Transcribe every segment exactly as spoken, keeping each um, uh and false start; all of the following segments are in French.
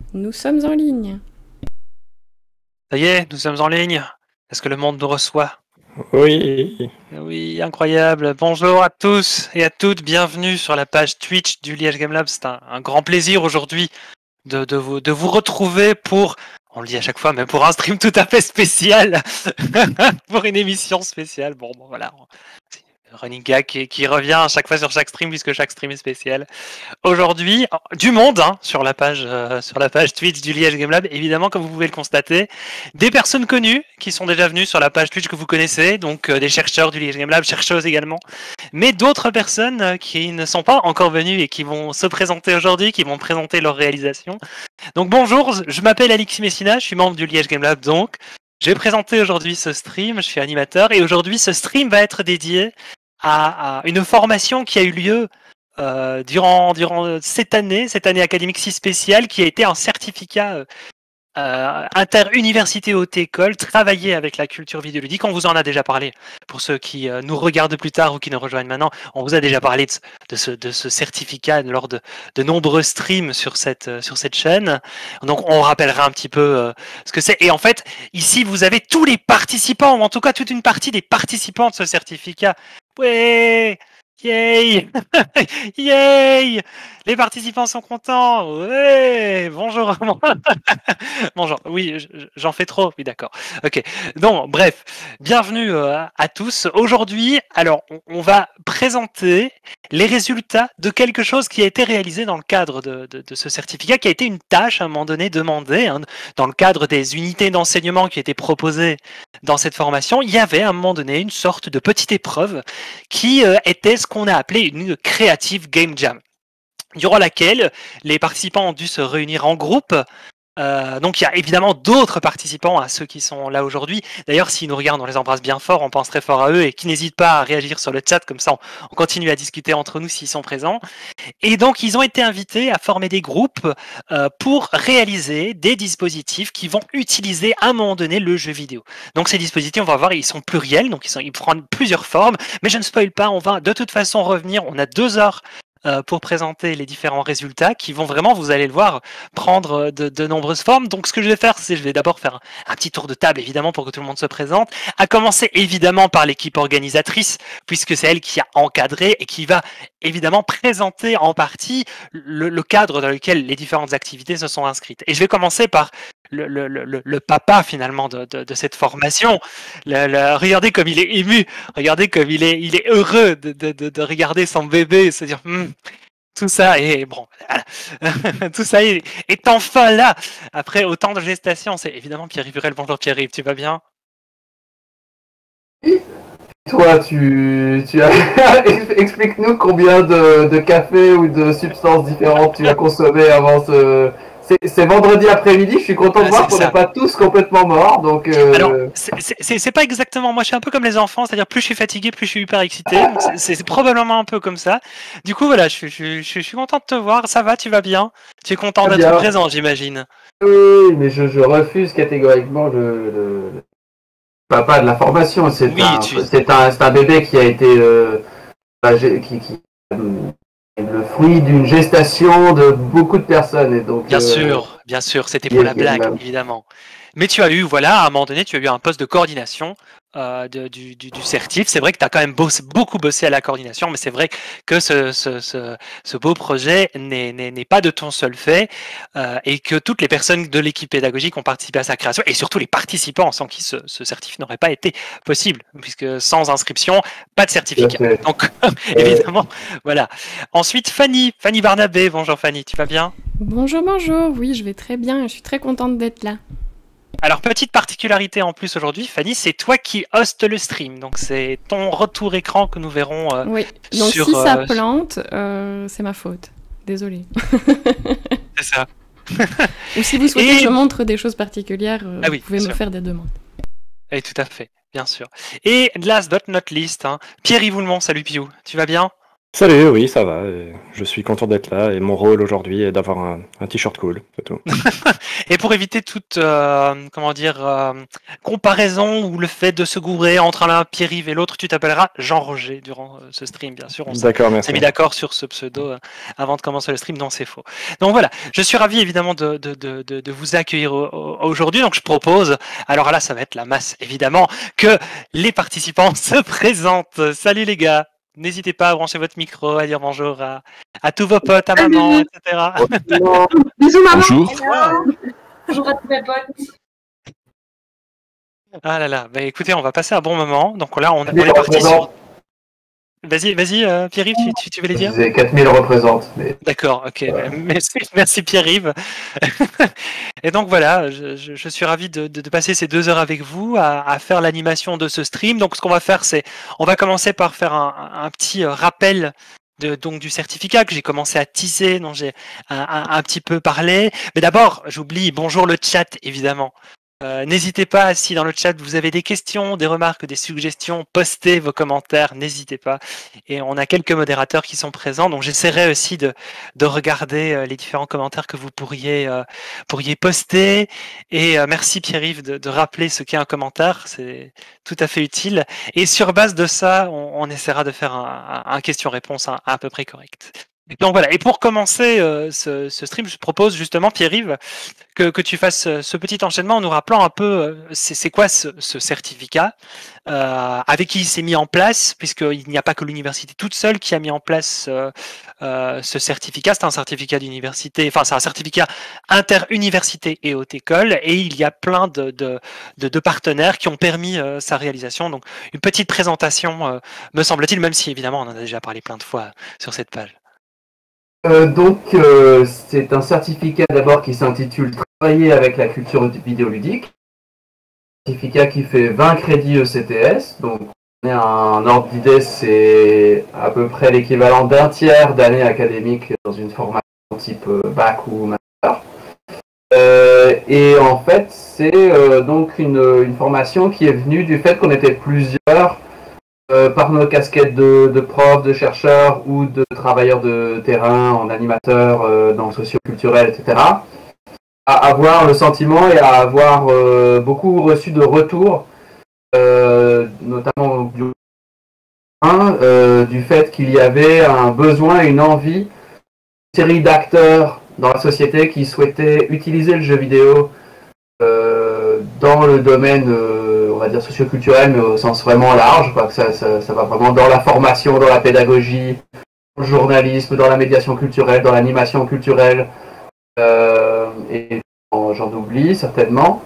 Nous sommes en ligne. Ça y est, nous sommes en ligne. Est-ce que le monde nous reçoit? Oui. Oui, incroyable. Bonjour à tous et à toutes. Bienvenue sur la page Twitch du Liège Game Lab. C'est un, un grand plaisir aujourd'hui de, de, vous, de vous retrouver pour, on le dit à chaque fois, mais pour un stream tout à fait spécial. Pour une émission spéciale. Bon, bon voilà. Running gag qui, qui revient à chaque fois sur chaque stream puisque chaque stream est spécial. Aujourd'hui, du monde hein, sur la page euh, sur la page Twitch du Liège Game Lab, évidemment comme vous pouvez le constater, des personnes connues qui sont déjà venues sur la page Twitch que vous connaissez, donc euh, des chercheurs du Liège Game Lab, chercheuses également, mais d'autres personnes euh, qui ne sont pas encore venues et qui vont se présenter aujourd'hui, qui vont présenter leur réalisation. Donc bonjour, je m'appelle Alexis Messina, je suis membre du Liège Game Lab donc. J'ai présenté aujourd'hui ce stream, je suis animateur et aujourd'hui ce stream va être dédié à, à une formation qui a eu lieu euh, durant, durant cette année, cette année académique si spéciale, qui a été un certificat euh, euh, inter-université haute école, travailler avec la culture vidéoludique. On vous en a déjà parlé. Pour ceux qui euh, nous regardent plus tard ou qui nous rejoignent maintenant, on vous a déjà parlé de, de, ce, de ce certificat lors de, de nombreux streams sur cette, sur cette chaîne. Donc on rappellera un petit peu euh, ce que c'est. Et en fait, ici, vous avez tous les participants, ou en tout cas toute une partie des participants de ce certificat. Ouais, yay, yay, les participants sont contents. Ouais, bonjour. Bonjour. Oui, j'en fais trop. Oui, d'accord. Ok. Donc, bref, bienvenue euh, à tous. Aujourd'hui, alors, on, on va présenter les résultats de quelque chose qui a été réalisé dans le cadre de, de, de ce certificat, qui a été une tâche à un moment donné demandée hein, dans le cadre des unités d'enseignement qui étaient proposées dans cette formation. Il y avait à un moment donné une sorte de petite épreuve qui euh, était ce qu'on a appelé une Creative Game Jam, durant laquelle les participants ont dû se réunir en groupe. Euh, donc il y a évidemment d'autres participants à ceux qui sont là aujourd'hui. D'ailleurs, s'ils nous regardent, on les embrasse bien fort, on pense très fort à eux et qui n'hésitent pas à réagir sur le chat, comme ça on, on continue à discuter entre nous s'ils sont présents. Et donc ils ont été invités à former des groupes euh, pour réaliser des dispositifs qui vont utiliser à un moment donné le jeu vidéo. Donc ces dispositifs, on va voir, ils sont pluriels, donc ils, sont, ils prennent plusieurs formes, mais je ne spoil pas, on va de toute façon revenir, on a deux heures Euh, pour présenter les différents résultats qui vont vraiment, vous allez le voir, prendre de, de nombreuses formes. Donc ce que je vais faire, c'est je vais d'abord faire un, un petit tour de table, évidemment, pour que tout le monde se présente, à commencer évidemment par l'équipe organisatrice, puisque c'est elle qui a encadré et qui va évidemment présenter en partie le, le cadre dans lequel les différentes activités se sont inscrites. Et je vais commencer par le, le, le, le papa finalement de, de, de cette formation. Le, le, regardez comme il est ému, regardez comme il est, il est heureux de, de, de, de regarder son bébé et se dire hm, tout ça est bon, tout ça est, est enfin là après autant de gestation. C'est évidemment Pierre-Yves Burel. Bonjour Pierre-Yves, tu vas bien? Toi, tu, tu as... explique-nous combien de, de café ou de substances différentes tu as consommé avant ce... C'est vendredi après-midi, je suis content de ah, voir qu'on n'est pas tous complètement morts. Donc, euh... Alors, c'est pas exactement, moi je suis un peu comme les enfants, c'est-à-dire plus je suis fatigué, plus je suis hyper excité. C'est probablement un peu comme ça. Du coup, voilà, je, je, je, je suis content de te voir, ça va, tu vas bien? Tu es content d'être présent, j'imagine? Oui, mais je, je refuse catégoriquement le, le... papa de la formation. C'est oui, un, tu... un, un bébé qui a été... Euh, qui, qui, le fruit d'une gestation de beaucoup de personnes. Et donc, bien euh, sûr, bien sûr, c'était pour la blague, même. Évidemment. Mais tu as eu, voilà, à un moment donné, tu as eu un poste de coordination euh, de, du, du, du certif. C'est vrai que tu as quand même bossé, beaucoup bossé à la coordination, mais c'est vrai que ce, ce, ce, ce beau projet n'est pas de ton seul fait euh, et que toutes les personnes de l'équipe pédagogique ont participé à sa création et surtout les participants sans qui ce, ce certif n'aurait pas été possible, puisque sans inscription, pas de certificat. Donc, évidemment, voilà. Ensuite, Fanny, Fanny Barnabé. Bonjour Fanny, tu vas bien? Bonjour, bonjour. Oui, je vais très bien. Je suis très contente d'être là. Alors, petite particularité en plus aujourd'hui, Fanny, c'est toi qui host le stream. Donc, c'est ton retour écran que nous verrons euh, oui. Donc, sur... si ça euh... plante, euh, c'est ma faute. Désolée. C'est ça. Ou si vous souhaitez Et... que je montre des choses particulières, euh, ah oui, vous pouvez me sûr. faire des demandes. Oui, tout à fait, bien sûr. Et last but not least, hein, Pierre-Yves Voulmont, salut Piou, tu vas bien? Salut, oui, ça va. Je suis content d'être là et mon rôle aujourd'hui est d'avoir un, un t-shirt cool, c'est tout. Et pour éviter toute, euh, comment dire, euh, comparaison ou le fait de se gourer entre l'un Pierre-Yves et l'autre, tu t'appelleras Jean-Roger durant euh, ce stream, bien sûr. On D'accord, merci. s'est mis d'accord sur ce pseudo euh, avant de commencer le stream, non, c'est faux. Donc voilà, je suis ravi évidemment de, de, de, de, de vous accueillir aujourd'hui. Donc je propose, alors là, ça va être la masse évidemment, que les participants se présentent. Salut les gars! N'hésitez pas à brancher votre micro, à dire bonjour à, à tous vos potes, à maman, et cetera. Bisous maman. Bonjour. Bonjour à tous mes potes. Ah là là, bah écoutez, on va passer un bon moment. Donc là, on, on est parti sur... Vas-y, vas-y, euh, Pierre-Yves, tu, tu, tu veux les dire? quatre mille représentent. Mais... D'accord, ok. Ouais. Merci, merci Pierre-Yves. Et donc voilà, je, je, je suis ravi de, de, de passer ces deux heures avec vous à, à faire l'animation de ce stream. Donc ce qu'on va faire, c'est, on va commencer par faire un, un petit rappel de, donc du certificat que j'ai commencé à teaser, dont j'ai un, un, un petit peu parlé. Mais d'abord, j'oublie, bonjour le chat évidemment. Euh, n'hésitez pas, si dans le chat vous avez des questions, des remarques, des suggestions, postez vos commentaires, n'hésitez pas. Et on a quelques modérateurs qui sont présents, donc j'essaierai aussi de, de regarder euh, les différents commentaires que vous pourriez, euh, pourriez poster. Et euh, merci Pierre-Yves de, de rappeler ce qu'est un commentaire, c'est tout à fait utile. Et sur base de ça, on, on essaiera de faire un, un, un question-réponse à, à peu près correct. Donc voilà, et pour commencer euh, ce, ce stream, je propose justement, Pierre-Yves, que, que tu fasses ce petit enchaînement en nous rappelant un peu euh, c'est, c'est quoi ce, ce certificat, euh, avec qui il s'est mis en place, puisqu'il n'y a pas que l'université toute seule qui a mis en place euh, euh, ce certificat. C'est un certificat d'université, enfin c'est un certificat inter-université et haute école, et il y a plein de, de, de, de partenaires qui ont permis euh, sa réalisation. Donc une petite présentation, euh, me semble-t-il, même si évidemment on en a déjà parlé plein de fois sur cette page. Euh, donc, euh, c'est un certificat d'abord qui s'intitule Travailler avec la culture vidéoludique. Un certificat qui fait vingt crédits E C T S. Donc, on est à un ordre d'idée, c'est à peu près l'équivalent d'un tiers d'année académique dans une formation type bac ou master. Euh, et en fait, c'est euh, donc une, une formation qui est venue du fait qu'on était plusieurs. Euh, par nos casquettes de, de profs, de chercheurs ou de travailleurs de terrain, en animateurs, euh, dans le socio-culturel, et cetera, à avoir le sentiment et à avoir euh, beaucoup reçu de retours, euh, notamment du, euh, du fait qu'il y avait un besoin, une envie, une série d'acteurs dans la société qui souhaitaient utiliser le jeu vidéo euh, dans le domaine euh, on va dire socioculturel, mais au sens vraiment large, quoi, que ça, ça, ça va vraiment dans la formation, dans la pédagogie, dans le journalisme, dans la médiation culturelle, dans l'animation culturelle, euh, et j'en oublie certainement.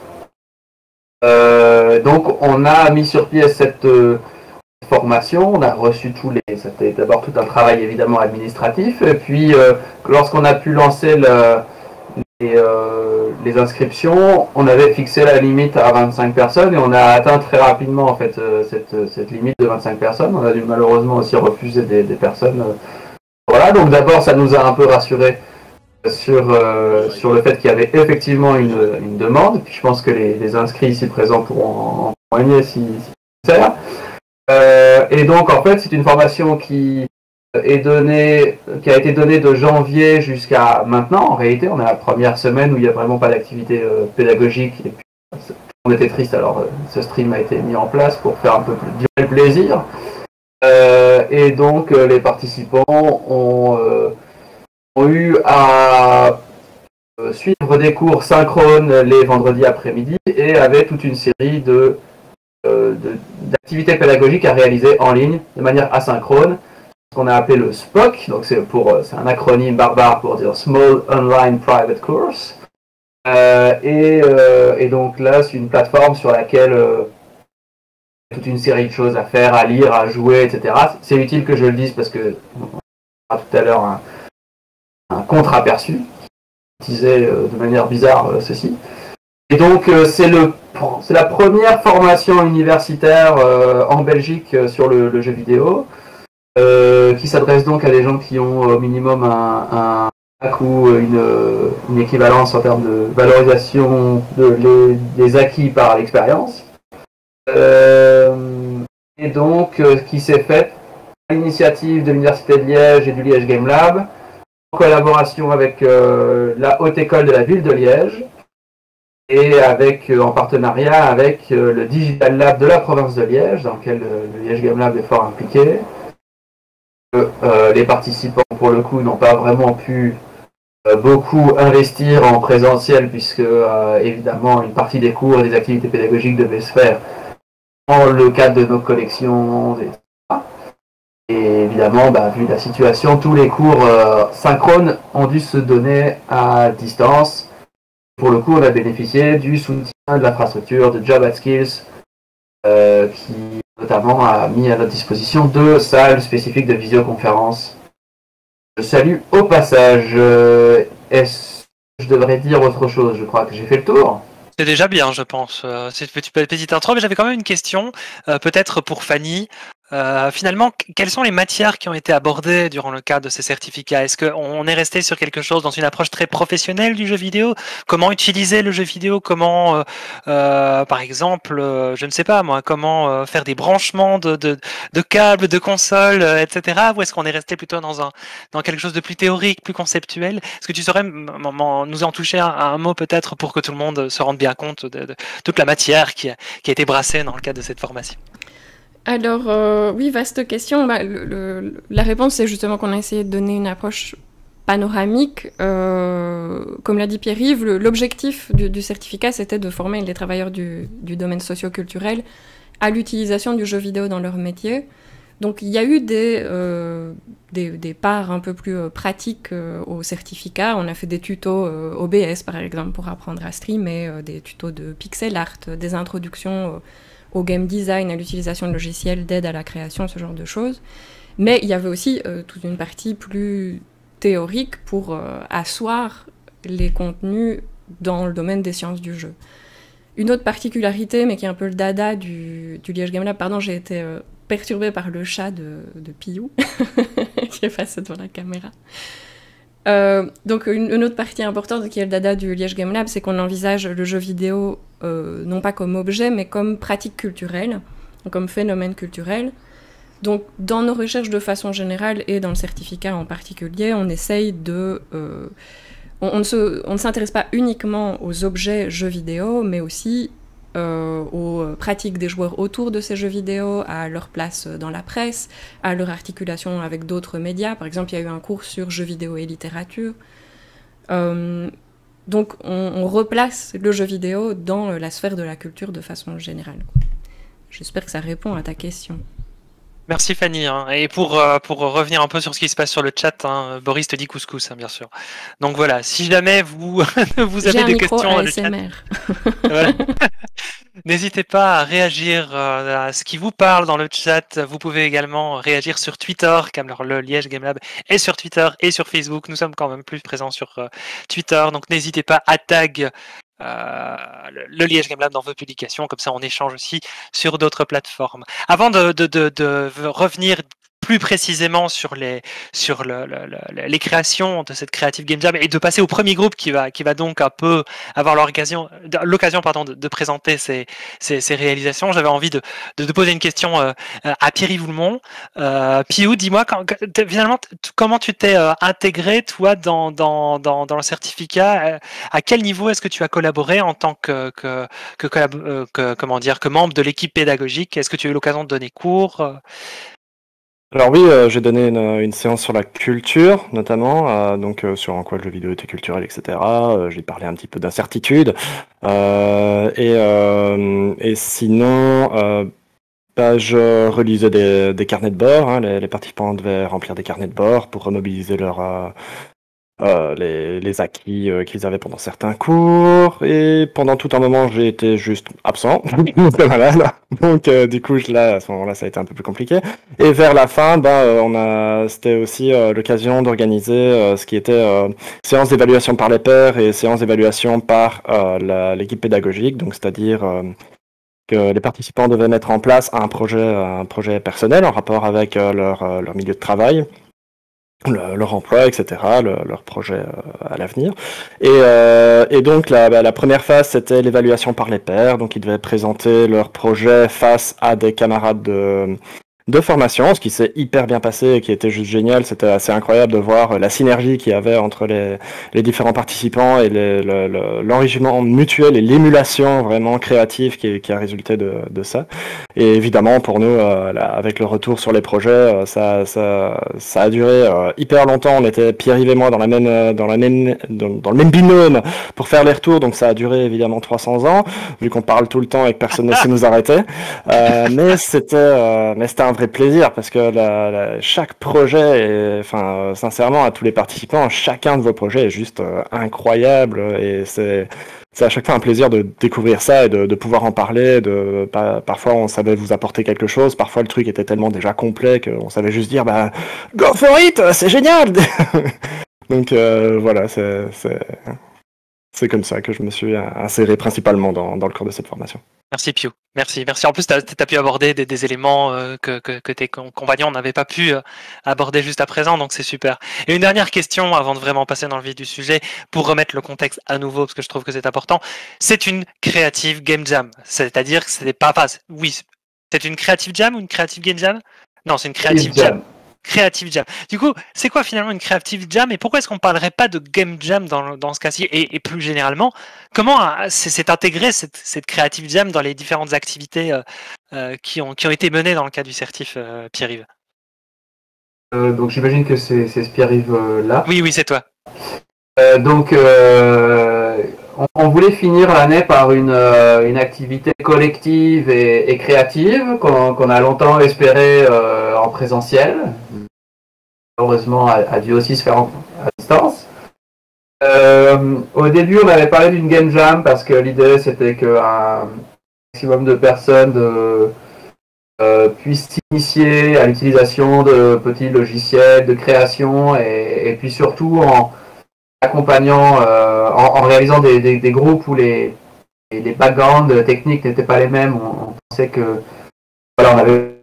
Euh, donc on a mis sur pied cette euh, formation, on a reçu tous les... C'était d'abord tout un travail évidemment administratif, et puis euh, lorsqu'on a pu lancer le... Et euh, les inscriptions, on avait fixé la limite à vingt-cinq personnes et on a atteint très rapidement en fait euh, cette, cette limite de vingt-cinq personnes. On a dû malheureusement aussi refuser des, des personnes. Euh, voilà, donc d'abord ça nous a un peu rassurés sur, euh, sur le fait qu'il y avait effectivement une, une demande. Puis je pense que les, les inscrits ici présents pourront en témoigner si, si nécessaire. Euh, et donc en fait c'est une formation qui est donné, qui a été donné de janvier jusqu'à maintenant. En réalité, on est à la première semaine où il n'y a vraiment pas d'activité euh, pédagogique. Et puis, on était triste, alors euh, ce stream a été mis en place pour faire un peu plus durer le plaisir. Euh, et donc, euh, les participants ont, euh, ont eu à euh, suivre des cours synchrones les vendredis après-midi et avaient toute une série de, euh, de, d'activités pédagogiques à réaliser en ligne de manière asynchrone. Qu'on a appelé le S P O C, donc c'est pour c'est un acronyme barbare pour dire Small Online Private Course. Euh, et, euh, et donc là, c'est une plateforme sur laquelle euh, il y a toute une série de choses à faire, à lire, à jouer, et cetera. C'est utile que je le dise parce que on a tout à l'heure un, un contre-aperçu qui disait euh, de manière bizarre euh, ceci. Et donc euh, c'est le c'est la première formation universitaire euh, en Belgique euh, sur le, le jeu vidéo. Euh, qui s'adresse donc à des gens qui ont au minimum un, un bac ou une, une équivalence en termes de valorisation de les, des acquis par l'expérience. Euh, et donc, euh, qui s'est fait l'initiative de l'Université de Liège et du Liège Game Lab, en collaboration avec euh, la Haute École de la Ville de Liège et avec, euh, en partenariat avec euh, le Digital Lab de la province de Liège, dans lequel euh, le Liège Game Lab est fort impliqué. Euh, les participants, pour le coup, n'ont pas vraiment pu euh, beaucoup investir en présentiel, puisque, euh, évidemment, une partie des cours et des activités pédagogiques devaient se faire dans le cadre de nos collections, et cetera. Et évidemment, bah, vu la situation, tous les cours euh, synchrones ont dû se donner à distance. Pour le coup, on a bénéficié du soutien de l'infrastructure de Job at Skills, euh, qui notamment a mis à notre disposition deux salles spécifiques de visioconférence. Je salue au passage. Euh, Est-ce que je devrais dire autre chose? Je crois que j'ai fait le tour. C'est déjà bien, je pense. Euh, c'est une petite, petite intro, mais j'avais quand même une question, euh, peut-être pour Fanny. Euh, finalement, quelles sont les matières qui ont été abordées durant le cadre de ces certificats? Est-ce qu'on est resté sur quelque chose dans une approche très professionnelle du jeu vidéo? Comment utiliser le jeu vidéo? Comment, euh, euh, par exemple, euh, je ne sais pas moi, comment euh, faire des branchements de, de, de câbles, de consoles, euh, et cetera. Ou est-ce qu'on est resté plutôt dans, un, dans quelque chose de plus théorique, plus conceptuel? Est-ce que tu saurais nous en toucher un, un mot peut-être pour que tout le monde se rende bien compte de, de toute la matière qui a, qui a été brassée dans le cadre de cette formation? Alors, euh, oui, vaste question. Bah, le, le, la réponse, c'est justement qu'on a essayé de donner une approche panoramique. Euh, comme l'a dit Pierre-Yves, l'objectif du, du certificat, c'était de former les travailleurs du, du domaine socio-culturel à l'utilisation du jeu vidéo dans leur métier. Donc, il y a eu des, euh, des, des parts un peu plus euh, pratiques euh, au certificat. On a fait des tutos euh, O B S, par exemple, pour apprendre à streamer, euh, des tutos de pixel art, des introductions... Euh, au game design, à l'utilisation de logiciels d'aide à la création, ce genre de choses. Mais il y avait aussi euh, toute une partie plus théorique pour euh, asseoir les contenus dans le domaine des sciences du jeu. Une autre particularité, mais qui est un peu le dada du, du Liège Game Lab, pardon, j'ai été euh, perturbée par le chat de, de Piou, qui est passé devant la caméra. Euh, donc une, une autre partie importante qui est le dada du Liège Game Lab, c'est qu'on envisage le jeu vidéo euh, non pas comme objet, mais comme pratique culturelle, comme phénomène culturel. Donc dans nos recherches de façon générale et dans le certificat en particulier, on essaye de... Euh, on, on ne se, on ne s'intéresse pas uniquement aux objets jeux vidéo, mais aussi euh, aux pratiques des joueurs autour de ces jeux vidéo, à leur place dans la presse, à leur articulation avec d'autres médias. Par exemple, il y a eu un cours sur jeux vidéo et littérature. Euh, donc, on, on replace le jeu vidéo dans la sphère de la culture de façon générale. J'espère que ça répond à ta question. Merci Fanny. Hein. Et pour, euh, pour revenir un peu sur ce qui se passe sur le chat, hein, Boris te dit couscous, hein, bien sûr. Donc voilà, si jamais vous, vous avez des questions dans le chat, voilà. N'hésitez pas à réagir euh, à ce qui vous parle dans le chat. Vous pouvez également réagir sur Twitter, comme le Liège Game Lab est sur Twitter et sur Facebook. Nous sommes quand même plus présents sur euh, Twitter, donc n'hésitez pas à tag Euh, le, le Liège Game Lab dans vos publications, comme ça on échange aussi sur d'autres plateformes. Avant de, de, de, de revenir plus précisément sur les sur le, le, le, les créations de cette Creative Game Jam et de passer au premier groupe qui va qui va donc un peu avoir l'occasion l'occasion pardon de, de présenter ses, ses, ses réalisations, j'avais envie de, de, de poser une question euh, à Pierre-Yves Houlmont. Euh, Piou, dis-moi quand, finalement comment tu t'es euh, intégré toi dans dans dans dans le certificat, à quel niveau est-ce que tu as collaboré en tant que que que, que, que comment dire que membre de l'équipe pédagogique? Est-ce que tu as eu l'occasion de donner cours? Alors oui, euh, j'ai donné une, une séance sur la culture, notamment, euh, donc euh, sur en quoi le jeu vidéo était culturel, et cetera. Euh, j'ai parlé un petit peu d'incertitude. Euh, et, euh, et sinon, euh, bah, je relisais des, des carnets de bord. Hein, les, les participants devaient remplir des carnets de bord pour remobiliser leur... Euh, Euh, les, les acquis euh, qu'ils avaient pendant certains cours, et pendant tout un moment j'ai été juste absent, malade. Donc euh, du coup je, là, à ce moment-là ça a été un peu plus compliqué, et vers la fin bah, euh, on a, c'était aussi euh, l'occasion d'organiser euh, ce qui était euh, séance d'évaluation par les pairs et séance d'évaluation par euh, la, l'équipe pédagogique, donc c'est-à-dire euh, que les participants devaient mettre en place un projet, un projet personnel en rapport avec euh, leur, euh, leur milieu de travail, Le, leur emploi, et cetera, le, leur projet euh, à l'avenir. Et, euh, et donc la, bah, la première phase, c'était l'évaluation par les pairs. Donc ils devaient présenter leur projet face à des camarades de, de formation, ce qui s'est hyper bien passé et qui était juste génial. C'était assez incroyable de voir la synergie qu'il y avait entre les, les différents participants et l'enrichissement mutuel et l'émulation vraiment créative qui, qui a résulté de, de ça. Et évidemment, pour nous, euh, là, avec le retour sur les projets, euh, ça, ça, ça a duré euh, hyper longtemps. On était Pierre-Yves et moi dans la même, dans la même, dans, dans le même binôme pour faire les retours, donc ça a duré évidemment trois cents ans, vu qu'on parle tout le temps et que personne ne sait nous arrêter. Euh, mais c'était, euh, mais c'était un vrai plaisir parce que la, la, chaque projet, est, enfin, euh, sincèrement, à tous les participants, chacun de vos projets est juste euh, incroyable et c'est, c'est à chaque fois un plaisir de découvrir ça et de, de pouvoir en parler. De, pa, parfois, on savait vous apporter quelque chose. Parfois, le truc était tellement déjà complet qu'on savait juste dire, bah, go for it, c'est génial. Donc euh, voilà, c'est, c'est, c'est comme ça que je me suis inséré principalement dans, dans le cours de cette formation. Merci Pio, merci, merci. En plus, tu as pu aborder des, des éléments euh, que, que, que tes compagnons n'avaient pas pu euh, aborder juste à présent, donc c'est super. Et une dernière question avant de vraiment passer dans le vif du sujet, pour remettre le contexte à nouveau, parce que je trouve que c'est important. C'est une creative game jam, c'est-à-dire que ce n'est pas... Enfin, oui, c'est une creative jam ou une creative game jam? Non, c'est une creative jam. jam. Creative Jam. Du coup, c'est quoi finalement une Creative Jam et pourquoi est-ce qu'on ne parlerait pas de Game Jam dans, dans ce cas-ci et, et plus généralement, comment c'est intégré cette, cette Creative Jam dans les différentes activités euh, euh, qui, ont, qui ont été menées dans le cas du certif, euh, Pierre-Yves? euh, Donc j'imagine que c'est ce Pierre-Yves euh, là. Oui, oui, c'est toi. Euh, donc euh, on, on voulait finir l'année par une, euh, une activité collective et, et créative qu'on qu'on a longtemps espéré euh, en présentiel. Heureusement, a, a dû aussi se faire en, à distance. Euh, au début, on avait parlé d'une game jam parce que l'idée c'était qu'un maximum de personnes euh, euh, puissent s'initier à l'utilisation de petits logiciels de création et, et puis surtout en accompagnant, euh, en, en réalisant des, des, des groupes où les, les backgrounds techniques n'étaient pas les mêmes. On, on pensait que, voilà, on avait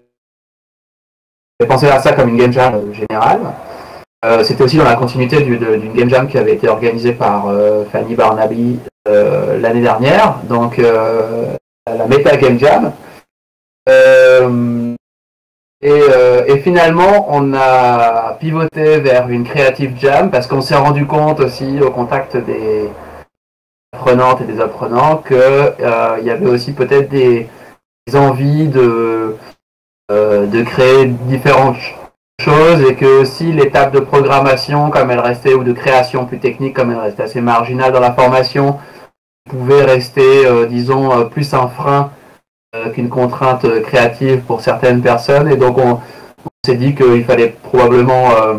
pensé à ça comme une game jam générale. Euh, C'était aussi dans la continuité d'une game jam qui avait été organisée par euh, Fanny Barnaby euh, l'année dernière, donc euh, la Meta Game Jam. Euh, Et, euh, et finalement, on a pivoté vers une Creative Jam parce qu'on s'est rendu compte aussi au contact des apprenantes et des apprenants qu'il euh, y avait aussi peut-être des, des envies de, euh, de créer différentes choses et que si l'étape de programmation, comme elle restait, ou de création plus technique, comme elle restait assez marginale dans la formation, pouvait rester, euh, disons, euh, plus un frein qu'une contrainte créative pour certaines personnes, et donc on, on s'est dit qu'il fallait probablement euh,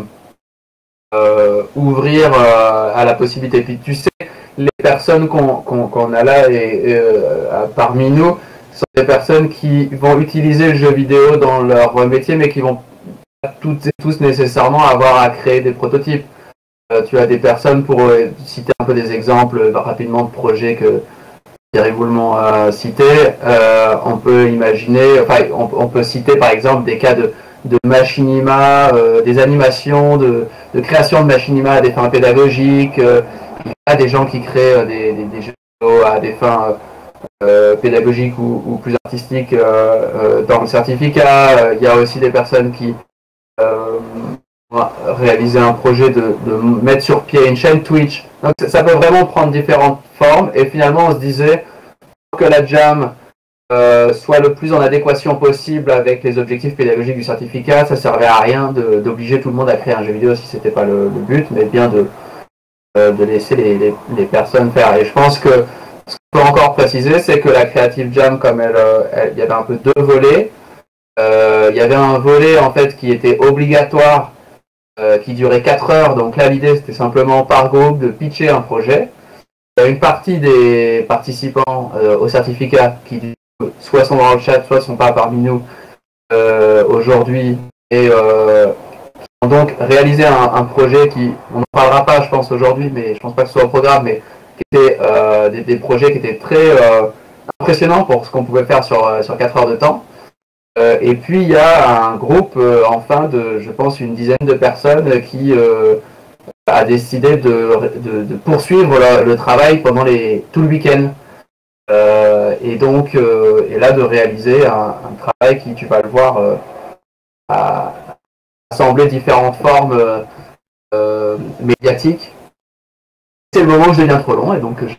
euh, ouvrir euh, à la possibilité. Et puis tu sais, les personnes qu'on qu'on, qu'on a là et, et euh, parmi nous sont des personnes qui vont utiliser le jeu vidéo dans leur métier, mais qui vont pas toutes et tous nécessairement avoir à créer des prototypes. Euh, tu as des personnes, pour euh, citer un peu des exemples bah, rapidement de projets que Pierre-Yves m'ont euh, cité, euh, on peut imaginer, enfin, on, on peut citer par exemple des cas de, de machinima, euh, des animations, de, de création de machinima à des fins pédagogiques. Euh, il y a des gens qui créent euh, des, des, des jeux vidéo à des fins euh, pédagogiques ou, ou plus artistiques euh, euh, dans le certificat. Euh, il y a aussi des personnes qui euh, vont réaliser un projet de, de mettre sur pied une chaîne Twitch. Donc ça peut vraiment prendre différentes formes, et finalement on se disait que la jam euh, soit le plus en adéquation possible avec les objectifs pédagogiques du certificat. Ça servait à rien d'obliger tout le monde à créer un jeu vidéo si c'était pas le, le but, mais bien de, euh, de laisser les, les, les personnes faire. Et je pense que ce qu'on peut encore préciser, c'est que la Creative Jam, comme elle, elle, il y avait un peu deux volets. Euh, il y avait un volet en fait qui était obligatoire, Euh, qui durait quatre heures, donc là l'idée c'était simplement par groupe de pitcher un projet. Il y a une partie des participants euh, au certificat qui soit sont dans le chat, soit sont pas parmi nous euh, aujourd'hui, et euh, qui ont donc réalisé un, un projet qui, on n'en parlera pas je pense aujourd'hui, mais je pense pas que ce soit au programme, mais qui était euh, des, des projets qui étaient très euh, impressionnants pour ce qu'on pouvait faire sur, sur quatre heures de temps. Euh, et puis il y a un groupe euh, enfin de, je pense, une dizaine de personnes qui euh, a décidé de, de, de poursuivre le, le travail pendant les, tout le week-end. Euh, et donc, euh, et là de réaliser un, un travail qui, tu vas le voir, euh, à assembler différentes formes euh, euh, médiatiques. C'est le moment où je deviens trop long et donc je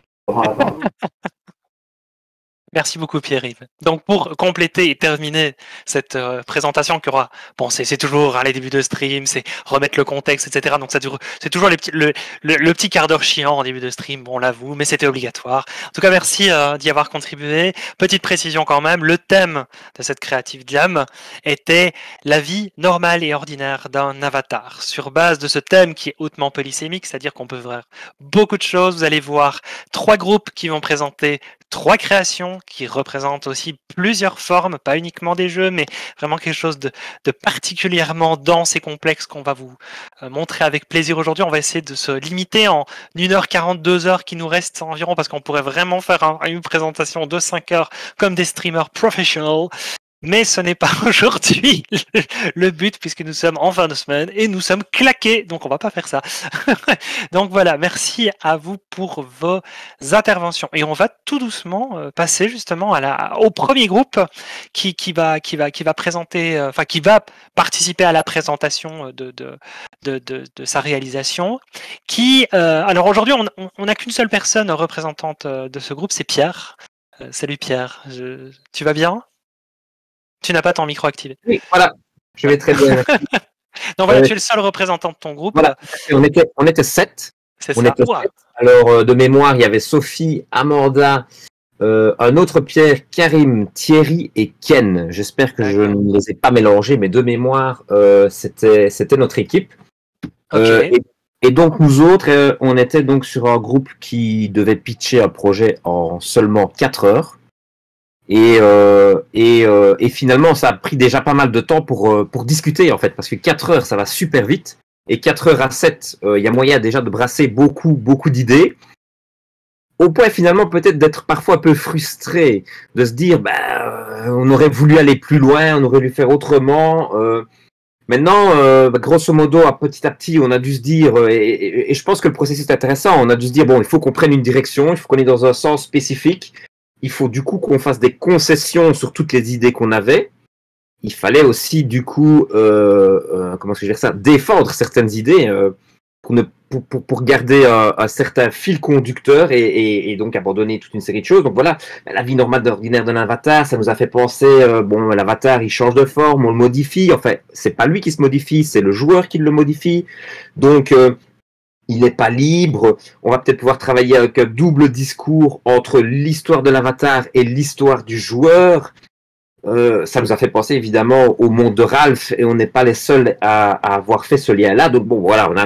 Merci beaucoup Pierre-Yves. Donc pour compléter et terminer cette euh, présentation qui aura, bon c'est, c'est toujours hein, les débuts de stream, c'est remettre le contexte, et cetera. Donc ça dure, c'est toujours les petits, le, le, le petit quart d'heure chiant en début de stream, bon on l'avoue, mais c'était obligatoire. En tout cas merci euh, d'y avoir contribué. Petite précision quand même, le thème de cette Creative Jam était la vie normale et ordinaire d'un avatar. Sur base de ce thème qui est hautement polysémique, c'est-à-dire qu'on peut voir beaucoup de choses. Vous allez voir trois groupes qui vont présenter trois créations qui représentent aussi plusieurs formes, pas uniquement des jeux, mais vraiment quelque chose de, de particulièrement dense et complexe qu'on va vous euh, montrer avec plaisir aujourd'hui. On va essayer de se limiter en une heure quarante, deux heures qui nous restent environ, parce qu'on pourrait vraiment faire un, une présentation de cinq heures comme des streamers professionnels. Mais ce n'est pas aujourd'hui le but, puisque nous sommes en fin de semaine et nous sommes claqués, donc on va pas faire ça. Donc voilà, merci à vous pour vos interventions. Et on va tout doucement passer justement à la, au premier groupe qui, qui, va, qui, va, qui va présenter, enfin qui va participer à la présentation de, de, de, de, de sa réalisation. Qui, euh, alors aujourd'hui, on n'a qu'une seule personne représentante de ce groupe, c'est Pierre. Euh, salut Pierre, je, tu vas bien ? Tu n'as pas ton micro activé. Oui, voilà, je vais très bien. Donc voilà, euh, tu es le seul représentant de ton groupe. Voilà, on était, on était sept. C'est on ça. Était sept. Alors, euh, de mémoire, il y avait Sophie, Amanda, euh, un autre Pierre, Karim, Thierry et Ken. J'espère que je ne les ai pas mélangés, mais de mémoire, euh, c'était, c'était notre équipe. Okay. Euh, et, et donc, nous autres, euh, on était donc sur un groupe qui devait pitcher un projet en seulement quatre heures. Et, euh, et, euh, et finalement, ça a pris déjà pas mal de temps pour, euh, pour discuter, en fait, parce que quatre heures, ça va super vite. Et quatre heures à sept, il euh, y a moyen déjà de brasser beaucoup, beaucoup d'idées. Au point, finalement, peut-être d'être parfois un peu frustré, de se dire, bah, euh, on aurait voulu aller plus loin, on aurait voulu faire autrement. Euh, maintenant, euh, bah, grosso modo, à petit à petit, on a dû se dire, euh, et, et, et je pense que le processus est intéressant, on a dû se dire, bon, il faut qu'on prenne une direction, il faut qu'on aille dans un sens spécifique. Il faut du coup qu'on fasse des concessions sur toutes les idées qu'on avait. Il fallait aussi du coup, euh, euh, comment est-ce que je vais dire ça, défendre certaines idées euh, pour, ne, pour, pour, pour garder un, un certain fil conducteur et, et, et donc abandonner toute une série de choses. Donc voilà, la vie normale d'ordinaire d'un avatar, ça nous a fait penser, euh, bon, l'avatar il change de forme, on le modifie. Enfin, c'est pas lui qui se modifie, c'est le joueur qui le modifie. Donc euh, il n'est pas libre. On va peut-être pouvoir travailler avec un double discours entre l'histoire de l'avatar et l'histoire du joueur. Euh, ça nous a fait penser évidemment au monde de Ralph et on n'est pas les seuls à, à avoir fait ce lien-là. Donc bon, voilà, on a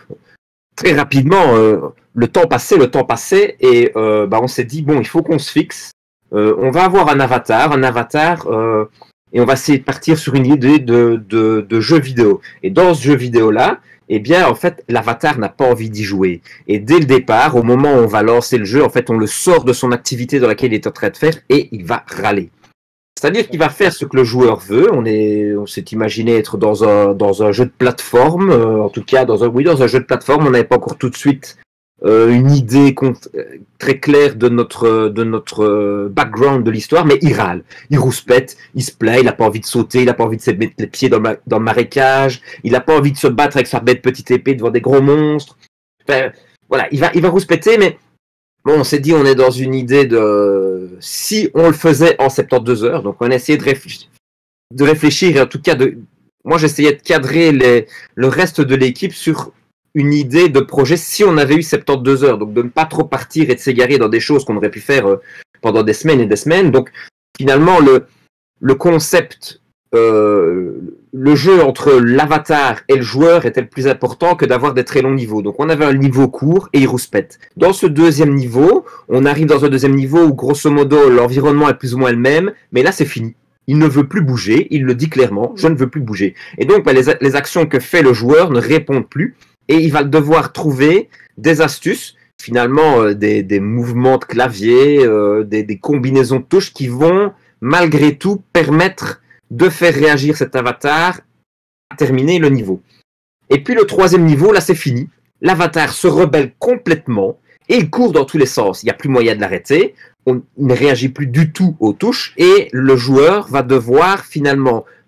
très rapidement euh, le temps passait, le temps passait et euh, bah, on s'est dit bon, il faut qu'on se fixe. Euh, on va avoir un avatar, un avatar. Euh, et on va essayer de partir sur une idée de, de, de jeu vidéo. Et dans ce jeu vidéo-là, eh bien, en fait, l'avatar n'a pas envie d'y jouer. Et dès le départ, au moment où on va lancer le jeu, en fait, on le sort de son activité dans laquelle il est en train de faire et il va râler. C'est-à-dire qu'il va faire ce que le joueur veut. On est, on s'est imaginé être dans un, dans un jeu de plateforme, euh, en tout cas, dans un, oui, dans un jeu de plateforme. On n'avait pas encore tout de suite euh, une idée très claire de notre, de notre background de l'histoire, mais il râle, il rouspète, il se plaît, il n'a pas envie de sauter, il n'a pas envie de se mettre les pieds dans, ma, dans le marécage, il n'a pas envie de se battre avec sa bête petite épée devant des gros monstres. Enfin, voilà, il va, il va rouspéter, mais bon, on s'est dit, on est dans une idée de si on le faisait en soixante-douze heures, donc on a essayé de réfléchir, de réfléchir et en tout cas, de, moi j'essayais de cadrer les, le reste de l'équipe sur une idée de projet si on avait eu soixante-douze heures, donc de ne pas trop partir et de s'égarer dans des choses qu'on aurait pu faire pendant des semaines et des semaines. Donc finalement, le, le concept, euh, le jeu entre l'avatar et le joueur était le plus important que d'avoir des très longs niveaux. Donc on avait un niveau court et il rouspète. Dans ce deuxième niveau, on arrive dans un deuxième niveau où grosso modo l'environnement est plus ou moins le même, mais là c'est fini. Il ne veut plus bouger, il le dit clairement, je ne veux plus bouger. Et donc bah, les, les actions que fait le joueur ne répondent plus et il va devoir trouver des astuces, finalement euh, des, des mouvements de clavier, euh, des, des combinaisons de touches qui vont malgré tout permettre de faire réagir cet avatar à terminer le niveau. Et puis le troisième niveau, là c'est fini. L'avatar se rebelle complètement et il court dans tous les sens. Il n'y a plus moyen de l'arrêter. On, il ne réagit plus du tout aux touches et le joueur va devoir finalement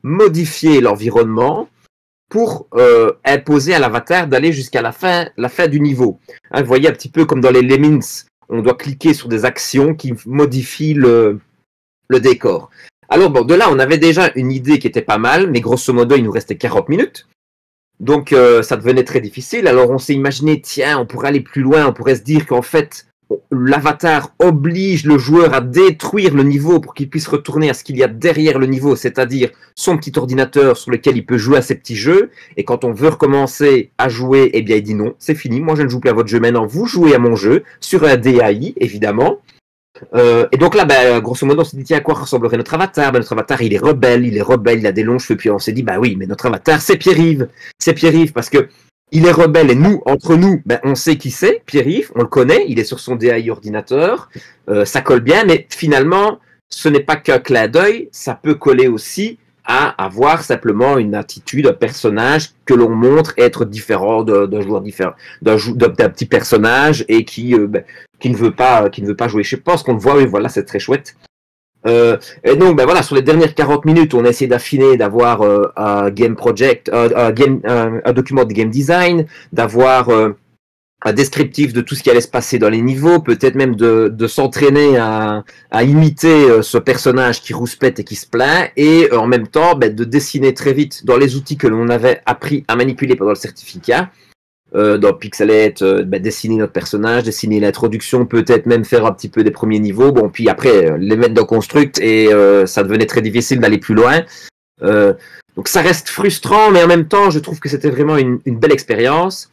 modifier l'environnement pour euh, imposer à l'avatar d'aller jusqu'à la fin, la fin du niveau. Hein, vous voyez un petit peu comme dans les Lemmings, on doit cliquer sur des actions qui modifient le, le décor. Alors bon, de là, on avait déjà une idée qui était pas mal, mais grosso modo, il nous restait quarante minutes. Donc euh, ça devenait très difficile. Alors on s'est imaginé, tiens, on pourrait aller plus loin, on pourrait se dire qu'en fait, l'avatar oblige le joueur à détruire le niveau pour qu'il puisse retourner à ce qu'il y a derrière le niveau, c'est-à-dire son petit ordinateur sur lequel il peut jouer à ses petits jeux. Et quand on veut recommencer à jouer, eh bien il dit non, c'est fini, moi je ne joue plus à votre jeu maintenant, vous jouez à mon jeu, sur un D A I évidemment. Euh, et donc là, ben, grosso modo, on s'est dit, tiens, à quoi ressemblerait notre avatar? Ben, notre avatar, il est rebelle, il est rebelle, il a des longs cheveux, puis on s'est dit, bah oui, mais notre avatar, c'est Pierre-Yves. C'est Pierre-Yves parce que il est rebelle et nous, entre nous, ben, on sait qui c'est, Pierre-Yves, on le connaît, il est sur son D A I ordinateur, euh, ça colle bien, mais finalement, ce n'est pas qu'un clin d'œil, ça peut coller aussi à avoir simplement une attitude, un personnage que l'on montre être différent d'un joueur différent, d'un d'un petit personnage et qui, euh, ben, qui ne veut pas, qui ne veut pas jouer. Je pense qu'on le voit, oui, voilà, c'est très chouette. Euh, et donc, ben voilà, sur les dernières quarante minutes, on a essayé d'affiner, d'avoir euh, un game project, euh, un, game, un, un document de game design, d'avoir euh, un descriptif de tout ce qui allait se passer dans les niveaux, peut-être même de, de s'entraîner à, à imiter euh, ce personnage qui rouspète et qui se plaint, et euh, en même temps, ben, de dessiner très vite dans les outils que l'on avait appris à manipuler pendant le certificat. Euh, dans Pixelate, euh, bah, dessiner notre personnage, dessiner l'introduction, peut-être même faire un petit peu des premiers niveaux, bon, puis après euh, les mettre dans Construct, et euh, ça devenait très difficile d'aller plus loin. Euh, donc ça reste frustrant, mais en même temps, je trouve que c'était vraiment une, une belle expérience.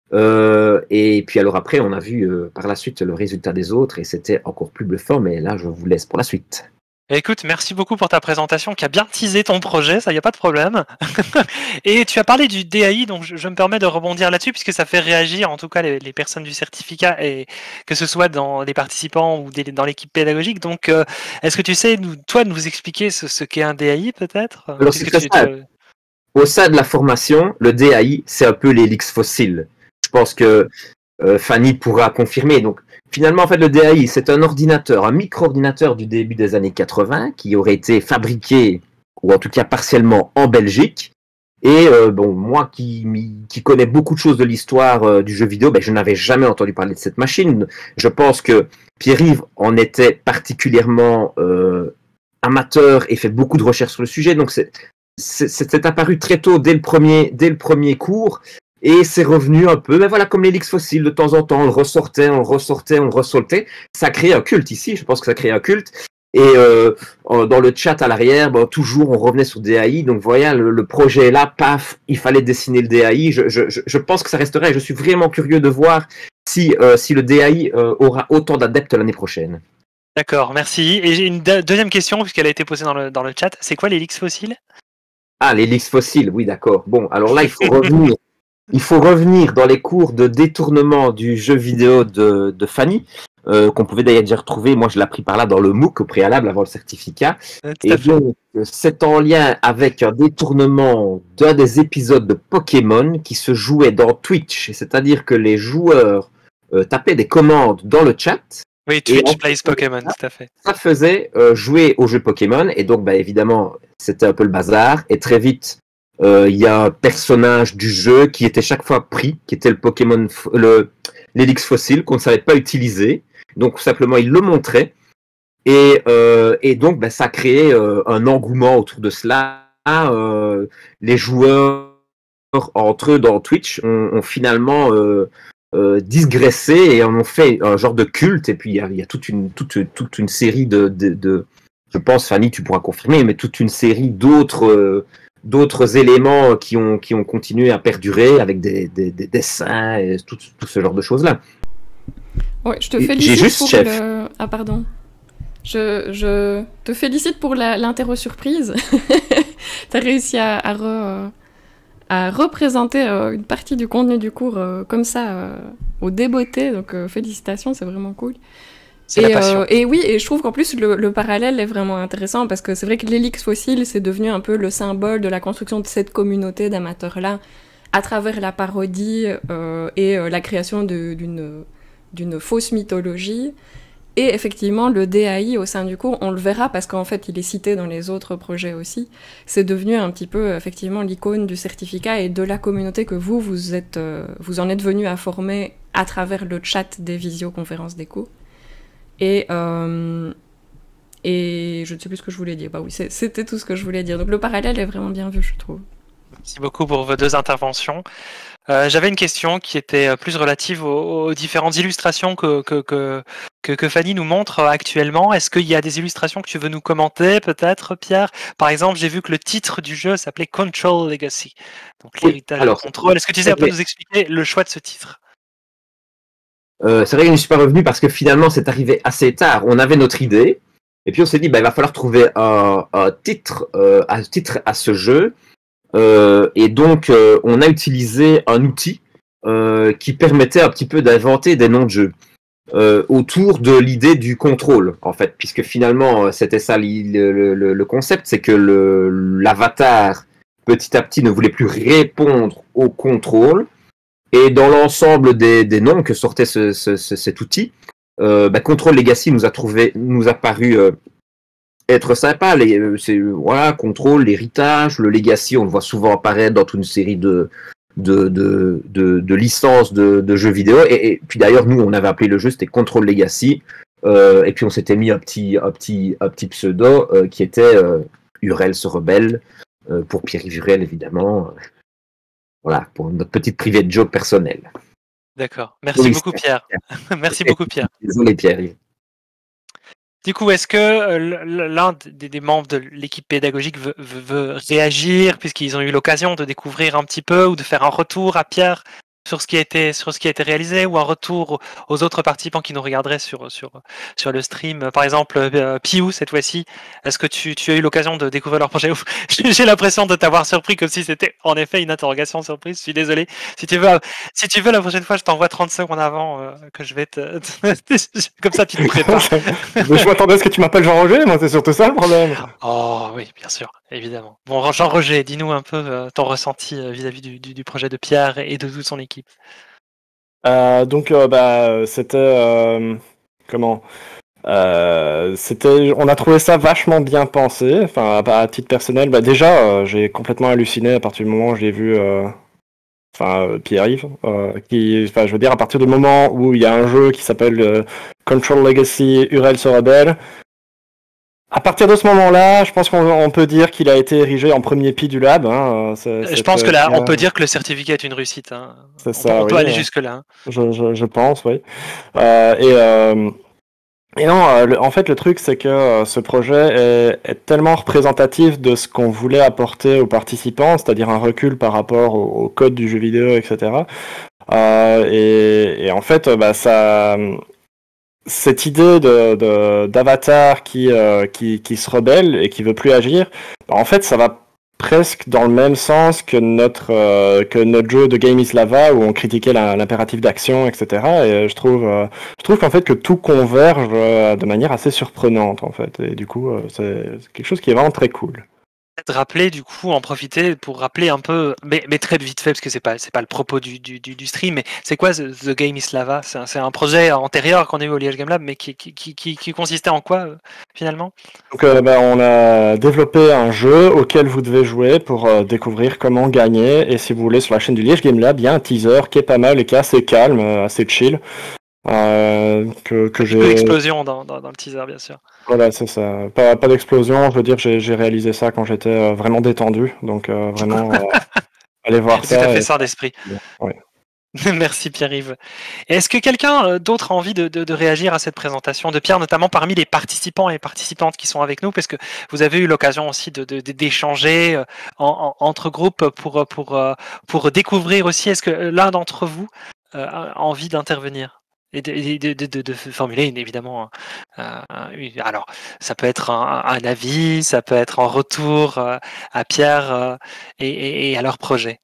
Euh, et puis alors après, on a vu euh, par la suite le résultat des autres, et c'était encore plus bluffant, mais là, je vous laisse pour la suite. Écoute, merci beaucoup pour ta présentation qui a bien teasé ton projet, ça y a pas de problème. Et tu as parlé du D A I, donc je, je me permets de rebondir là-dessus puisque ça fait réagir en tout cas les, les personnes du certificat, et que ce soit dans les participants ou des, dans l'équipe pédagogique. Donc, euh, est-ce que tu sais, nous, toi, de nous expliquer ce, ce qu'est un D A I peut-être? Alors, c'est très simple. Au sein de la formation, le D A I, c'est un peu l'hélix fossile. Je pense que euh, Fanny pourra confirmer. Donc, finalement, en fait, le D A I, c'est un ordinateur, un micro-ordinateur du début des années quatre-vingts qui aurait été fabriqué, ou en tout cas partiellement, en Belgique. Et euh, bon, moi qui, qui connais beaucoup de choses de l'histoire euh, du jeu vidéo, ben, je n'avais jamais entendu parler de cette machine. Je pense que Pierre-Yves en était particulièrement euh, amateur et fait beaucoup de recherches sur le sujet. Donc, c'est, c'est, c'est apparu très tôt, dès le premier, dès le premier cours. Et c'est revenu un peu, mais voilà, comme l'hélix fossile, de temps en temps, on le ressortait, on le ressortait, on le ressortait. Ça a créé un culte ici, je pense que ça a créé un culte. Et euh, dans le chat à l'arrière, bon, toujours, on revenait sur D A I. Donc, voilà, le, le projet est là, paf, il fallait dessiner le D A I. Je, je, je pense que ça resterait, je suis vraiment curieux de voir si, euh, si le D A I euh, aura autant d'adeptes l'année prochaine. D'accord, merci. Et j'ai une de- deuxième question, puisqu'elle a été posée dans le, dans le chat. C'est quoi l'hélix fossile? Ah, l'hélix fossile, oui, d'accord. Bon, alors là, il faut revenir. Il faut revenir dans les cours de détournement du jeu vidéo de, de Fanny, euh, qu'on pouvait d'ailleurs déjà retrouver. Moi, je l'ai appris par là dans le MOOC au préalable avant le certificat. Et donc, c'est en lien avec un détournement d'un des épisodes de Pokémon qui se jouait dans Twitch. C'est-à-dire que les joueurs euh, tapaient des commandes dans le chat. Oui, Twitch plays Pokémon, tout à fait. Ça faisait euh, jouer au jeu Pokémon. Et donc, bah, évidemment, c'était un peu le bazar. Et très vite, il euh, y a un personnage du jeu qui était chaque fois pris, qui était le Pokémon, le l'hélix fossile qu'on ne savait pas utiliser. Donc simplement il le montrait et, euh, et donc ben, ça a créé euh, un engouement autour de cela. Euh, les joueurs entre eux dans Twitch ont, ont finalement euh, euh, digressé et en ont fait un genre de culte. Et puis il y a, y a toute une toute toute une série de, de, de je pense Fanny tu pourras confirmer, mais toute une série d'autres euh, d'autres éléments qui ont, qui ont continué à perdurer avec des, des, des dessins et tout, tout ce genre de choses-là. Ouais, je te félicite juste, pour chef. le... Ah, pardon. Je, je te félicite pour la, l'interro surprise. Tu as réussi à, à, re, à représenter une partie du contenu du cours comme ça, au débeauté. Donc, félicitations, c'est vraiment cool. C'est et, la passion. Euh, et oui, et je trouve qu'en plus le, le parallèle est vraiment intéressant parce que c'est vrai que l'hélix fossile, c'est devenu un peu le symbole de la construction de cette communauté d'amateurs-là à travers la parodie euh, et euh, la création de, d'une, d'une fausse mythologie. Et effectivement, le D A I au sein du cours, on le verra parce qu'en fait, il est cité dans les autres projets aussi. C'est devenu un petit peu, effectivement, l'icône du certificat et de la communauté que vous, vous, êtes, euh, vous en êtes venu à former à travers le chat des visioconférences des cours. Et, euh, et je ne sais plus ce que je voulais dire. Bah oui, c'est, c'était tout ce que je voulais dire. Donc le parallèle est vraiment bien vu, je trouve. Merci beaucoup pour vos deux interventions. Euh, j'avais une question qui était plus relative aux, aux différentes illustrations que, que, que, que, que Fanny nous montre actuellement. Est-ce qu'il y a des illustrations que tu veux nous commenter, peut-être, Pierre? Par exemple, j'ai vu que le titre du jeu s'appelait Control Legacy, donc l'héritage oui, de contrôle. Est-ce que tu sais un peu nous expliquer le choix de ce titre? euh, C'est vrai que je ne suis pas revenu parce que finalement, c'est arrivé assez tard. On avait notre idée, et puis on s'est dit, bah, il va falloir trouver un, un, titre, euh, un titre à ce jeu. Euh, et donc, euh, on a utilisé un outil euh, qui permettait un petit peu d'inventer des noms de jeux euh, autour de l'idée du contrôle, en fait, puisque finalement, c'était ça le, le, le concept, c'est que le, l'avatar, petit à petit, ne voulait plus répondre au contrôle. Et dans l'ensemble des, des noms que sortait ce, ce, ce, cet outil, euh, bah, Control Legacy nous a, trouvé, nous a paru... Euh, être sympa, les, c'est voilà, contrôle, l'héritage, le legacy, on le voit souvent apparaître dans toute une série de de de de, de licences de, de jeux vidéo. Et, et puis d'ailleurs, nous, on avait appelé le jeu, c'était Control Legacy. Euh, et puis on s'était mis un petit un petit un petit pseudo euh, qui était euh, Urel se rebelle euh, pour Pierre-Yves Urel, évidemment. Voilà, pour notre petite private joke personnelle. D'accord. Merci oui, beaucoup, Pierre. Merci beaucoup, Pierre. Désolé, Pierre-Yves. Du coup, est-ce que l'un des membres de l'équipe pédagogique veut, veut, veut réagir, puisqu'ils ont eu l'occasion de découvrir un petit peu ou de faire un retour à Pierre sur ce qui a été, sur ce qui a été réalisé, ou un retour aux autres participants qui nous regarderaient sur, sur, sur le stream? Par exemple, euh, Piou, cette fois-ci, est-ce que tu, tu as eu l'occasion de découvrir leur projet? J'ai l'impression de t'avoir surpris comme si c'était en effet une interrogation surprise. Je suis désolé. Si tu veux, si tu veux la prochaine fois, je t'envoie trente secondes avant euh, que je vais te... comme ça, tu te prépares. Je m'attendais à ce que tu m'appelles Jean-Roger, moi, c'est surtout ça le problème. Oh oui, bien sûr, évidemment. Bon, Jean-Roger, dis-nous un peu euh, ton ressenti euh, vis-à-vis du, du, du projet de Pierre et de toute son équipe. Euh, donc, euh, bah, c'était... Euh, comment euh, c'était, on a trouvé ça vachement bien pensé. Enfin, à, à titre personnel, bah, déjà, euh, j'ai complètement halluciné à partir du moment où j'ai vu... Euh, Enfin, euh, Pierre-Yves, euh, qui, enfin, je veux dire, à partir du moment où il y a un jeu qui s'appelle euh, Control Legacy, Urel se rebelle, à partir de ce moment-là, je pense qu'on peut dire qu'il a été érigé en premier pi du lab. Hein, je pense que là, on peut dire que le certificat est une réussite. Hein. C'est on ça. Peut, on oui, peut aller ouais. jusque-là. Hein. Je, je, je pense, oui. Euh, et euh, Et non, euh, le, en fait, le truc, c'est que euh, ce projet est, est tellement représentatif de ce qu'on voulait apporter aux participants, c'est-à-dire un recul par rapport au, au code du jeu vidéo, et cetera. Euh, et, et en fait, bah, ça, cette idée de, de, d'avatar qui, euh, qui, qui se rebelle et qui veut plus agir, bah, en fait, ça va presque dans le même sens que notre euh, que notre jeu de Game is Lava où on critiquait la, l'impératif d'action, et cetera. Et je trouve euh, je trouve qu'en fait que tout converge euh, de manière assez surprenante en fait. Et du coup, euh, c'est, c'est quelque chose qui est vraiment très cool. Rappeler du coup, en profiter pour rappeler un peu, mais, mais très vite fait parce que c'est pas c'est pas le propos du, du, du stream. Mais c'est quoi The, The Game is Lava? C'est un, c'est un projet antérieur qu'on a eu au Liège Game Lab, mais qui qui, qui, qui, qui consistait en quoi euh, finalement? Donc euh, bah, on a développé un jeu auquel vous devez jouer pour euh, découvrir comment gagner. Et si vous voulez, sur la chaîne du Liège Game Lab, il y a un teaser qui est pas mal et qui est assez calme, assez chill. Euh, que, que j'ai... Peu d'explosion dans, dans, dans le teaser, bien sûr. Voilà, c'est ça. Pas, pas d'explosion, je veux dire, j'ai, j'ai réalisé ça quand j'étais euh, vraiment détendu. Donc, euh, vraiment, euh, allez voir c'est ça. Tout à fait et... sain d'esprit. Ouais. Merci Pierre-Yves. Et est-ce que quelqu'un d'autre a envie de, de, de réagir à cette présentation de Pierre, notamment parmi les participants et participantes qui sont avec nous, parce que vous avez eu l'occasion aussi de, de, d'échanger en, en, entre groupes pour, pour, pour découvrir aussi, est-ce que l'un d'entre vous a envie d'intervenir et de, de, de, de, de formuler évidemment euh, alors ça peut être un, un avis, ça peut être un retour euh, à Pierre euh, et, et, et à leur projet.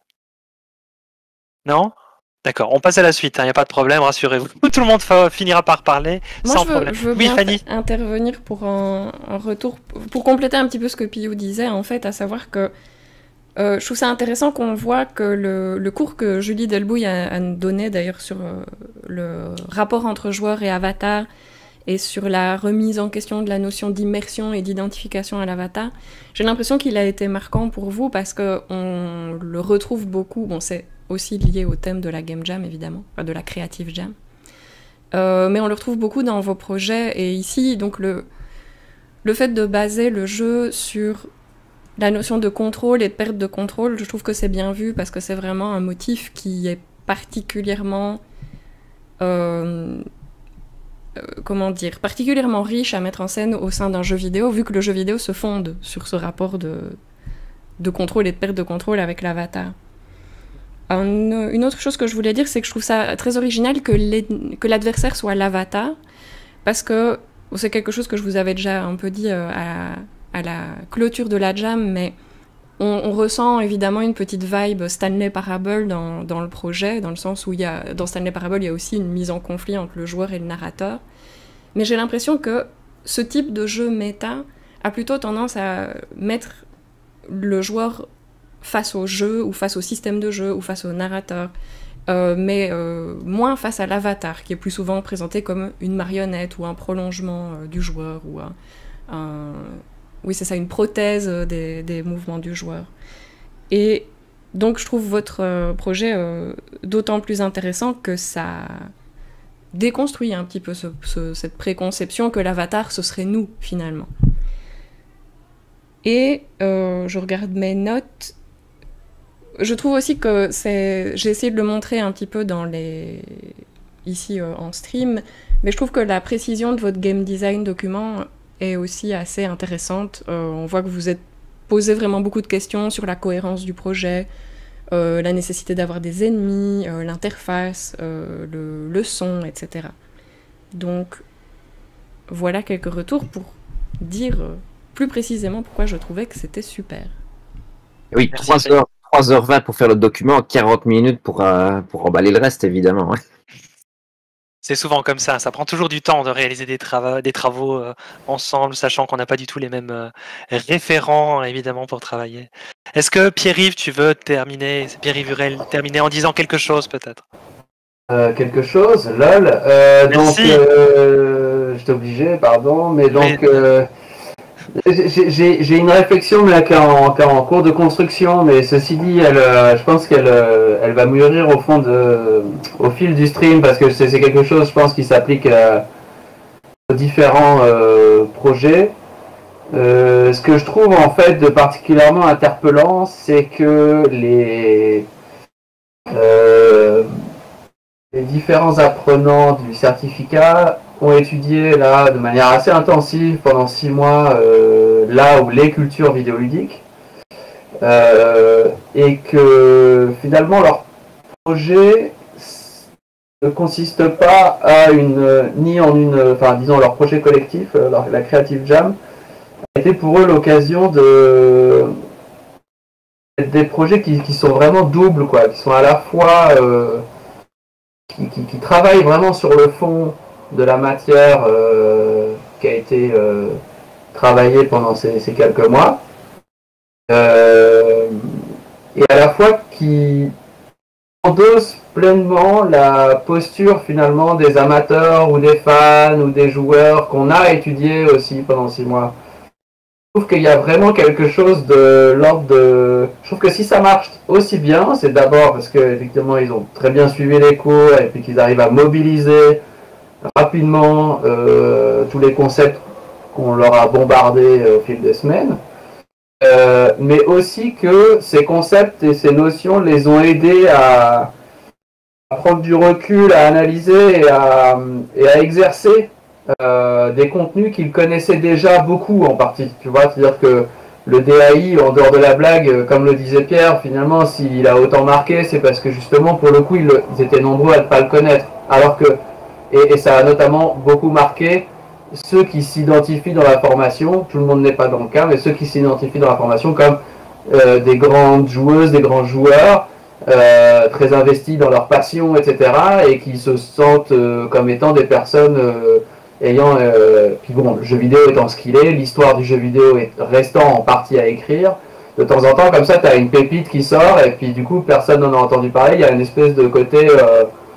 Non? D'accord, on passe à la suite, il hein, n'y a pas de problème, rassurez-vous. Tout le monde fa- finira par parler Moi, sans je veux, problème. Je veux oui, bien Fanny. intervenir pour un, un retour, pour compléter un petit peu ce que Piou disait, en fait, à savoir que euh, je trouve ça intéressant qu'on voit que le, le cours que Julie Delbouille a, a donné d'ailleurs sur euh, le rapport entre joueurs et avatars et sur la remise en question de la notion d'immersion et d'identification à l'avatar. J'ai l'impression qu'il a été marquant pour vous parce qu'on le retrouve beaucoup, bon c'est aussi lié au thème de la Game Jam évidemment, enfin, de la Creative Jam, euh, mais on le retrouve beaucoup dans vos projets, et ici donc le, le fait de baser le jeu sur la notion de contrôle et de perte de contrôle, je trouve que c'est bien vu parce que c'est vraiment un motif qui est particulièrement... Euh, Euh, comment dire, particulièrement riche à mettre en scène au sein d'un jeu vidéo, vu que le jeu vidéo se fonde sur ce rapport de, de contrôle et de perte de contrôle avec l'avatar. Un, une autre chose que je voulais dire, c'est que je trouve ça très original que, les, que l'adversaire soit l'avatar, parce que c'est quelque chose que je vous avais déjà un peu dit euh, à, à la clôture de la jam, mais on, on ressent évidemment une petite vibe Stanley Parable dans, dans le projet, dans le sens où il y a, dans Stanley Parable, il y a aussi une mise en conflit entre le joueur et le narrateur. Mais j'ai l'impression que ce type de jeu méta a plutôt tendance à mettre le joueur face au jeu, ou face au système de jeu, ou face au narrateur, euh, mais euh, moins face à l'avatar, qui est plus souvent présenté comme une marionnette ou un prolongement euh, du joueur, ou un... un oui, c'est ça, une prothèse des, des mouvements du joueur. Et donc, je trouve votre euh, projet euh, d'autant plus intéressant que ça déconstruit un petit peu ce, ce, cette préconception que l'avatar, ce serait nous, finalement. Et euh, je regarde mes notes. Je trouve aussi que c'est... J'ai essayé de le montrer un petit peu dans les... ici euh, en stream, mais je trouve que la précision de votre game design document est aussi assez intéressante. Euh, on voit que vous êtes posé vraiment beaucoup de questions sur la cohérence du projet, euh, la nécessité d'avoir des ennemis, euh, l'interface, euh, le, le son, et cetera. Donc, voilà quelques retours pour dire euh, plus précisément pourquoi je trouvais que c'était super. Oui, trois heures, trois heures vingt pour faire le document, quarante minutes pour, euh, pour emballer le reste, évidemment. Ouais. C'est souvent comme ça, ça prend toujours du temps de réaliser des, trava- des travaux euh, ensemble, sachant qu'on n'a pas du tout les mêmes euh, référents, évidemment, pour travailler. Est-ce que Pierre-Yves, tu veux terminer, Pierre-Yves Hurel, terminer en disant quelque chose, peut-être euh, Quelque chose, lol. Euh, donc, euh, j'étais obligé, pardon, mais donc... Mais... Euh, J'ai, j'ai une réflexion mais là, qui, est en, qui est en cours de construction, mais ceci dit, elle, euh, je pense qu'elle euh, elle va mûrir au fond de, au fil du stream, parce que c'est, c'est quelque chose, je pense, qui s'applique à, aux différents euh, projets. Euh, ce que je trouve en fait de particulièrement interpellant, c'est que les, euh, les différents apprenants du certificat ont étudié là de manière assez intensive pendant six mois euh, là où les cultures vidéoludiques euh, et que finalement leur projet ne consiste pas à une ni en une enfin disons leur projet collectif leur, la Creative Jam a été pour eux l'occasion de des projets qui, qui sont vraiment doubles quoi, qui sont à la fois euh, qui, qui, qui travaillent vraiment sur le fond de la matière euh, qui a été euh, travaillée pendant ces, ces quelques mois euh, et à la fois qui endosse pleinement la posture finalement des amateurs ou des fans ou des joueurs qu'on a étudié aussi pendant six mois. Je trouve qu'il y a vraiment quelque chose de l'ordre de... Je trouve que si ça marche aussi bien, c'est d'abord parce qu'effectivement ils ont très bien suivi les cours et puis qu'ils arrivent à mobiliser rapidement euh, tous les concepts qu'on leur a bombardés euh, au fil des semaines, euh, mais aussi que ces concepts et ces notions les ont aidés à, à prendre du recul, à analyser et à, et à exercer euh, des contenus qu'ils connaissaient déjà beaucoup en partie. Tu vois, c'est-à-dire que le D A I, en dehors de la blague, comme le disait Pierre, finalement, s'il a autant marqué, c'est parce que justement, pour le coup, ils, ils étaient nombreux à ne pas le connaître, alors que Et, et ça a notamment beaucoup marqué ceux qui s'identifient dans la formation, tout le monde n'est pas dans le cas, mais ceux qui s'identifient dans la formation comme euh, des grandes joueuses, des grands joueurs, euh, très investis dans leur passion, et cetera, et qui se sentent euh, comme étant des personnes euh, ayant... Euh, puis bon, le jeu vidéo étant ce qu'il est, l'histoire du jeu vidéo est restant en partie à écrire, de temps en temps, comme ça, tu as une pépite qui sort, et puis du coup, personne n'en a entendu parler, il y a une espèce de côté... Euh,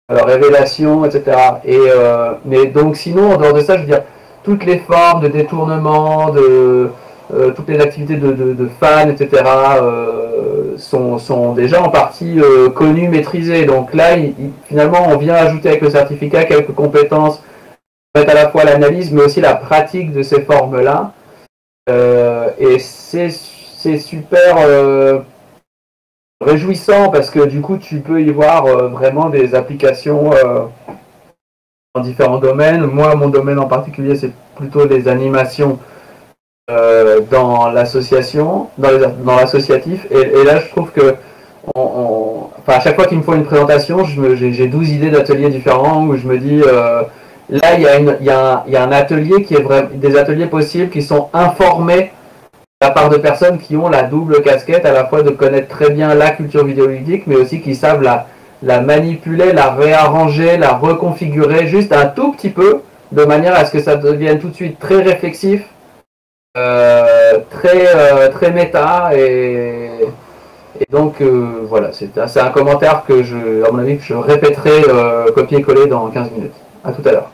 euh, révélation, et cetera. Et, euh, mais donc sinon, en dehors de ça, je veux dire, toutes les formes de détournement, de, euh, toutes les activités de, de, de fans, et cetera, euh, sont, sont déjà en partie euh, connues, maîtrisées. Donc là, il, il, finalement, on vient ajouter avec le certificat quelques compétences, à la fois l'analyse, mais aussi la pratique de ces formes-là. Euh, et c'est super euh, réjouissant parce que du coup, tu peux y voir euh, vraiment des applications euh, dans différents domaines. Moi, mon domaine en particulier, c'est plutôt les animations euh, dans l'association, dans, les, dans l'associatif. Et, et là, je trouve que on, on, enfin, à chaque fois qu'il me faut une présentation, j'ai douze idées d'ateliers différents où je me dis... Euh, là, il y, a une, il, y a un, il y a un atelier qui est vrai, des ateliers possibles qui sont informés de la part de personnes qui ont la double casquette, à la fois de connaître très bien la culture vidéoludique, mais aussi qui savent la, la manipuler, la réarranger, la reconfigurer juste un tout petit peu, de manière à ce que ça devienne tout de suite très réflexif, euh, très, euh, très méta, et, et donc euh, voilà, c'est un commentaire que je, à mon avis, que je répéterai euh, copier-coller dans quinze minutes. À tout à l'heure.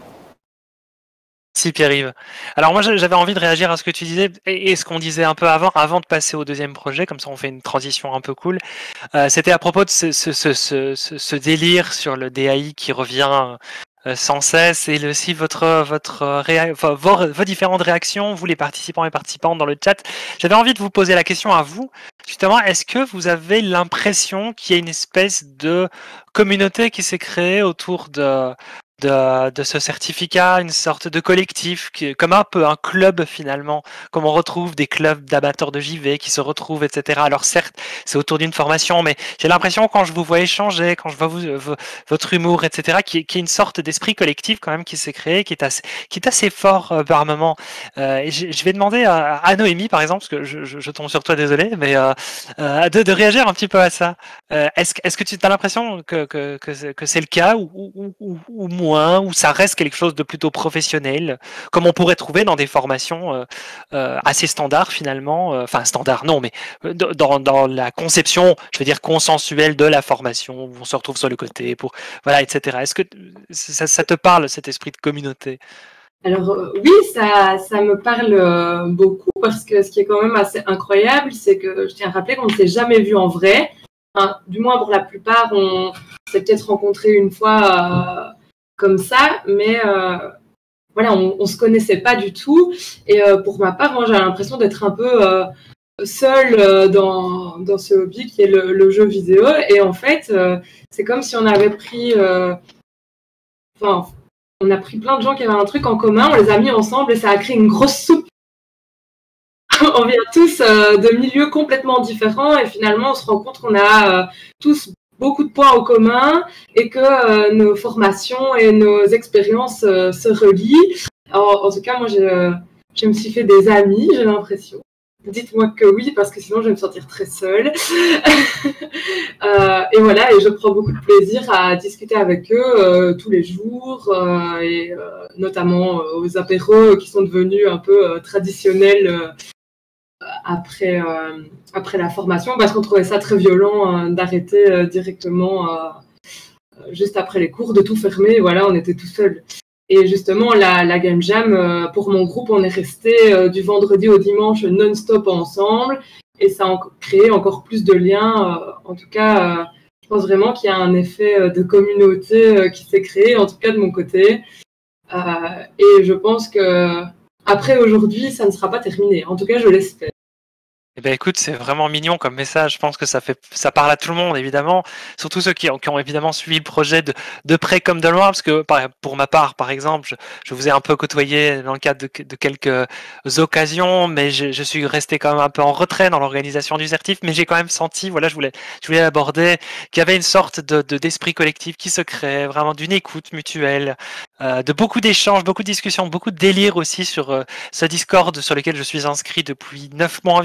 Merci Pierre-Yves. Alors moi j'avais envie de réagir à ce que tu disais et ce qu'on disait un peu avant, avant de passer au deuxième projet, comme ça on fait une transition un peu cool. Euh, C'était à propos de ce, ce, ce, ce, ce délire sur le D A I qui revient euh, sans cesse et aussi votre, votre réa... enfin, vos, vos différentes réactions, vous les participants et participantes dans le chat. J'avais envie de vous poser la question à vous, justement, est-ce que vous avez l'impression qu'il y a une espèce de communauté qui s'est créée autour de... De, de ce certificat, une sorte de collectif, qui, comme un peu un club finalement, comme on retrouve des clubs d'amateurs de J V qui se retrouvent, et cetera. Alors certes, c'est autour d'une formation, mais j'ai l'impression quand je vous vois échanger, quand je vois vous, v votre humour, et cetera, qu'il y a une sorte d'esprit collectif quand même qui s'est créé, qui est assez, qui est assez fort euh, par moment. Euh, et je, je vais demander à, à Noémie, par exemple, parce que je, je, je tombe sur toi, désolé, mais euh, euh, de, de réagir un petit peu à ça. Euh, Est-ce est-ce que tu as l'impression que, que, que, que c'est le cas ou, ou, ou, ou moi où ça reste quelque chose de plutôt professionnel, comme on pourrait trouver dans des formations euh, euh, assez standards finalement, euh, enfin standards non, mais dans, dans la conception, je veux dire consensuelle de la formation, où on se retrouve sur le côté, pour voilà, et cetera. Est-ce que ça, ça te parle, cet esprit de communauté? Alors euh, oui, ça, ça me parle euh, beaucoup parce que ce qui est quand même assez incroyable, c'est que je tiens à rappeler qu'on ne s'est jamais vu en vrai. Enfin, du moins pour la plupart, on s'est peut-être rencontrés une fois euh, comme ça, mais euh, voilà, on, on se connaissait pas du tout. Et euh, pour ma part, moi, j'ai l'impression d'être un peu euh, seule euh, dans, dans ce hobby qui est le, le jeu vidéo. Et en fait, euh, c'est comme si on avait pris, euh, enfin, on a pris plein de gens qui avaient un truc en commun, on les a mis ensemble et ça a créé une grosse soupe. On vient tous euh, de milieux complètement différents et finalement, on se rend compte qu'on a euh, tous beaucoup de points en commun et que euh, nos formations et nos expériences euh, se relient. Alors, en tout cas, moi, je, je me suis fait des amis, j'ai l'impression. Dites-moi que oui, parce que sinon, je vais me sentir très seule. euh, et voilà, et je prends beaucoup de plaisir à discuter avec eux euh, tous les jours, euh, et euh, notamment euh, aux apéros qui sont devenus un peu euh, traditionnels euh, après, euh, après la formation, parce qu'on trouvait ça très violent euh, d'arrêter euh, directement euh, juste après les cours, de tout fermer, et voilà, on était tout seuls. Et justement, la, la Game Jam, euh, pour mon groupe, on est resté euh, du vendredi au dimanche non-stop ensemble, et ça a créé encore plus de liens. Euh, en tout cas, euh, je pense vraiment qu'il y a un effet euh, de communauté euh, qui s'est créé, en tout cas de mon côté. Euh, et je pense que après aujourd'hui, ça ne sera pas terminé. En tout cas, je l'espère. Eh ben écoute, c'est vraiment mignon comme message. Je pense que ça fait, ça parle à tout le monde évidemment, surtout ceux qui ont, qui ont évidemment suivi le projet de, de près comme de loin, parce que pour ma part, par exemple, je, je vous ai un peu côtoyé dans le cadre de, de quelques occasions, mais je, je suis resté quand même un peu en retrait dans l'organisation du certif, mais j'ai quand même senti, voilà, je voulais, je voulais aborder qu'il y avait une sorte de, de d'esprit collectif qui se crée, vraiment d'une écoute mutuelle, euh, de beaucoup d'échanges, beaucoup de discussions, beaucoup de délire aussi sur euh, ce Discord sur lequel je suis inscrit depuis neuf mois environ et qui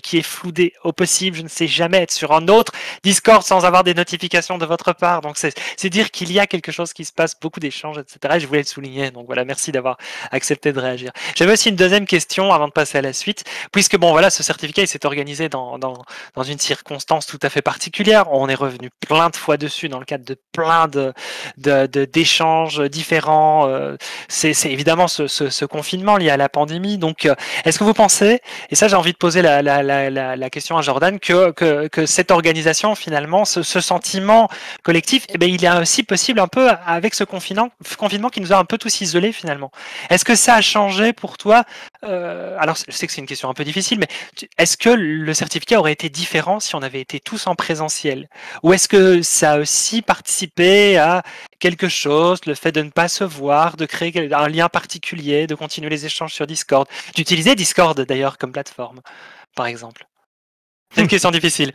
qui est floudé au possible. Je ne sais jamais être sur un autre Discord sans avoir des notifications de votre part. Donc c'est, c'est dire qu'il y a quelque chose qui se passe, beaucoup d'échanges, et cetera. Et je voulais le souligner. Donc voilà, merci d'avoir accepté de réagir. J'avais aussi une deuxième question avant de passer à la suite, puisque bon voilà, ce certificat il s'est organisé dans, dans, dans une circonstance tout à fait particulière. On est revenu plein de fois dessus dans le cadre de plein de, de, de d'échanges différents. Euh, c'est, c'est évidemment ce, ce, ce confinement lié à la pandémie. Donc euh, est-ce que vous pensez, et ça j'ai envie de poser la, la, la, la, la question à Jordan, que, que, que cette organisation finalement, ce, ce sentiment collectif, eh ben, il est aussi possible un peu avec ce confinement, confinement qui nous a un peu tous isolés finalement. Est-ce que ça a changé pour toi? euh, Alors je sais que c'est une question un peu difficile, mais est-ce que le certificat aurait été différent si on avait été tous en présentiel? Ou est-ce que ça a aussi participé à quelque chose, le fait de ne pas se voir, de créer un lien particulier, de continuer les échanges sur Discord, d'utiliser Discord d'ailleurs comme plateforme, par exemple? C'est une question difficile.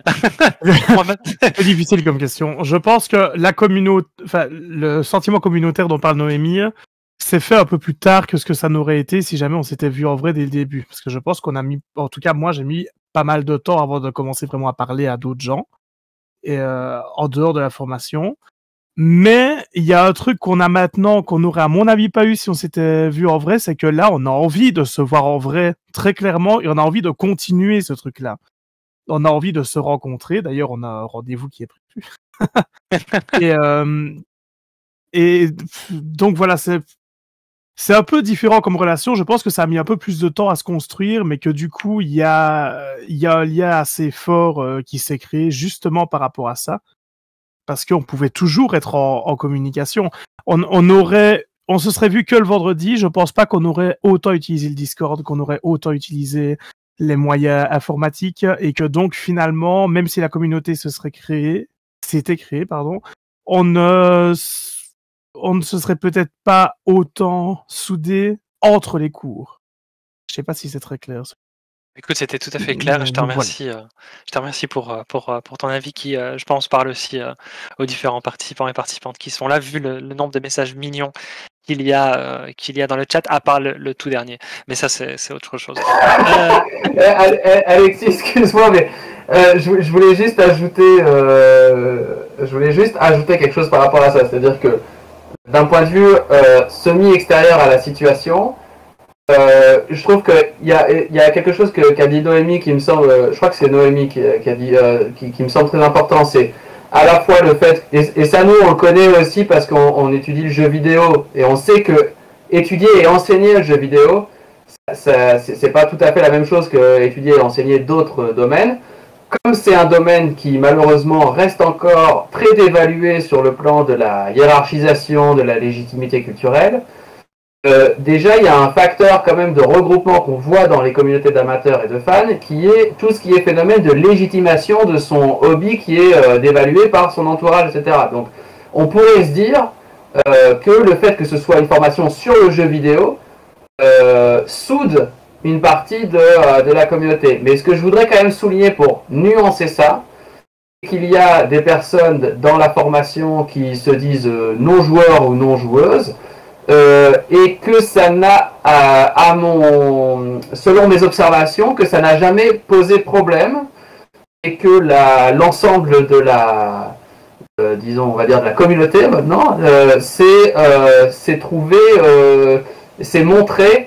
C'est difficile comme question. Je pense que la communauté, enfin, le sentiment communautaire dont parle Noémie, c'est fait un peu plus tard que ce que ça n'aurait été si jamais on s'était vu en vrai dès le début. Parce que je pense qu'on a mis, en tout cas moi j'ai mis pas mal de temps avant de commencer vraiment à parler à d'autres gens, et euh, en dehors de la formation. Mais il y a un truc qu'on a maintenant, qu'on n'aurait à mon avis pas eu si on s'était vu en vrai, c'est que là on a envie de se voir en vrai, très clairement, et on a envie de continuer ce truc-là. On a envie de se rencontrer. D'ailleurs, on a un rendez-vous qui est prévu. et, euh, et donc voilà, c'est c'est un peu différent comme relation. Je pense que ça a mis un peu plus de temps à se construire, mais que du coup, il y a il y a un lien assez fort euh, qui s'est créé justement par rapport à ça, parce qu'on pouvait toujours être en, en communication. On, on aurait on se serait vu que le vendredi. Je pense pas qu'on aurait autant utilisé le Discord, qu'on aurait autant utilisé les moyens informatiques, et que donc finalement, même si la communauté se serait créée, s'était créée, pardon, on ne, on ne se serait peut-être pas autant soudés entre les cours. Je sais pas si c'est très clair. Écoute, c'était tout à fait clair. Je te remercie. Euh, je te remercie pour pour pour ton avis qui, euh, je pense, parle aussi euh, aux différents participants et participantes qui sont là, vu le, le nombre de messages mignons qu'il y a euh, qu'il y a dans le chat, à part le, le tout dernier. Mais ça, c'est c'est autre chose. Euh... Alexis, excuse-moi, mais euh, je, je voulais juste ajouter, euh, je voulais juste ajouter quelque chose par rapport à ça. C'est-à-dire que d'un point de vue euh, semi-extérieur à la situation, euh, je trouve qu'il y a, y a quelque chose que, qu'a dit Noémie qui me semble, je crois que c'est Noémie qui, qui a dit, euh, qui, qui me semble très important, c'est à la fois le fait, et, et ça nous on le connaît aussi parce qu'on on étudie le jeu vidéo, et on sait que étudier et enseigner le jeu vidéo, ça, c'est, c'est pas tout à fait la même chose que étudier et enseigner d'autres domaines. Comme c'est un domaine qui malheureusement reste encore très dévalué sur le plan de la hiérarchisation, de la légitimité culturelle, euh, déjà il y a un facteur quand même de regroupement qu'on voit dans les communautés d'amateurs et de fans, qui est tout ce qui est phénomène de légitimation de son hobby qui est euh, dévalué par son entourage, et cetera. Donc on pourrait se dire euh, que le fait que ce soit une formation sur le jeu vidéo euh, soude une partie de, euh, de la communauté. Mais ce que je voudrais quand même souligner pour nuancer ça, c'est qu'il y a des personnes dans la formation qui se disent euh, non-joueurs ou non-joueuses, euh, et que ça n'a, à, à mon, selon mes observations, que ça n'a jamais posé problème, et que la, l'ensemble de la, euh, disons, on va dire de la communauté maintenant, euh, s'est, euh, s'est trouvé, euh, s'est montré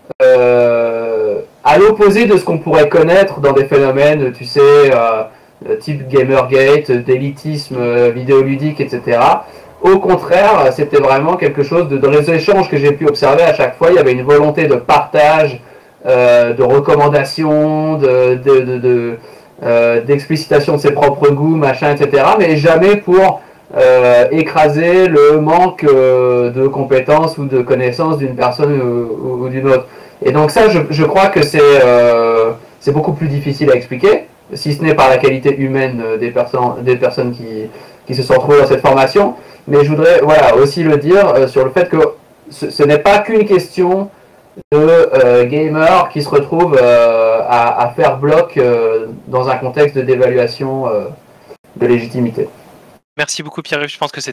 Euh, à l'opposé de ce qu'on pourrait connaître dans des phénomènes, tu sais, euh, type Gamergate, d'élitisme euh, vidéoludique, et cetera. Au contraire, c'était vraiment quelque chose de, dans les échanges que j'ai pu observer à chaque fois, il y avait une volonté de partage, euh, de recommandation, de, de, de, de, euh, d'explicitation de ses propres goûts, machin, et cetera. Mais jamais pour euh, écraser le manque euh, de compétences ou de connaissances d'une personne ou, ou d'une autre. Et donc ça, je, je crois que c'est euh, c'est beaucoup plus difficile à expliquer, si ce n'est par la qualité humaine des personnes, des personnes qui, qui se sont retrouvées dans cette formation. Mais je voudrais voilà, aussi le dire euh, sur le fait que ce, ce n'est pas qu'une question de euh, gamers qui se retrouvent euh, à, à faire bloc euh, dans un contexte de dévaluation euh, de légitimité. Merci beaucoup Pierre-Yves, je pense que c'était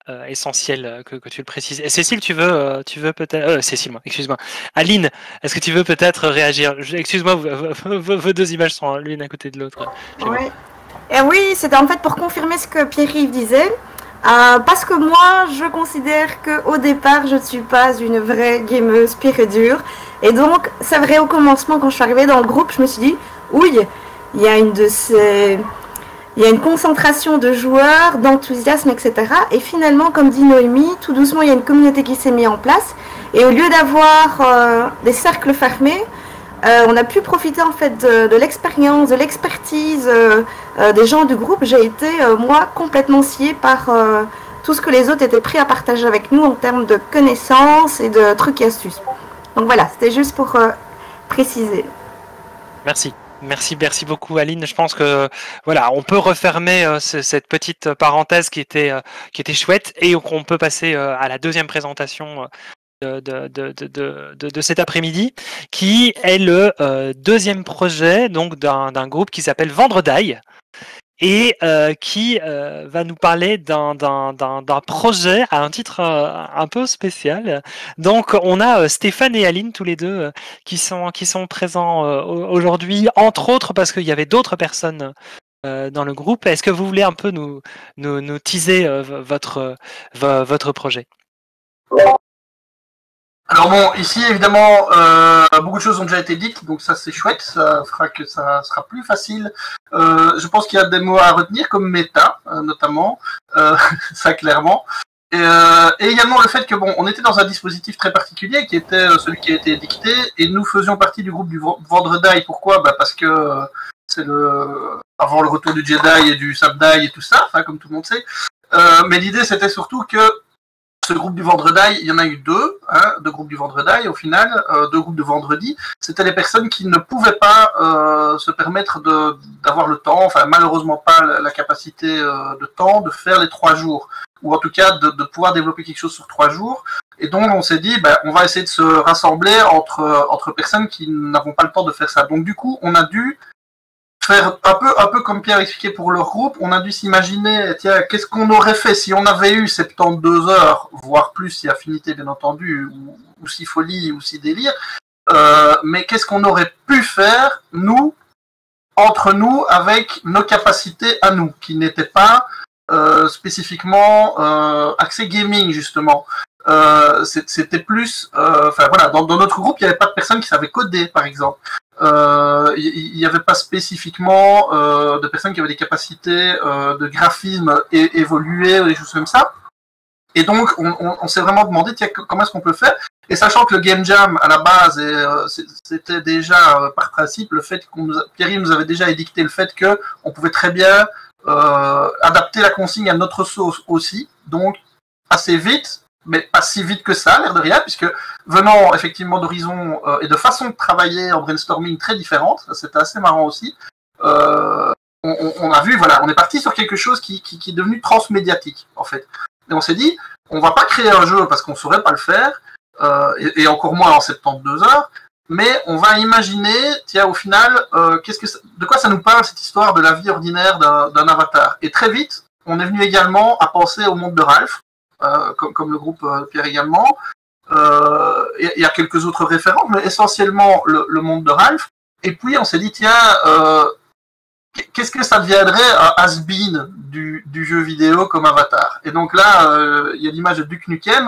euh, essentiel que, que tu le précises. Et Cécile, tu veux, euh, tu veux peut-être, euh, Cécile, moi, excuse-moi. Aline, est-ce que tu veux peut-être réagir? Excuse-moi, vos, vos, vos deux images sont l'une à côté de l'autre. Oui. Et oui, c'était en fait pour confirmer ce que Pierre-Yves disait. Euh, parce que moi, je considère qu'au départ, je ne suis pas une vraie gameuse pure et dure. Et donc, c'est vrai, au commencement, quand je suis arrivée dans le groupe, je me suis dit, oui, il y a une de ces... Il y a une concentration de joueurs, d'enthousiasme, et cetera. Et finalement, comme dit Noémie, tout doucement, il y a une communauté qui s'est mise en place. Et au lieu d'avoir euh, des cercles fermés, euh, on a pu profiter en fait de, de l'expérience, de l'expertise euh, euh, des gens du groupe. J'ai été, euh, moi, complètement sciée par euh, tout ce que les autres étaient prêts à partager avec nous en termes de connaissances et de trucs et astuces. Donc voilà, c'était juste pour euh, préciser. Merci. Merci, merci beaucoup Aline. Je pense que voilà, on peut refermer euh, ce, cette petite parenthèse qui était euh, qui était chouette et on peut passer euh, à la deuxième présentation de de de de, de, de cet après-midi, qui est le euh, deuxième projet donc d'un d'un groupe qui s'appelle Vendredi et euh, qui euh, va nous parler d'un d'un d'un d'un projet à un titre euh, un peu spécial. Donc on a euh, Stéphane et Aline tous les deux euh, qui sont qui sont présents euh, aujourd'hui, entre autres parce qu'il y avait d'autres personnes euh, dans le groupe. Est-ce que vous voulez un peu nous nous, nous teaser euh, votre euh, votre projet? Alors bon, ici évidemment, euh, beaucoup de choses ont déjà été dites, donc ça c'est chouette, ça fera que ça sera plus facile. Euh, je pense qu'il y a des mots à retenir comme méta, euh, notamment, euh, ça clairement. Et, euh, et également le fait que bon, on était dans un dispositif très particulier qui était euh, celui qui a été dicté, et nous faisions partie du groupe du Vendredi. Pourquoi? Bah parce que euh, c'est le avant le retour du Jedi et du Sabdai et tout ça, enfin comme tout le monde sait. Euh, mais l'idée c'était surtout que ce groupe du Vendredi, il y en a eu deux, hein, deux groupes du Vendredi au final, euh, deux groupes de vendredi. C'était les personnes qui ne pouvaient pas euh, se permettre de, d'avoir le temps, enfin malheureusement pas la, la capacité euh, de temps de faire les trois jours, ou en tout cas de, de pouvoir développer quelque chose sur trois jours. Et donc on s'est dit, ben, on va essayer de se rassembler entre, entre personnes qui n'avons pas le temps de faire ça. Donc du coup, on a dû faire un peu, un peu comme Pierre expliquait pour leur groupe, on a dû s'imaginer, tiens, qu'est-ce qu'on aurait fait si on avait eu soixante-douze heures, voire plus si affinité bien entendu, ou, ou si folie, ou si délire, euh, mais qu'est-ce qu'on aurait pu faire, nous, entre nous, avec nos capacités à nous, qui n'étaient pas euh, spécifiquement euh, axées gaming, justement. Euh, c'était plus, enfin euh, voilà, dans, dans notre groupe, il n'y avait pas de personnes qui savaient coder, par exemple. Il euh, n'y avait pas spécifiquement euh, de personnes qui avaient des capacités euh, de graphisme é évoluées ou des choses comme ça. Et donc, on, on, on s'est vraiment demandé, tiens, comment est-ce qu'on peut faire? Et sachant que le Game Jam, à la base, euh, c'était déjà, euh, par principe, le fait qu'on nous a, Pierre nous avait déjà édicté le fait qu'on pouvait très bien euh, adapter la consigne à notre sauce aussi. Donc, assez vite, mais pas si vite que ça, l'air de rien, puisque venant effectivement d'horizons euh, et de façons de travailler en brainstorming très différentes, c'était assez marrant aussi, euh, on, on a vu, voilà, on est parti sur quelque chose qui, qui, qui est devenu transmédiatique, en fait. Et on s'est dit, on va pas créer un jeu parce qu'on saurait pas le faire, euh, et, et encore moins en soixante-douze heures, mais on va imaginer, tiens, au final, euh, qu'est-ce que ça, de quoi ça nous parle, cette histoire de la vie ordinaire d'un avatar. Et très vite, on est venu également à penser au monde de Ralph, Euh, comme, comme le groupe euh, Pierre également. Euh, il y a quelques autres références, mais essentiellement le, le monde de Ralph. Et puis on s'est dit, tiens, euh, qu'est-ce que ça deviendrait un has-been du, du jeu vidéo comme Avatar? Et donc là, euh, il y a l'image de Duke Nukem,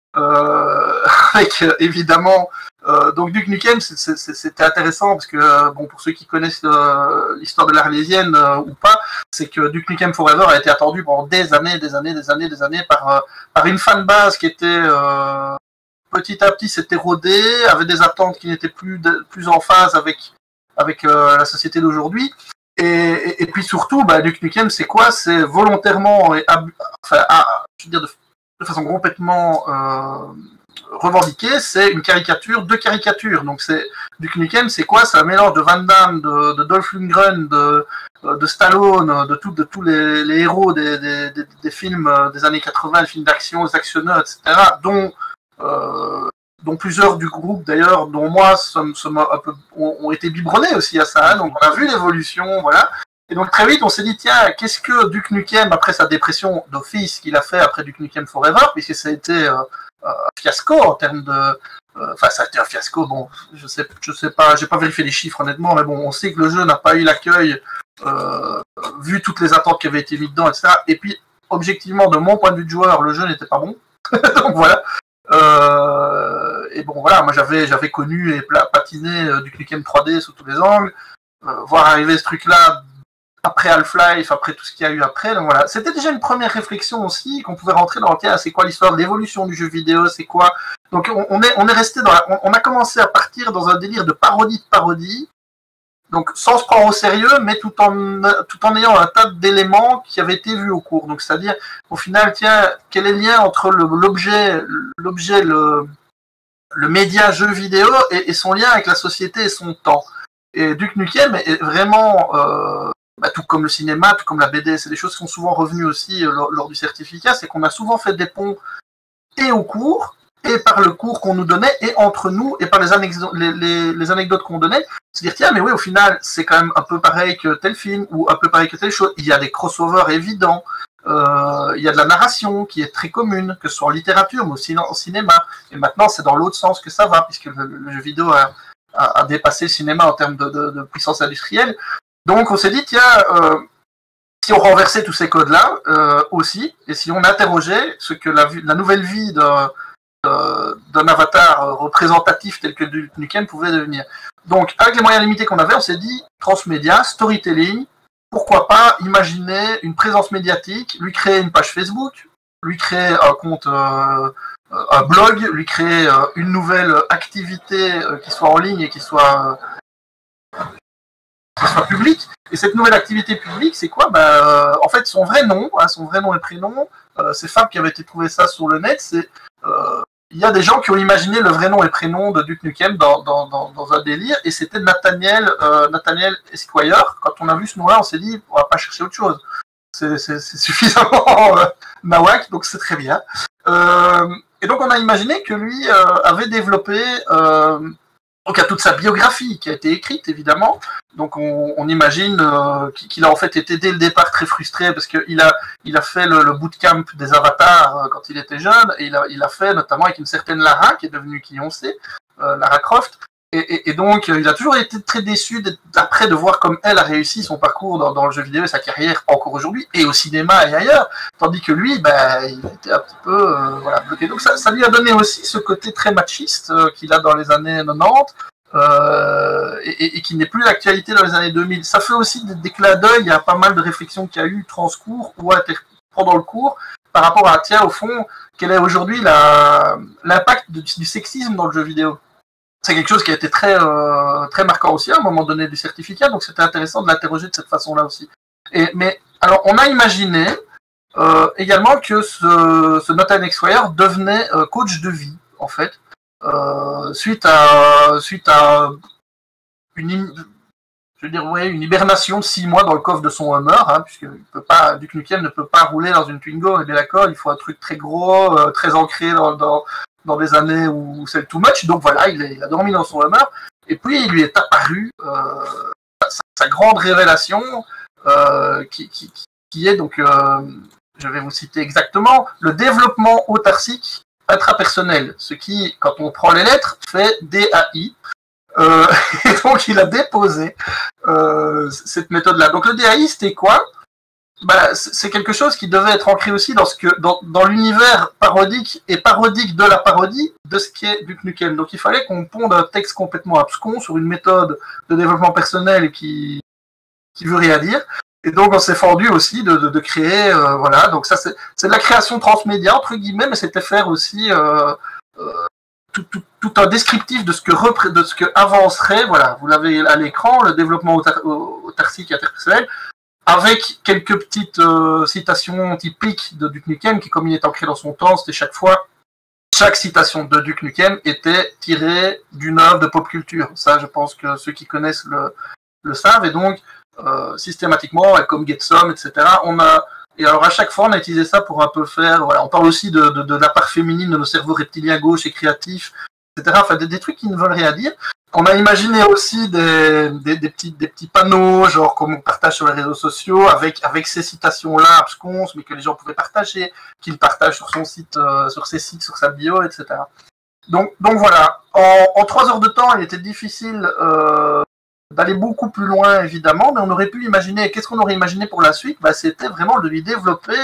euh, avec euh, évidemment... Euh, donc Duke Nukem, c'était intéressant parce que, euh, bon, pour ceux qui connaissent euh, l'histoire de l'Arlésienne euh, ou pas, c'est que Duke Nukem Forever a été attendu pendant des années, des années, des années, des années par, euh, par une fanbase qui était euh, petit à petit s'était rodée, avait des attentes qui n'étaient plus, de, plus en phase avec, avec euh, la société d'aujourd'hui. Et, et, et puis surtout, bah, Duke Nukem, c'est quoi? C'est volontairement, et ab, enfin, à, je veux dire de, de façon complètement euh, revendiquée, c'est une caricature de caricature. Donc c'est Duke Nukem, c'est quoi? C'est un mélange de Van Damme, de, de Dolph Lundgren, de, de Stallone, de, tout, de tous les, les héros des, des, des, des films des années quatre-vingts, les films d'action, les actionneurs, et cetera, dont, euh, dont plusieurs du groupe d'ailleurs, dont moi, sommes, sommes un peu, ont, ont été biberonnés aussi à ça. Hein, donc on a vu l'évolution, voilà. Et donc très vite, on s'est dit, tiens, qu'est-ce que Duke Nukem, après sa dépression d'office qu'il a fait après Duke Nukem Forever, puisque ça a été euh, un fiasco en termes de... Enfin, euh, ça a été un fiasco, bon, je sais, je sais pas, j'ai pas vérifié les chiffres honnêtement, mais bon, on sait que le jeu n'a pas eu l'accueil, euh, vu toutes les attentes qui avaient été mises dedans, et cetera. Et puis, objectivement, de mon point de vue de joueur, le jeu n'était pas bon. Donc voilà. Euh, et bon, voilà, moi j'avais, j'avais connu et patiné euh, Duke Nukem trois D sous tous les angles, euh, voir arriver ce truc-là après Half-Life, après tout ce qu'il y a eu après, donc voilà. C'était déjà une première réflexion aussi, qu'on pouvait rentrer dans le cas, c'est quoi l'histoire de l'évolution du jeu vidéo, c'est quoi... Donc on, on est, on est resté dans la... on, on a commencé à partir dans un délire de parodie de parodie, donc sans se prendre au sérieux, mais tout en, tout en ayant un tas d'éléments qui avaient été vus au cours. Donc c'est-à-dire, au final, tiens, quel est le lien entre le, l'objet, l'objet, le, le média jeu vidéo et, et son lien avec la société et son temps. Et Duke Nukem est vraiment... Euh, Bah, tout comme le cinéma, tout comme la B D, c'est des choses qui sont souvent revenues aussi euh, lors, lors du certificat, c'est qu'on a souvent fait des ponts et au cours, et par le cours qu'on nous donnait, et entre nous, et par les, anecdo- les, les, les anecdotes qu'on donnait, c'est dire, tiens, mais oui, au final, c'est quand même un peu pareil que tel film, ou un peu pareil que telle chose, il y a des crossovers évidents, euh, il y a de la narration qui est très commune, que ce soit en littérature, mais aussi en cinéma, et maintenant, c'est dans l'autre sens que ça va, puisque le, le jeu vidéo a, a, a dépassé le cinéma en termes de, de, de puissance industrielle. Donc on s'est dit, tiens, euh, si on renversait tous ces codes-là euh, aussi, et si on interrogeait ce que la, la nouvelle vie d'un, d'un avatar représentatif tel que Duke Nukem pouvait devenir. Donc avec les moyens limités qu'on avait, on s'est dit, transmédia, storytelling, pourquoi pas imaginer une présence médiatique, lui créer une page Facebook, lui créer un compte, euh, un blog, lui créer euh, une nouvelle activité euh, qui soit en ligne et qui soit... Euh, qui soit public, et cette nouvelle activité publique, c'est quoi? Bah, euh, en fait, son vrai nom, hein, son vrai nom et prénom, euh, c'est Fab qui avait été trouvé ça sur le net, c'est... Euh, il y a des gens qui ont imaginé le vrai nom et prénom de Duke Nukem dans, dans, dans, dans un délire, et c'était Nathaniel, euh, Nathaniel Esquire. Quand on a vu ce nom-là, on s'est dit, on va pas chercher autre chose. C'est, c'est, c'est suffisamment euh, nawak, donc c'est très bien. Euh, et donc on a imaginé que lui euh, avait développé... Euh, Donc, il y a toute sa biographie qui a été écrite, évidemment. Donc, on, on imagine euh, qu'il a en fait été dès le départ très frustré parce qu'il a, il a fait le, le bootcamp des avatars euh, quand il était jeune. Et il a, il a fait notamment avec une certaine Lara, qui est devenue qui on sait, euh, Lara Croft. Et, et, et donc, il a toujours été très déçu après de voir comme elle a réussi son parcours dans, dans le jeu vidéo et sa carrière encore aujourd'hui, et au cinéma et ailleurs. Tandis que lui, ben, il était un petit peu euh, voilà, bloqué. Donc ça, ça lui a donné aussi ce côté très machiste euh, qu'il a dans les années quatre-vingt-dix euh, et, et, et qui n'est plus l'actualité dans les années deux mille. Ça fait aussi des, des clins d'œil, il y a pas mal de réflexions qu'il y a eu transcours ou inter- pendant le cours par rapport à, tiens, au fond, quel est aujourd'hui la, l'impact de, du sexisme dans le jeu vidéo. C'est quelque chose qui a été très, euh, très marquant aussi à un moment donné du certificat, donc c'était intéressant de l'interroger de cette façon-là aussi. Et, mais alors, on a imaginé euh, également que ce, ce Nathaniel Esquire devenait euh, coach de vie, en fait, euh, suite à suite à une, je veux dire, ouais, une hibernation de six mois dans le coffre de son Hummer, hein, puisque il peut pas, Duke Nukem ne peut pas rouler dans une Twingo, on est bien d'accord, il faut un truc très gros, euh, très ancré dans, dans dans des années où c'est too much, donc voilà, il, est, il a dormi dans son Hummer, et puis il lui est apparu euh, sa, sa grande révélation, euh, qui, qui, qui est donc, euh, je vais vous citer exactement, le développement autarcique intrapersonnel, ce qui, quand on prend les lettres, fait D A I, euh, et donc il a déposé euh, cette méthode-là. Donc le D A I, c'était quoi? Bah, c'est quelque chose qui devait être ancré aussi dans, ce que, dans, dans l'univers parodique et parodique de la parodie de ce qu'est Duke Nukem. Donc il fallait qu'on ponde un texte complètement abscon sur une méthode de développement personnel qui qui veut rien dire. Et donc on s'est fendu aussi de, de, de créer, euh, voilà, donc ça c'est, c'est de la création transmédia, entre guillemets, mais c'était faire aussi euh, euh, tout, tout, tout un descriptif de ce que, repré- de ce que avancerait, voilà, vous l'avez à l'écran, le développement autar- autarcique et interpersonnel, avec quelques petites euh, citations typiques de Duke Nukem, qui, comme il est ancré dans son temps, c'était chaque fois, chaque citation de Duke Nukem était tirée d'une œuvre de pop culture. Ça, je pense que ceux qui connaissent le, le savent, et donc, euh, systématiquement, comme Get Some, et cetera, on a, et alors à chaque fois, on a utilisé ça pour un peu faire, voilà, on parle aussi de, de, de la part féminine de nos cerveaux reptiliens gauches et créatifs, cetera. Enfin, des, des trucs qui ne veulent rien dire. On a imaginé aussi des, des, des, petits, des petits panneaux, genre comme on partage sur les réseaux sociaux, avec, avec ces citations-là absconses, mais que les gens pouvaient partager, qu'ils partagent sur son site, euh, sur ses sites, sur sa bio, et cetera. Donc, donc voilà, en, en trois heures de temps, il était difficile euh, d'aller beaucoup plus loin, évidemment, mais on aurait pu imaginer, qu'est-ce qu'on aurait imaginé pour la suite? Bah, c'était vraiment de lui développer,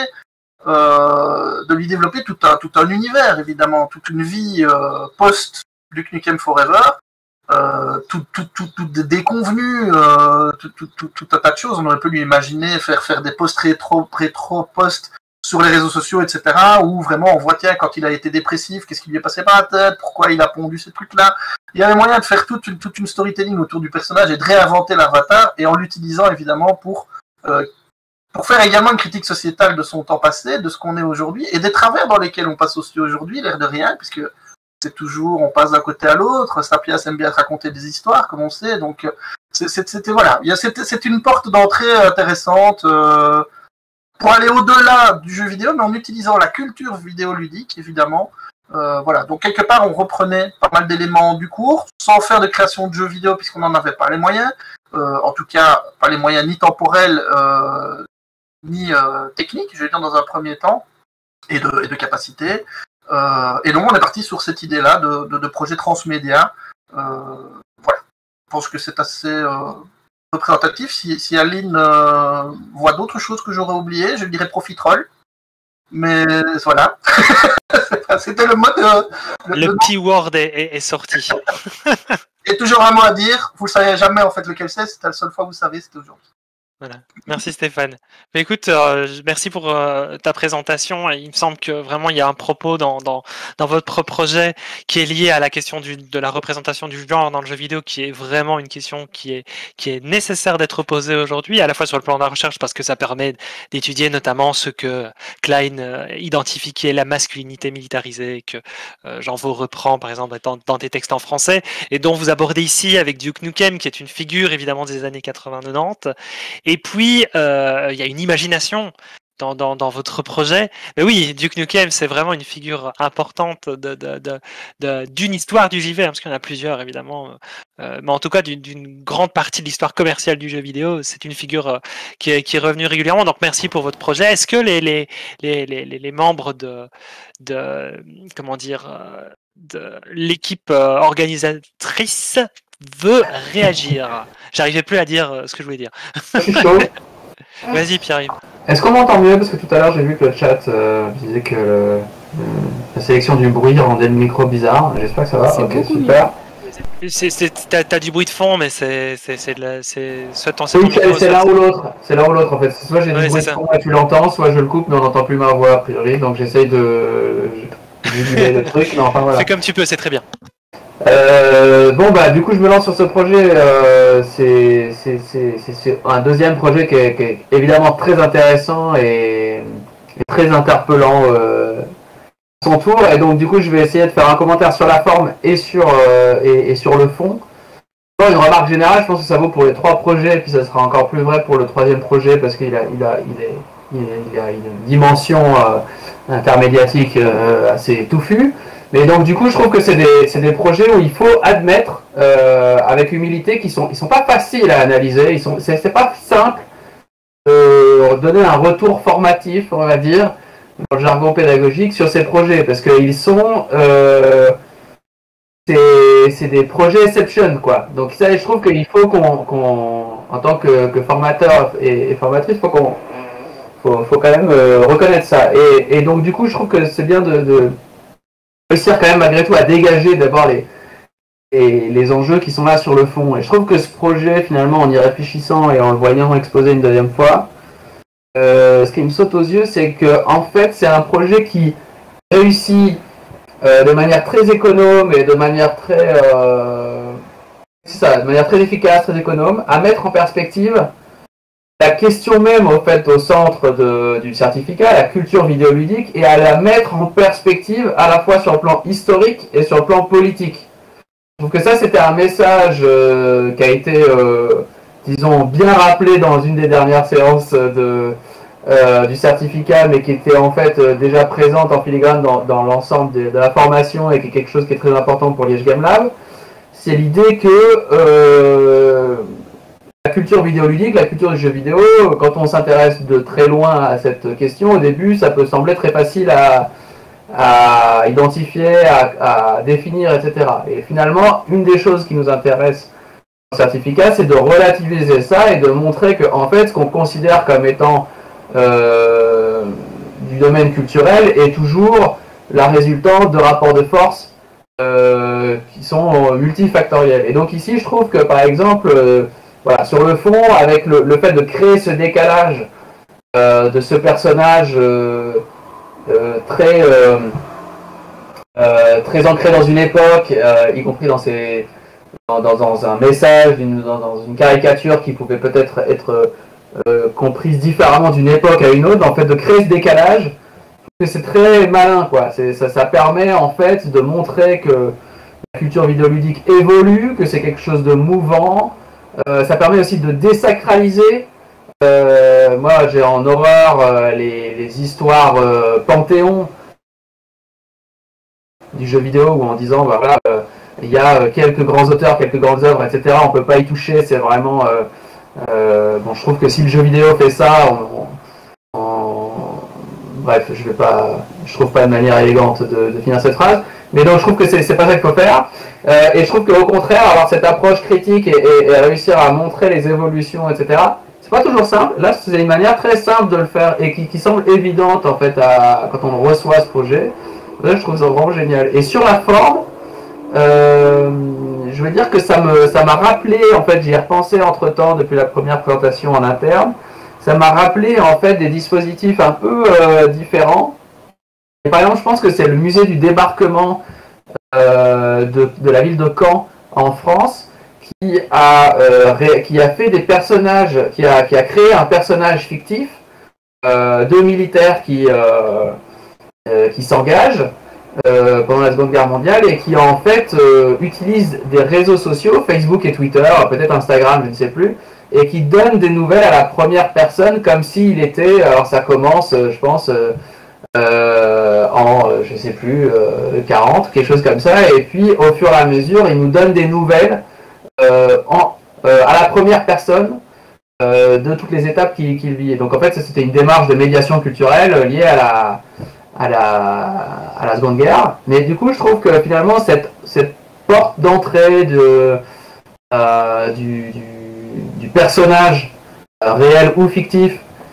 euh, de lui développer tout un, tout un univers, évidemment, toute une vie euh, post Duke Nukem Forever. Euh, tout, tout, tout, tout déconvenu, euh, tout, tout, tout, tout un tas de choses. On aurait pu lui imaginer faire, faire des posts rétro, rétro posts sur les réseaux sociaux, et cetera. Où vraiment on voit, tiens, quand il a été dépressif, qu'est-ce qui lui est passé par la tête, pourquoi il a pondu ces trucs-là. Il y avait moyen de faire toute une, toute une storytelling autour du personnage et de réinventer l'avatar, et en l'utilisant évidemment pour, euh, pour faire également une critique sociétale de son temps passé, de ce qu'on est aujourd'hui, et des travers dans lesquels on passe aussi aujourd'hui, l'air de rien, puisque c'est toujours, on passe d'un côté à l'autre. Sapiens aime bien raconter des histoires, comme on sait. Donc, c'était voilà, c'est une porte d'entrée intéressante euh, pour aller au-delà du jeu vidéo, mais en utilisant la culture vidéoludique, évidemment. Euh, voilà. Donc quelque part, on reprenait pas mal d'éléments du cours, sans faire de création de jeux vidéo, puisqu'on n'en avait pas les moyens. Euh, en tout cas, pas les moyens ni temporels euh, ni euh, techniques, je vais dire dans un premier temps, et de, et de capacité. Euh, et donc on est parti sur cette idée-là de, de, de projet transmédia. Euh, voilà. Je pense que c'est assez euh, représentatif. Si, si Aline euh, voit d'autres choses que j'aurais oubliées, je dirais Profitroll. Mais voilà. C'était le mot de... Le, le, le petit mot. Word est, est, est sorti. Il y a toujours un mot à dire. Vous ne savez jamais en fait lequel c'est. C'était la seule fois que vous savez, c'était aujourd'hui. Voilà. Merci Stéphane. Mais écoute, euh, merci pour euh, ta présentation. Il me semble que vraiment il y a un propos dans, dans, dans votre projet qui est lié à la question du, de la représentation du genre dans le jeu vidéo, qui est vraiment une question qui est, qui est nécessaire d'être posée aujourd'hui, à la fois sur le plan de la recherche, parce que ça permet d'étudier notamment ce que Klein euh, identifie qui est la masculinité militarisée, que euh, Jean Vaux reprend par exemple dans, dans des textes en français, et dont vous abordez ici avec Duke Nukem, qui est une figure évidemment des années quatre-vingt quatre-vingt-dix. Et puis, euh, il y a une imagination dans, dans, dans votre projet. Mais oui, Duke Nukem, c'est vraiment une figure importante de, de, de, de, d'une histoire du J V, hein, parce qu'il y en a plusieurs, évidemment. Euh, mais en tout cas, d'une, d'une grande partie de l'histoire commerciale du jeu vidéo, c'est une figure euh, qui, est, qui est revenue régulièrement. Donc, merci pour votre projet. Est-ce que les, les, les, les, les membres de, de, comment dire, de l'équipe organisatrice veut réagir? J'arrivais plus à dire ce que je voulais dire. Vas-y Pierre-Yves. Est-ce qu'on m'entend mieux? Parce que tout à l'heure j'ai vu que le chat euh, disait que le, la sélection du bruit rendait le micro bizarre. J'espère que ça va. Ok, super. T'as, t'as du bruit de fond, mais c'est de la, c'est soit ton oui, c'est l'un ou l'autre. C'est l'un ou l'autre en fait. Soit j'ai du ouais, bruit de fond et tu l'entends, soit je le coupe mais on n'entend plus ma voix a priori. Donc j'essaye de juguler le truc. Mais enfin voilà. Fais comme tu peux, c'est très bien. Euh, bon bah du coup je me lance sur ce projet, euh, c'est un deuxième projet qui est, qui est évidemment très intéressant et, et très interpellant euh, à son tour, et donc du coup je vais essayer de faire un commentaire sur la forme et sur, euh, et, et sur le fond. Bon, une remarque générale, je pense que ça vaut pour les trois projets, et puis ça sera encore plus vrai pour le troisième projet parce qu'il a, il a, il est, il a, il a une dimension euh, intermédiatique euh, assez touffue. Mais donc du coup je trouve que c'est des, des projets où il faut admettre euh, avec humilité qu'ils sont, ils sont pas faciles à analyser, ils sont, c'est pas simple de donner un retour formatif, on va dire, dans le jargon pédagogique sur ces projets, parce qu'ils sont, euh, c'est des projets exception quoi. Donc ça je trouve qu'il faut qu'on, qu'on, en tant que, que formateur et, et formatrice, faut qu'on, faut, faut quand même euh, reconnaître ça. Et, et donc du coup je trouve que c'est bien de, de réussir quand même malgré tout à dégager d'abord les, les, les enjeux qui sont là sur le fond. Et je trouve que ce projet, finalement, en y réfléchissant et en le voyant exposé une deuxième fois, euh, ce qui me saute aux yeux, c'est que en fait, c'est un projet qui réussit euh, de manière très économe et de manière très, euh, c'est ça, de manière très efficace, très économe, à mettre en perspective la question même au fait au centre de, du certificat, la culture vidéoludique, et à la mettre en perspective à la fois sur le plan historique et sur le plan politique. Je trouve que ça c'était un message euh, qui a été, euh, disons, bien rappelé dans une des dernières séances de, euh, du certificat, mais qui était en fait euh, déjà présente en filigrane dans, dans l'ensemble de, de la formation et qui est quelque chose qui est très important pour Liège Game Lab, c'est l'idée que euh, la culture vidéoludique, la culture du jeu vidéo, quand on s'intéresse de très loin à cette question, au début, ça peut sembler très facile à, à identifier, à, à définir, et cetera. Et finalement, une des choses qui nous intéresse dans le certificat, c'est de relativiser ça et de montrer que, en fait, ce qu'on considère comme étant euh, du domaine culturel est toujours la résultante de rapports de force euh, qui sont multifactoriels. Et donc ici, je trouve que, par exemple, euh, voilà, sur le fond, avec le, le fait de créer ce décalage euh, de ce personnage euh, euh, très, euh, euh, très ancré dans une époque, euh, y compris dans, ses, dans, dans, dans un message, une, dans, dans une caricature qui pouvait peut-être être euh, comprise différemment d'une époque à une autre, en fait, de créer ce décalage, c'est très malin, quoi. Ça, ça permet en fait de montrer que la culture vidéoludique évolue, que c'est quelque chose de mouvant. Euh, ça permet aussi de désacraliser. Euh, moi, j'ai en horreur euh, les, les histoires euh, Panthéon du jeu vidéo, où en disant, bah, voilà, euh, il y a quelques grands auteurs, quelques grandes œuvres, et cetera. On peut pas y toucher. C'est vraiment. Euh, euh, bon, je trouve que si le jeu vidéo fait ça, on, on, bref, je vais pas, je trouve pas une manière élégante de, de finir cette phrase. Mais donc, je trouve que c'est c'est pas ça qu'il faut faire. Euh, et je trouve qu'au contraire, avoir cette approche critique et, et, et réussir à montrer les évolutions, et cetera, c'est pas toujours simple. Là, c'est une manière très simple de le faire et qui, qui semble évidente en fait à, quand on reçoit ce projet. Là, je trouve ça vraiment génial. Et sur la forme, euh, je veux dire que ça me, ça m'a rappelé, en fait, j'y ai repensé entre temps depuis la première présentation en interne. Ça m'a rappelé en fait des dispositifs un peu euh, différents. Et par exemple, je pense que c'est le musée du débarquement euh, de, de la ville de Caen en France qui a, euh, ré, qui a fait des personnages, qui a, qui a créé un personnage fictif euh, de militaires qui, euh, euh, qui s'engagent euh, pendant la Seconde Guerre mondiale et qui en fait euh, utilise des réseaux sociaux, Facebook et Twitter, peut-être Instagram, je ne sais plus, et qui donne des nouvelles à la première personne comme s'il était, alors ça commence, je pense, euh, euh, en, je sais plus, euh, quarante, quelque chose comme ça, et puis au fur et à mesure, il nous donne des nouvelles euh, en, euh, à la première personne euh, de toutes les étapes qu'il qu'il vit. Et donc en fait, c'était une démarche de médiation culturelle liée à la, à la, à la Seconde Guerre, mais du coup, je trouve que finalement, cette, cette porte d'entrée de, euh, du, du du personnage euh, réel ou fictif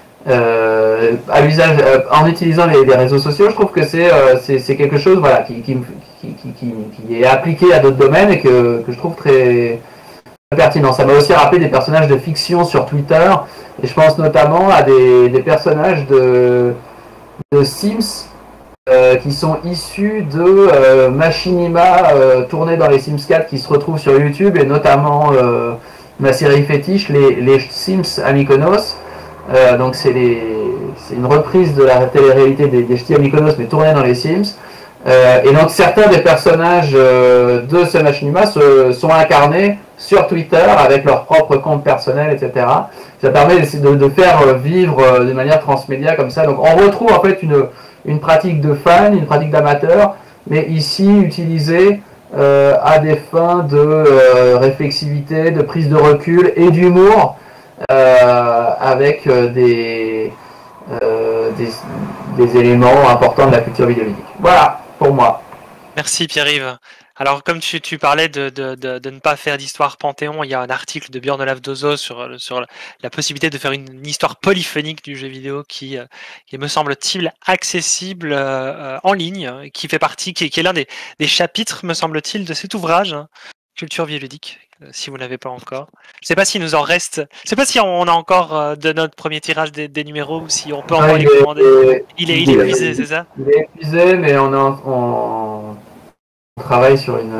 euh, à l'usage euh, en utilisant les, les réseaux sociaux, je trouve que c'est euh, c'est quelque chose voilà, qui, qui, qui, qui, qui est appliqué à d'autres domaines et que, que je trouve très, très pertinent. Ça m'a aussi rappelé des personnages de fiction sur Twitter et je pense notamment à des, des personnages de, de Sims euh, qui sont issus de euh, machinima euh, tournés dans les Sims quatre qui se retrouvent sur YouTube et notamment euh, ma série fétiche, les, les Sims à Mykonos. Euh, donc c'est une reprise de la télé-réalité des, des ch'tis à Mykonos, mais tournée dans les Sims. Euh, et donc certains des personnages euh, de ce machinima se, sont incarnés sur Twitter avec leur propre compte personnel, et cetera. Ça permet de, de faire vivre de manière transmédia comme ça. Donc on retrouve en fait une, une pratique de fan, une pratique d'amateur, mais ici utilisée Euh, à des fins de euh, réflexivité, de prise de recul et d'humour euh, avec euh, des, euh, des, des éléments importants de la culture vidéoludique. Voilà, pour moi. Merci Pierre-Yves. Alors, comme tu, tu parlais de, de, de, de ne pas faire d'histoire Panthéon, il y a un article de Björn Olaf Dozo sur, sur la possibilité de faire une, une histoire polyphonique du jeu vidéo qui, qui me semble-t-il, accessible euh, en ligne, qui fait partie, qui, qui est l'un des, des chapitres, me semble-t-il, de cet ouvrage, hein, Culture vidéoludique, euh, si vous ne l'avez pas encore. Je ne sais pas s'il nous en reste, je ne sais pas si on a encore euh, de notre premier tirage des, des numéros ou si on peut encore ah, les commander. Est, il est, il est épuisé, c'est ça? Il est épuisé, mais on a... On... On travaille sur une...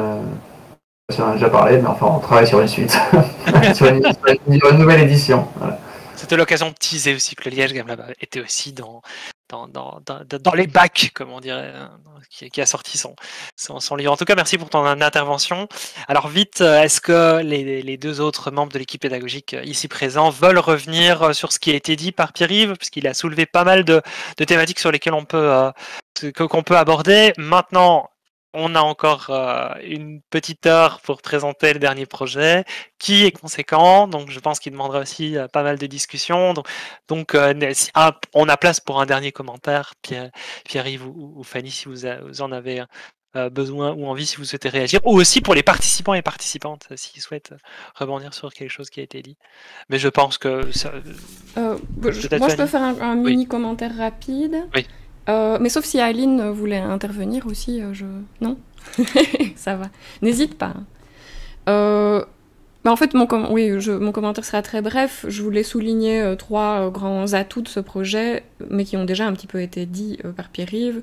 On en a déjà parlé, mais enfin, on travaille sur une suite. sur, une, sur une nouvelle édition. Voilà. C'était l'occasion de teaser aussi que le Liège Game Lab était aussi dans, dans, dans, dans, dans les bacs, comme on dirait, hein, qui, qui a sorti son, son, son livre. En tout cas, merci pour ton intervention. Alors vite, est-ce que les, les deux autres membres de l'équipe pédagogique ici présents veulent revenir sur ce qui a été dit par Pierre-Yves, puisqu'il a soulevé pas mal de, de thématiques sur lesquelles on peut, euh, qu'on peut aborder. Maintenant, on a encore euh, une petite heure pour présenter le dernier projet, qui est conséquent, donc je pense qu'il demandera aussi euh, pas mal de discussions. Donc, donc euh, ah, on a place pour un dernier commentaire, Pierre, Pierre-Yves ou, ou Fanny, si vous, a, vous en avez euh, besoin ou envie, si vous souhaitez réagir, ou aussi pour les participants et participantes, s'ils souhaitent rebondir sur quelque chose qui a été dit. Mais je pense que... Ça, euh, je, moi, je peux faire un, un mini oui. commentaire rapide. Oui. Euh, mais sauf si Aline voulait intervenir aussi, euh, je... Non. Ça va. N'hésite pas. Euh... Bah en fait, mon, com oui, je... mon commentaire sera très bref. Je voulais souligner euh, trois euh, grands atouts de ce projet, mais qui ont déjà un petit peu été dits euh, par Pierre-Yves.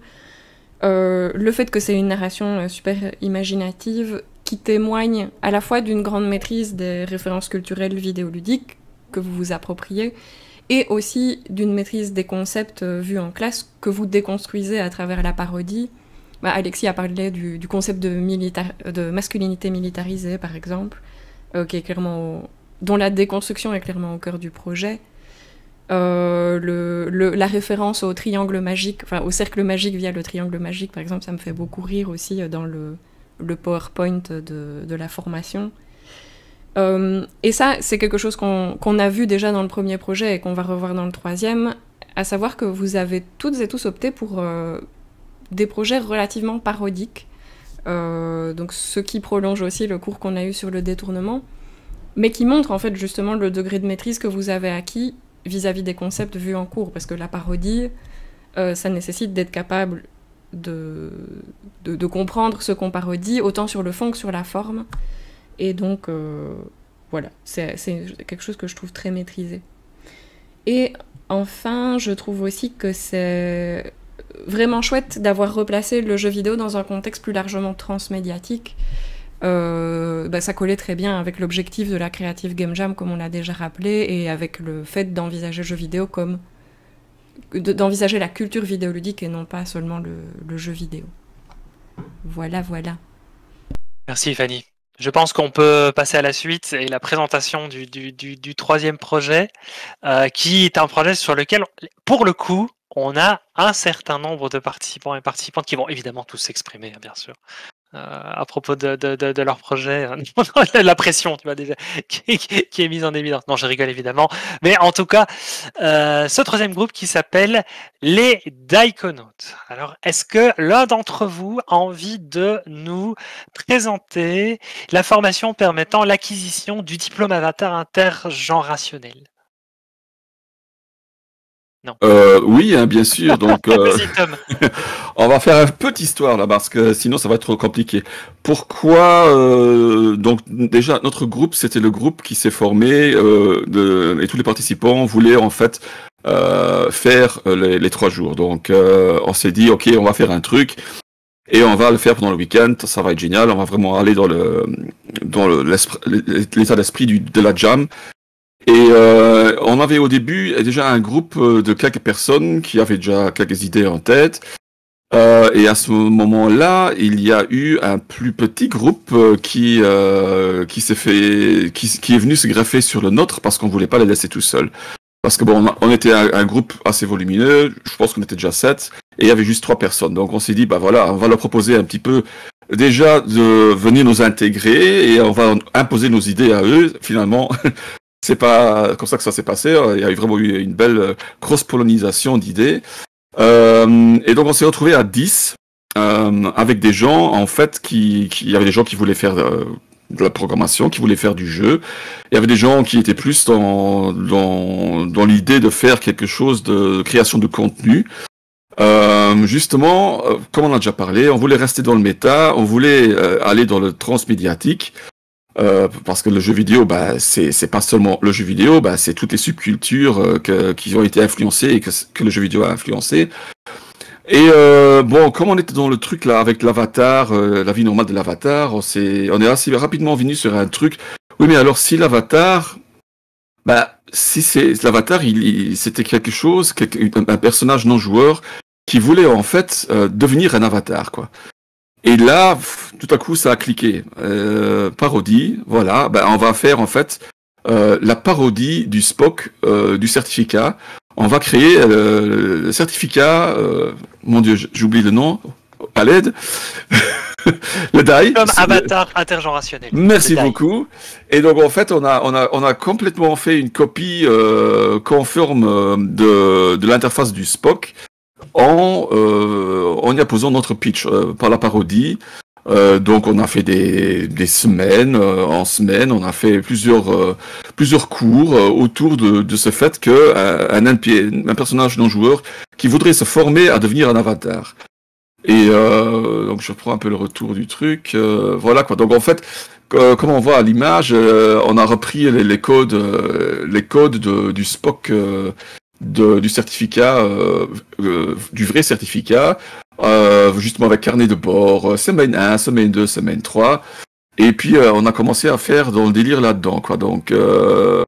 Euh, le fait que c'est une narration euh, super imaginative, qui témoigne à la fois d'une grande maîtrise des références culturelles vidéoludiques que vous vous appropriez, et aussi d'une maîtrise des concepts euh, vus en classe que vous déconstruisez à travers la parodie. Bah, Alexis a parlé du, du concept de, de masculinité militarisée, par exemple, euh, qui est clairement au, dont la déconstruction est clairement au cœur du projet. Euh, le, le, la référence au triangle magique, enfin au cercle magique via le triangle magique, par exemple, ça me fait beaucoup rire aussi dans le, le PowerPoint de, de la formation. Euh, et ça, c'est quelque chose qu'on qu'on a vu déjà dans le premier projet et qu'on va revoir dans le troisième, à savoir que vous avez toutes et tous opté pour euh, des projets relativement parodiques, euh, donc ce qui prolonge aussi le cours qu'on a eu sur le détournement, mais qui montre en fait justement le degré de maîtrise que vous avez acquis vis-à-vis des concepts vus en cours, parce que la parodie, euh, ça nécessite d'être capable de, de, de comprendre ce qu'on parodie, autant sur le fond que sur la forme. Et donc, euh, voilà, c'est quelque chose que je trouve très maîtrisé. Et enfin, je trouve aussi que c'est vraiment chouette d'avoir replacé le jeu vidéo dans un contexte plus largement transmédiatique. Euh, bah, ça collait très bien avec l'objectif de la Creative Game Jam, comme on l'a déjà rappelé, et avec le fait d'envisager le jeu vidéo comme... d'envisager la culture vidéoludique et non pas seulement le, le jeu vidéo. Voilà, voilà. Merci Fanny. Je pense qu'on peut passer à la suite et la présentation du, du, du, du troisième projet, euh, qui est un projet sur lequel, pour le coup, on a un certain nombre de participants et participantes qui vont évidemment tous s'exprimer, bien sûr, euh, à propos de, de, de, de leur projet. La pression, tu vois, déjà, qui, qui est mise en évidence. Non, je rigole évidemment. Mais en tout cas, euh, ce troisième groupe qui s'appelle les Daikonautes. Alors, est-ce que l'un d'entre vous a envie de nous présenter la formation permettant l'acquisition du diplôme avatar intergenrationnel? Non. Euh, oui, hein, bien sûr. Donc, euh, on va faire un peu d'histoire là, parce que sinon ça va être trop compliqué. Pourquoi euh, Donc, déjà, notre groupe, c'était le groupe qui s'est formé euh, de, et tous les participants voulaient en fait euh, faire les, les trois jours. Donc, euh, on s'est dit, ok, on va faire un truc et on va le faire pendant le week-end. Ça va être génial. On va vraiment aller dans le dans l'état d'esprit de la jam. Et euh, on avait au début déjà un groupe de quelques personnes qui avaient déjà quelques idées en tête. Euh, et à ce moment-là, il y a eu un plus petit groupe qui euh, qui s'est fait, qui, qui est venu se greffer sur le nôtre parce qu'on voulait pas les laisser tout seuls. Parce que bon, on était un, un groupe assez volumineux. Je pense qu'on était déjà sept et il y avait juste trois personnes. Donc on s'est dit, bah voilà, on va leur proposer un petit peu déjà de venir nous intégrer et on va imposer nos idées à eux. Finalement. C'est pas comme ça que ça s'est passé. Il y a eu vraiment eu une belle cross-polonisation d'idées. Euh, et donc on s'est retrouvé à dix euh, avec des gens en fait qui, qui, il y avait des gens qui voulaient faire euh, de la programmation, qui voulaient faire du jeu. Il y avait des gens qui étaient plus dans dans, dans l'idée de faire quelque chose de création de contenu. Euh, justement, euh, comme on a déjà parlé, on voulait rester dans le méta, on voulait euh, aller dans le transmédiatique. Euh, parce que le jeu vidéo, bah, c'est c'est pas seulement le jeu vidéo, bah, c'est toutes les subcultures euh, que, qui ont été influencées et que, que le jeu vidéo a influencé. Et euh, bon, comme on était dans le truc là avec l'avatar, euh, la vie normale de l'avatar, on s'est, on est assez rapidement venu sur un truc. Oui, mais alors si l'avatar, Bah, si c'est l'avatar, il, il- c'était quelque chose, quelque- un, un personnage non joueur qui voulait en fait euh, devenir un avatar, quoi. Et là, pff, tout à coup, ça a cliqué. Euh, parodie, voilà. Ben, on va faire en fait euh, la parodie du Spock, euh, du certificat. On va créer euh, le certificat. Euh, mon Dieu, j- j'oublie le nom. À l'aide. Le D A I. Comme c'est- avatar intergénérationnel. Merci Le D A I. beaucoup. Et donc en fait, on a on a on a complètement fait une copie euh, conforme euh, de de l'interface du Spock en euh, en y apposant notre pitch euh, par la parodie. Euh, donc on a fait des des semaines euh, en semaine, on a fait plusieurs euh, plusieurs cours euh, autour de de ce fait que euh, un N P un personnage non joueur qui voudrait se former à devenir un avatar. Et euh, donc je prends un peu le retour du truc. Euh, voilà quoi. Donc en fait, euh, comme on voit à l'image, euh, on a repris les, les codes, euh, les codes de, du Spock, euh, de, du certificat, euh, euh, du vrai certificat, euh, justement avec carnet de bord, euh, semaine un, semaine deux, semaine trois. Et puis euh, on a commencé à faire dans le délire là-dedans, quoi. Donc euh,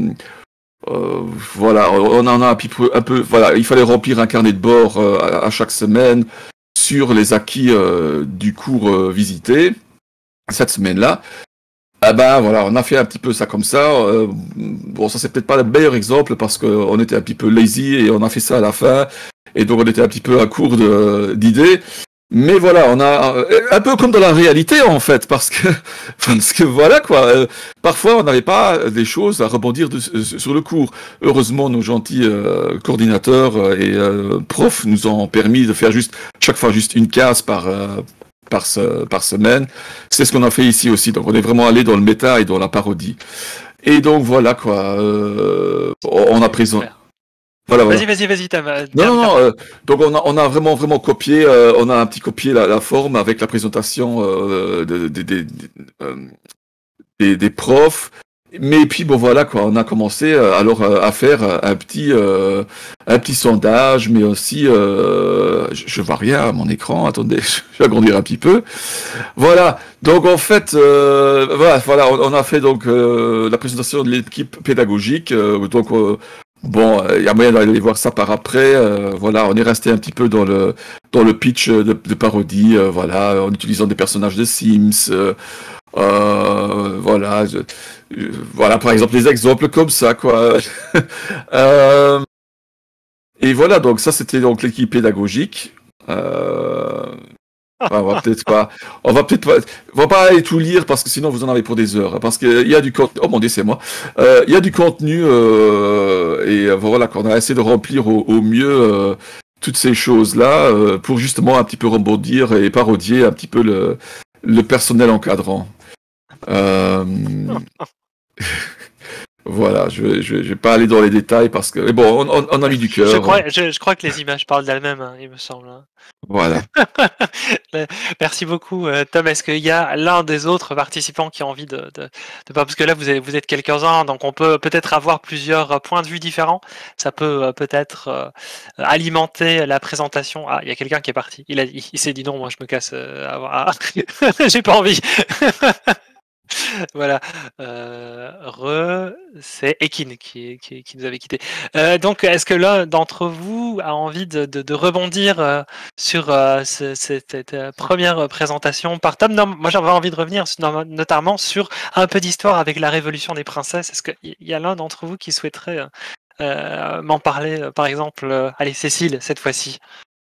euh, voilà, on en a un peu, un peu. Voilà, il fallait remplir un carnet de bord euh, à, à chaque semaine sur les acquis euh, du cours euh, visité cette semaine-là. Ah ben voilà, on a fait un petit peu ça comme ça. Euh, bon, ça c'est peut-être pas le meilleur exemple parce qu'on était un petit peu lazy et on a fait ça à la fin. Et donc on était un petit peu à court de- d'idées. Mais voilà, on a euh, un peu comme dans la réalité en fait, parce que parce que voilà quoi. euh, parfois on n'avait pas des choses à rebondir de- sur le cours. Heureusement, nos gentils euh, coordinateurs euh, et euh, profs nous ont permis de faire juste chaque fois juste une case par euh, par se- par semaine. C'est ce qu'on a fait ici aussi. Donc on est vraiment allé dans le méta et dans la parodie. Et donc voilà quoi. euh, on a présenté. Voilà, voilà. Vas-y, vas-y, vas-y, Tam. euh, Non, Tam, non, Tam. non. euh, donc on a, on a vraiment, vraiment copié. euh, on a un petit copié la, la forme avec la présentation euh, de- de- de- de- euh, des, des profs. Mais puis bon voilà quoi, on a commencé euh, alors euh, à faire euh, un petit, euh, un petit sondage, mais aussi, euh, je, je vois rien à mon écran. Attendez, je vais agrandir un petit peu. Voilà. Donc en fait, euh, voilà, voilà, on, on a fait donc euh, la présentation de l'équipe pédagogique. euh, donc euh, bon, il y a moyen d'aller voir ça par après. euh, voilà, on est resté un petit peu dans le dans le pitch de, de parodie. euh, voilà, en utilisant des personnages de Sims. euh, euh, voilà, je- je- voilà par exemple des exemples comme ça quoi. Euh, et voilà, donc ça c'était donc l'équipe pédagogique. Euh, on va peut-être pas, on va peut-être pas, on va pas aller tout lire parce que sinon vous en avez pour des heures. Parce qu'il y a du contenu, oh mon Dieu c'est moi, Euh, il y a du contenu euh, et euh, voilà qu'on a essayé de remplir au, au mieux euh, toutes ces choses-là euh, pour justement un petit peu rebondir et parodier un petit peu le, le personnel encadrant. Euh, Voilà, je vais, je, vais, je vais pas aller dans les détails parce que, mais bon, on, on, on a mis du cœur. Je crois, je, je crois que les images parlent d'elles-mêmes, hein, il me semble. hein. Voilà. Merci beaucoup, euh, Tom. Est-ce qu'il y a l'un des autres participants qui a envie de, de, de parce que là vous êtes, vous êtes quelques-uns, donc on peut peut-être avoir plusieurs points de vue différents. Ça peut euh, peut-être euh, alimenter la présentation. Ah, il y a quelqu'un qui est parti. Il a, il, il s'est dit non, moi je me casse. Euh, avant- ah, j'ai pas envie. Voilà. Euh, re, c'est Ekin qui, qui, qui nous avait quitté. Euh, donc, est-ce que l'un d'entre vous a envie de, de, de rebondir euh, sur euh, ce- cette, cette, euh, première présentation par Tom? Non, moi, j'avais envie de revenir sur- no- notamment sur un peu d'histoire avec la Révolution des princesses. Est-ce qu'il y a l'un d'entre vous qui souhaiterait euh, euh, m'en parler, euh, par exemple? euh, allez, Cécile, cette fois-ci.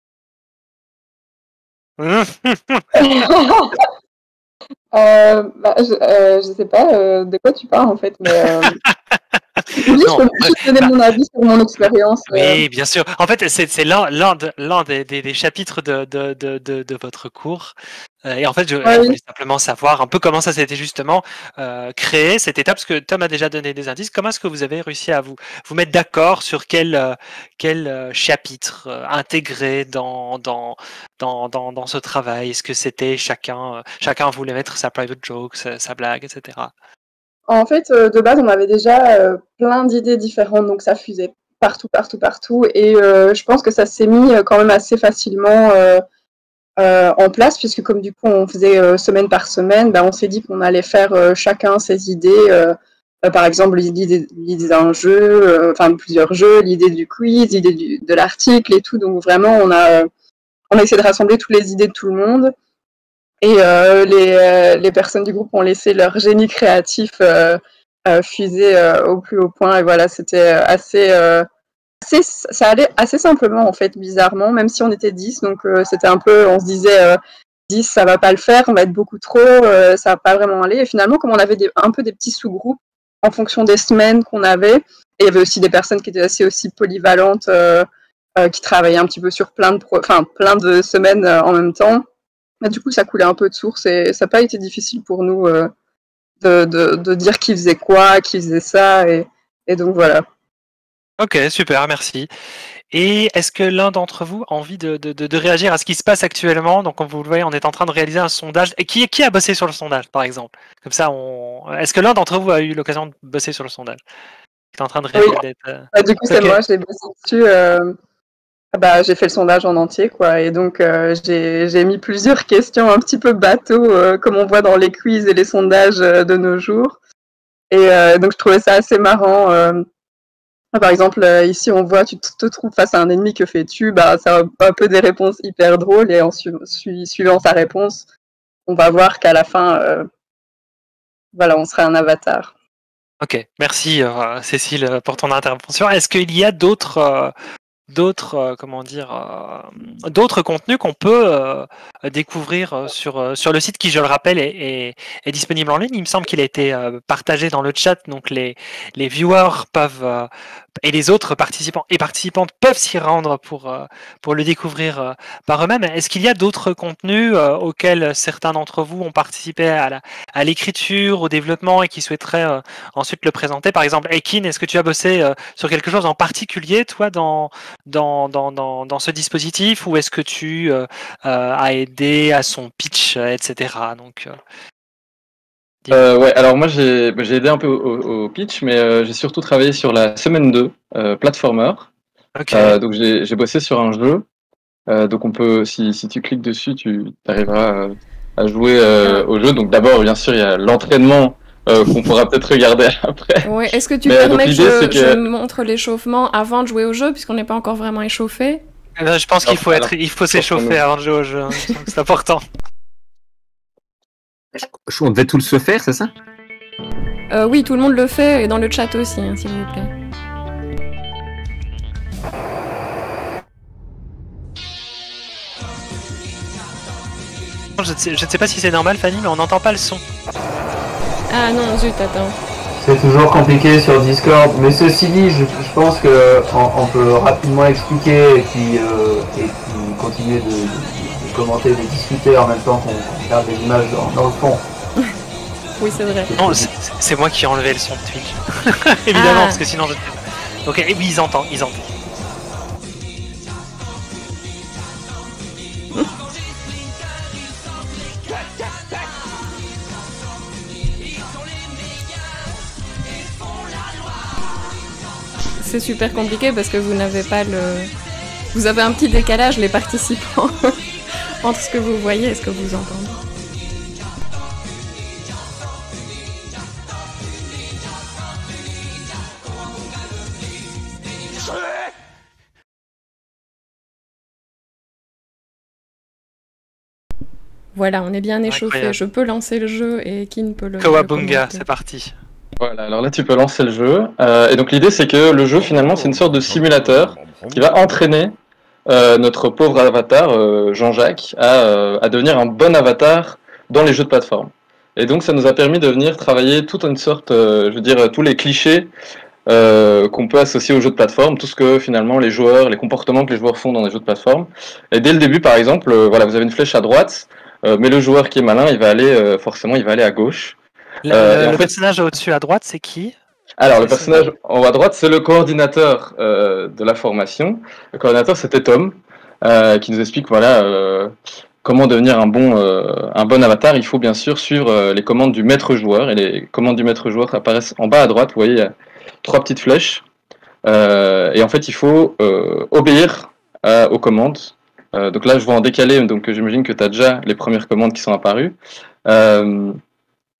Euh, bah, je, euh, je sais pas euh, de quoi tu parles en fait, mais euh... oui, Non, je peux juste donner mon avis sur mon expérience. euh. Oui, bien sûr. En fait, c'est c'est l'un l'un de- l'un des, des, des chapitres de, de, de, de, de votre cours. Euh, et en fait, je, Ouais, je oui. voulais simplement savoir un peu comment ça s'était justement euh, créé, cette étape, parce que Tom a déjà donné des indices. Comment est-ce que vous avez réussi à vous, vous mettre d'accord sur quel, euh, quel euh, chapitre euh, intégrer dans, dans, dans, dans, dans ce travail? Est-ce que c'était chacun, euh, chacun voulait mettre sa private joke, sa, sa blague, et cetera. En fait, euh, de base, on avait déjà euh, plein d'idées différentes, donc ça fusait partout, partout, partout, et euh, je pense que ça s'est mis euh, quand même assez facilement euh, euh, en place, puisque comme du coup on faisait euh, semaine par semaine, ben, on s'est dit qu'on allait faire euh, chacun ses idées euh, Euh, par exemple, l'idée, l'idée d'un jeu, euh, enfin plusieurs jeux, l'idée du quiz, l'idée du, de l'article et tout. Donc vraiment, on a, on a essayé de rassembler toutes les idées de tout le monde. Et euh, les, euh, les personnes du groupe ont laissé leur génie créatif euh, euh, fuser euh, au plus haut point. Et voilà, c'était assez, euh, assez, ça allait assez simplement en fait, bizarrement, même si on était dix. Donc euh, c'était un peu, on se disait euh, dix, ça va pas le faire, on va être beaucoup trop, euh, ça va pas vraiment aller. Et finalement, comme on avait des, un peu des petits sous-groupes en fonction des semaines qu'on avait, et il y avait aussi des personnes qui étaient assez aussi polyvalentes, euh, euh, qui travaillaient un petit peu sur plein de, pro- enfin, plein de semaines euh, en même temps. Et du coup, ça coulait un peu de source et ça n'a pas été difficile pour nous euh, de, de, de dire qui faisait quoi, qui faisait ça, et, et donc voilà. Ok, super, merci. Et est-ce que l'un d'entre vous a envie de, de, de, de réagir à ce qui se passe actuellement? Donc, comme vous le voyez, on est en train de réaliser un sondage. Et qui, qui a bossé sur le sondage, par exemple? Comme ça, on... est-ce que l'un d'entre vous a eu l'occasion de bosser sur le sondage? Tu es en train de réaliser. Oui. Euh... Bah, du coup, c'est okay. Moi, j'ai bossé dessus. Euh... Bah, j'ai fait le sondage en entier, quoi. Et donc, euh, j'ai, j'ai mis plusieurs questions un petit peu bateau, euh, comme on voit dans les quiz et les sondages euh, de nos jours. Et euh, donc, je trouvais ça assez marrant. Euh... Par exemple, euh, ici, on voit, tu te trouves face à un ennemi, que fais-tu? Bah, ça a un peu des réponses hyper drôles. Et en su- su- suivant sa réponse, on va voir qu'à la fin, euh, voilà, on sera un avatar. Ok, merci euh, Cécile pour ton intervention. Est-ce qu'il y a d'autres... Euh... d'autres euh, comment dire euh, d'autres contenus qu'on peut euh, découvrir euh, sur euh, sur le site qui, je le rappelle, est, est, est disponible en ligne. Il me semble qu'il a été euh, partagé dans le chat, donc les les viewers peuvent euh, et les autres participants et participantes peuvent s'y rendre pour euh, pour le découvrir euh, par eux-mêmes. Est-ce qu'il y a d'autres contenus euh, auxquels certains d'entre vous ont participé à la à l'écriture, au développement et qui souhaiteraient euh, ensuite le présenter? Par exemple, Ekin, est-ce que tu as bossé euh, sur quelque chose en particulier, toi, dans Dans, dans, dans, dans ce dispositif, ou est-ce que tu euh, euh, as aidé à son pitch, et cetera. Donc, euh, euh, ouais, alors moi j'ai, j'ai aidé un peu au, au pitch, mais euh, j'ai surtout travaillé sur la semaine deux, euh, platformer. Okay. Euh, donc j'ai, j'ai bossé sur un jeu. Euh, donc on peut, si, si tu cliques dessus, tu arriveras à jouer euh, au jeu. Donc d'abord, bien sûr, il y a l'entraînement. Euh, qu'on pourra peut-être regarder après. Ouais. Est-ce que tu Mais, permets donc, que, je, que je montre l'échauffement avant de jouer au jeu, puisqu'on n'est pas encore vraiment échauffé? Là, je pense qu'il faut, alors, être, il faut s'échauffer avant de jouer au jeu. Hein. C'est important. On devait tous le faire, c'est ça? euh, Oui, tout le monde le fait, et dans le chat aussi, hein, s'il vous plaît. Je ne sais, je ne sais pas si c'est normal, Fanny, mais on n'entend pas le son. Ah non, zut, attends. C'est toujours compliqué sur Discord, mais ceci dit, je, je pense que on, on peut rapidement expliquer et puis, euh, et puis continuer de, de, de commenter, de discuter en même temps qu'on, qu'on regarde les images dans, dans le fond. Oui, c'est vrai. Non, c'est, c'est moi qui ai enlevé le son de Twitch. Évidemment, ah. Parce que sinon je... Ok, oui, ils entendent, ils entendent. C'est super compliqué parce que vous n'avez pas le... Vous avez un petit décalage, les participants, entre ce que vous voyez et ce que vous entendez. Voilà, on est bien échauffé. Incroyable. Je peux lancer le jeu et Kin peut le... Kawabunga, c'est parti. Voilà, alors là tu peux lancer le jeu. Euh, et donc l'idée c'est que le jeu finalement c'est une sorte de simulateur qui va entraîner euh, notre pauvre avatar, euh, Jean-Jacques, à, euh, à devenir un bon avatar dans les jeux de plateforme. Et donc ça nous a permis de venir travailler toute une sorte, euh, je veux dire, tous les clichés euh, qu'on peut associer aux jeux de plateforme, tout ce que finalement les joueurs, les comportements que les joueurs font dans les jeux de plateforme. Et dès le début par exemple, euh, voilà, vous avez une flèche à droite, euh, mais le joueur qui est malin, il va aller, euh, forcément il va aller à gauche. Le, euh, le fait... personnage au-dessus à droite, c'est qui? Alors, c'est le personnage c'est... en haut à droite, c'est le coordinateur euh, de la formation. Le coordinateur, c'était Tom, euh, qui nous explique voilà, euh, comment devenir un bon, euh, un bon avatar. Il faut bien sûr suivre euh, les commandes du maître joueur. Et les commandes du maître joueur apparaissent en bas à droite. Vous voyez, il y a trois petites flèches. Euh, et en fait, il faut euh, obéir euh, aux commandes. Euh, donc là, je vois en décalé, donc j'imagine que tu as déjà les premières commandes qui sont apparues. Euh,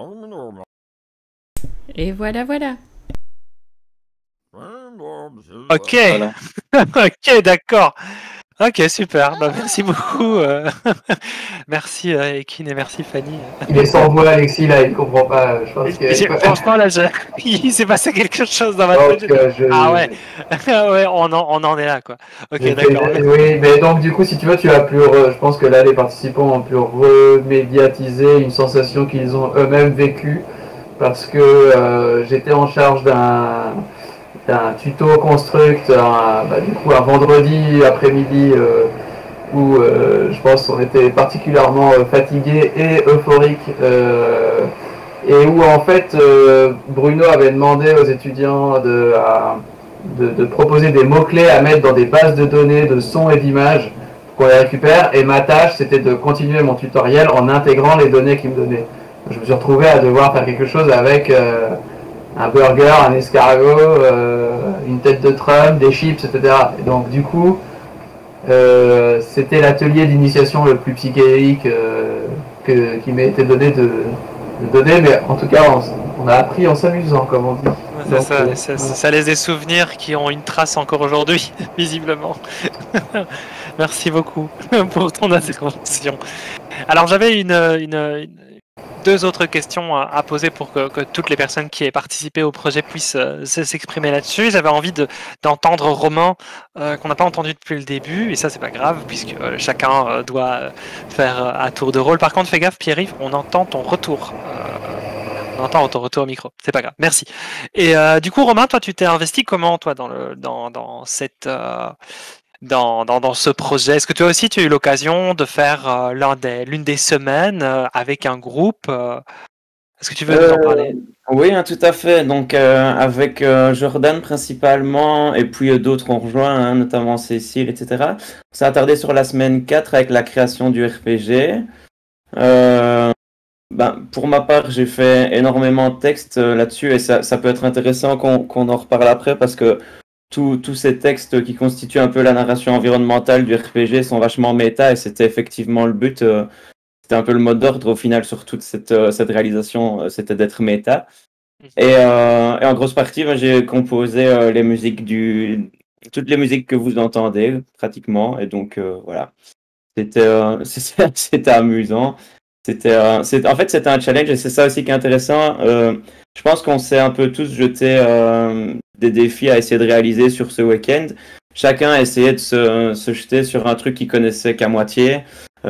Et voilà, voilà. Ok, voilà. Ok, d'accord. Ok, super. Bah, merci beaucoup. Euh... merci euh, Ekin et merci Fanny. Il est sans voix, Alexis, là, il comprend pas. Je pense que... Franchement, là, je... il s'est passé quelque chose dans ma tête. Je... Ah ouais, ouais, on en, on en est là, quoi. Ok, d'accord. Fait... Oui, mais donc du coup, si tu veux, tu as pu, re... je pense que là, les participants ont pu remédiatiser une sensation qu'ils ont eux-mêmes vécue, parce que euh, j'étais en charge d'un d'un tuto construct, un, bah, du coup, un vendredi après-midi. Euh, où euh, je pense qu'on était particulièrement euh, fatigué et euphorique, euh, et où en fait euh, Bruno avait demandé aux étudiants de, à, de, de proposer des mots-clés à mettre dans des bases de données de sons et d'images pour qu'on les récupère, et ma tâche c'était de continuer mon tutoriel en intégrant les données qu'il me donnait. Je me suis retrouvé à devoir faire quelque chose avec euh, un burger, un escargot, euh, une tête de Trump, des chips, et cetera. Et donc du coup, Euh, c'était l'atelier d'initiation le plus psychédélique euh, que, qui m'a été donné de, de donner, mais en tout cas on, on a appris en s'amusant, comme on dit. Ouais, Donc, ça, euh, ça, ça, ça laisse des souvenirs qui ont une trace encore aujourd'hui, visiblement. Merci beaucoup pour ton intervention. Alors j'avais une, une, une deux autres questions à, à poser pour que, que toutes les personnes qui aient participé au projet puissent euh, s'exprimer là-dessus. J'avais envie de, d'entendre Romain, euh, qu'on n'a pas entendu depuis le début, et ça c'est pas grave, puisque euh, chacun euh, doit faire euh, à tour de rôle. Par contre, fais gaffe, Pierre-Yves, on entend ton retour. Euh, on entend ton retour au micro, c'est pas grave, merci. Et euh, du coup, Romain, toi tu t'es investi comment, toi, dans, le, dans, dans cette... Euh, Dans, dans, dans ce projet. Est-ce que toi aussi tu as eu l'occasion de faire euh, l'un des, l'une des semaines euh, avec un groupe euh, Est-ce que tu veux euh, nous en parler? Oui, hein, tout à fait. Donc euh, avec euh, Jordan principalement, et puis euh, d'autres ont rejoint, hein, notamment Cécile, et cetera. On s'est attardé sur la semaine quatre avec la création du R P G. Euh, ben, pour ma part, j'ai fait énormément de textes euh, là-dessus, et ça, ça peut être intéressant qu'on, qu'on en reparle après, parce que tous ces textes qui constituent un peu la narration environnementale du R P G sont vachement méta, et c'était effectivement le but. Euh, c'était un peu le mot d'ordre au final sur toute cette, euh, cette réalisation, euh, c'était d'être méta. Et, euh, et en grosse partie, ben, j'ai composé euh, les musiques du, toutes les musiques que vous entendez pratiquement. Et donc euh, voilà, c'était, euh, c'était, c'était amusant. C'était, euh, c'est, en fait, c'était un challenge, et c'est ça aussi qui est intéressant. Euh, je pense qu'on s'est un peu tous jeté euh, des défis à essayer de réaliser sur ce week-end. Chacun a essayé de se, se jeter sur un truc qu'il connaissait qu'à moitié.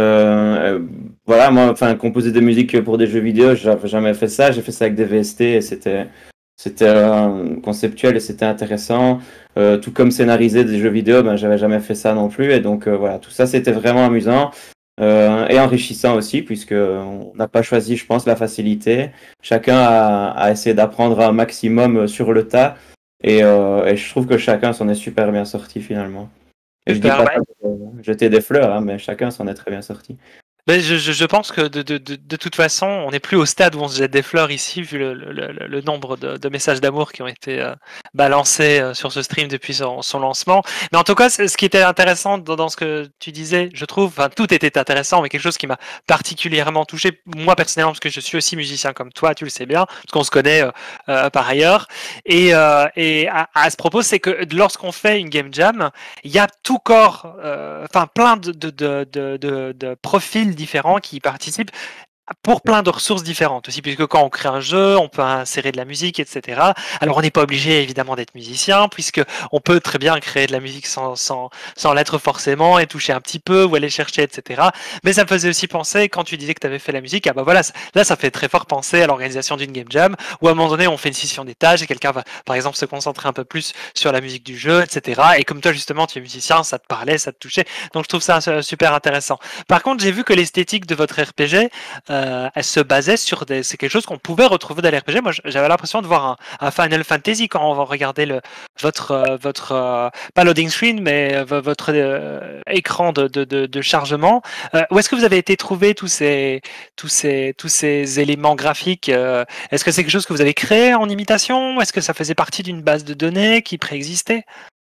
Euh, voilà, moi, enfin, composer des musiques pour des jeux vidéo, j'avais jamais fait ça. J'ai fait ça avec des V S T, et c'était, c'était euh, conceptuel et c'était intéressant. Euh, tout comme scénariser des jeux vidéo, ben, j'avais jamais fait ça non plus. Et donc euh, voilà, tout ça, c'était vraiment amusant. Euh, et enrichissant aussi, puisqu'on n'a pas choisi, je pense, la facilité. Chacun a, a essayé d'apprendre un maximum sur le tas, et, euh, et je trouve que chacun s'en est super bien sorti finalement. Et super, je dis pas ouais. ça pour jeter des fleurs, hein, mais chacun s'en est très bien sorti. Mais je, je, je pense que de, de, de, de toute façon, on n'est plus au stade où on se jette des fleurs ici, vu le, le, le, le nombre de, de messages d'amour qui ont été euh, balancés euh, sur ce stream depuis son, son lancement. Mais en tout cas, ce qui était intéressant dans, dans ce que tu disais, je trouve, enfin tout était intéressant, mais quelque chose qui m'a particulièrement touché, moi personnellement, parce que je suis aussi musicien comme toi, tu le sais bien, parce qu'on se connaît euh, euh, par ailleurs. Et, euh, et à, à ce propos, c'est que lorsqu'on fait une game jam, il y a tout corps, enfin euh, plein de, de, de, de, de, de profils différents qui y participent pour plein de ressources différentes aussi, puisque quand on crée un jeu, on peut insérer de la musique, et cetera. Alors on n'est pas obligé évidemment d'être musicien, puisque on peut très bien créer de la musique sans, sans, sans l'être forcément, et toucher un petit peu, ou aller chercher, et cetera. Mais ça me faisait aussi penser, quand tu disais que tu avais fait la musique, ah bah voilà, là ça fait très fort penser à l'organisation d'une game jam, où à un moment donné on fait une scission des tâches, et quelqu'un va par exemple se concentrer un peu plus sur la musique du jeu, et cetera. Et comme toi justement tu es musicien, ça te parlait, ça te touchait, donc je trouve ça super intéressant. Par contre, j'ai vu que l'esthétique de votre R P G, euh, elle se basait sur des, c'est quelque chose qu'on pouvait retrouver dans l'R P G. Moi, j'avais l'impression de voir un, un Final Fantasy quand on regardait le, votre, euh, votre euh, pas loading screen, mais euh, votre euh, écran de, de, de, de chargement. Euh, où est-ce que vous avez été trouver tous ces, tous ces, tous ces éléments graphiques? euh, Est-ce que c'est quelque chose que vous avez créé en imitation? Est-ce que ça faisait partie d'une base de données qui préexistait?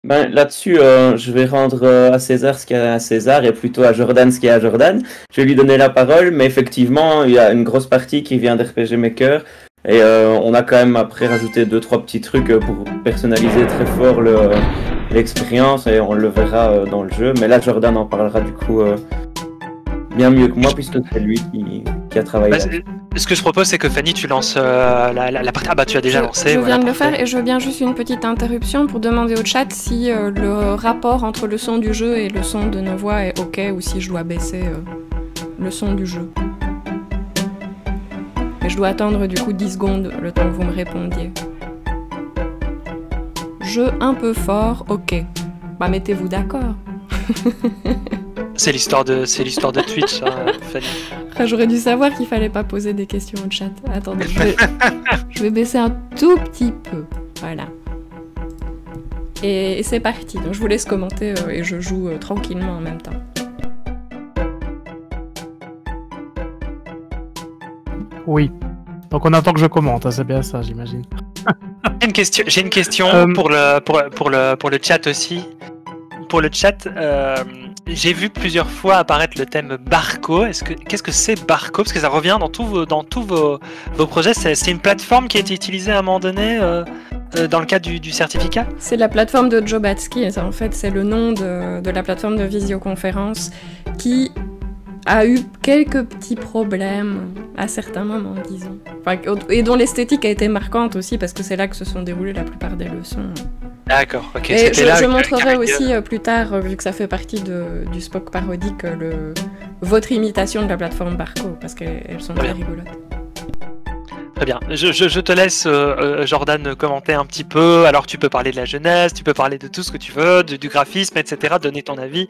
Ben, là-dessus, euh, je vais rendre euh, à César ce qu'il y a à César et plutôt à Jordan ce qu'il y a à Jordan. Je vais lui donner la parole, mais effectivement, il y a une grosse partie qui vient d'R P G Maker et euh, on a quand même après rajouté deux trois petits trucs pour personnaliser très fort le, l'expérience et on le verra euh, dans le jeu. Mais là, Jordan en parlera du coup euh, bien mieux que moi puisque c'est lui qui, qui a travaillé. Bah, ce que je propose, c'est que Fanny, tu lances euh, la, la, la partie. Ah bah tu as déjà je, lancé. Je voilà, viens de le parfait. faire et je veux bien juste une petite interruption pour demander au chat si euh, le rapport entre le son du jeu et le son de nos voix est ok ou si je dois baisser euh, le son du jeu. Et je dois attendre du coup dix secondes le temps que vous me répondiez. Jeu un peu fort, ok. Bah mettez-vous d'accord. C'est l'histoire de, c'est l'histoire de Twitch, hein, Fanny. J'aurais dû savoir qu'il fallait pas poser des questions au chat. Attendez, je vais, je vais baisser un tout petit peu. Voilà. Et, et c'est parti. Donc je vous laisse commenter euh, et je joue euh, tranquillement en même temps. Oui. Donc on attend que je commente, hein, c'est bien ça, j'imagine. J'ai une question, j'ai une question Euh, pour, le, pour, pour, le, pour le chat aussi. Pour le chat, euh, j'ai vu plusieurs fois apparaître le thème Barco. Est-ce que, qu'est-ce que c'est Barco? Parce que ça revient dans tous vos, dans tous vos, vos projets. C'est, c'est une plateforme qui a été utilisée à un moment donné euh, euh, dans le cadre du, du certificat? C'est la plateforme de Joe Batsky. Et ça, en fait, c'est le nom de, de la plateforme de visioconférence qui a eu quelques petits problèmes à certains moments, disons. Enfin, et dont l'esthétique a été marquante aussi, parce que c'est là que se sont déroulées la plupart des leçons. D'accord, ok. Et C'était je, là je que- montrerai que- aussi euh, plus tard, euh, vu que ça fait partie de, du Spock parodique, euh, le, votre imitation de la plateforme Barco, parce qu'elles elles sont très rigolotes. Très bien. Je, je, je te laisse, euh, euh, Jordan, commenter un petit peu. Alors, tu peux parler de la jeunesse, tu peux parler de tout ce que tu veux, de- du graphisme, et cetera. Donner ton avis.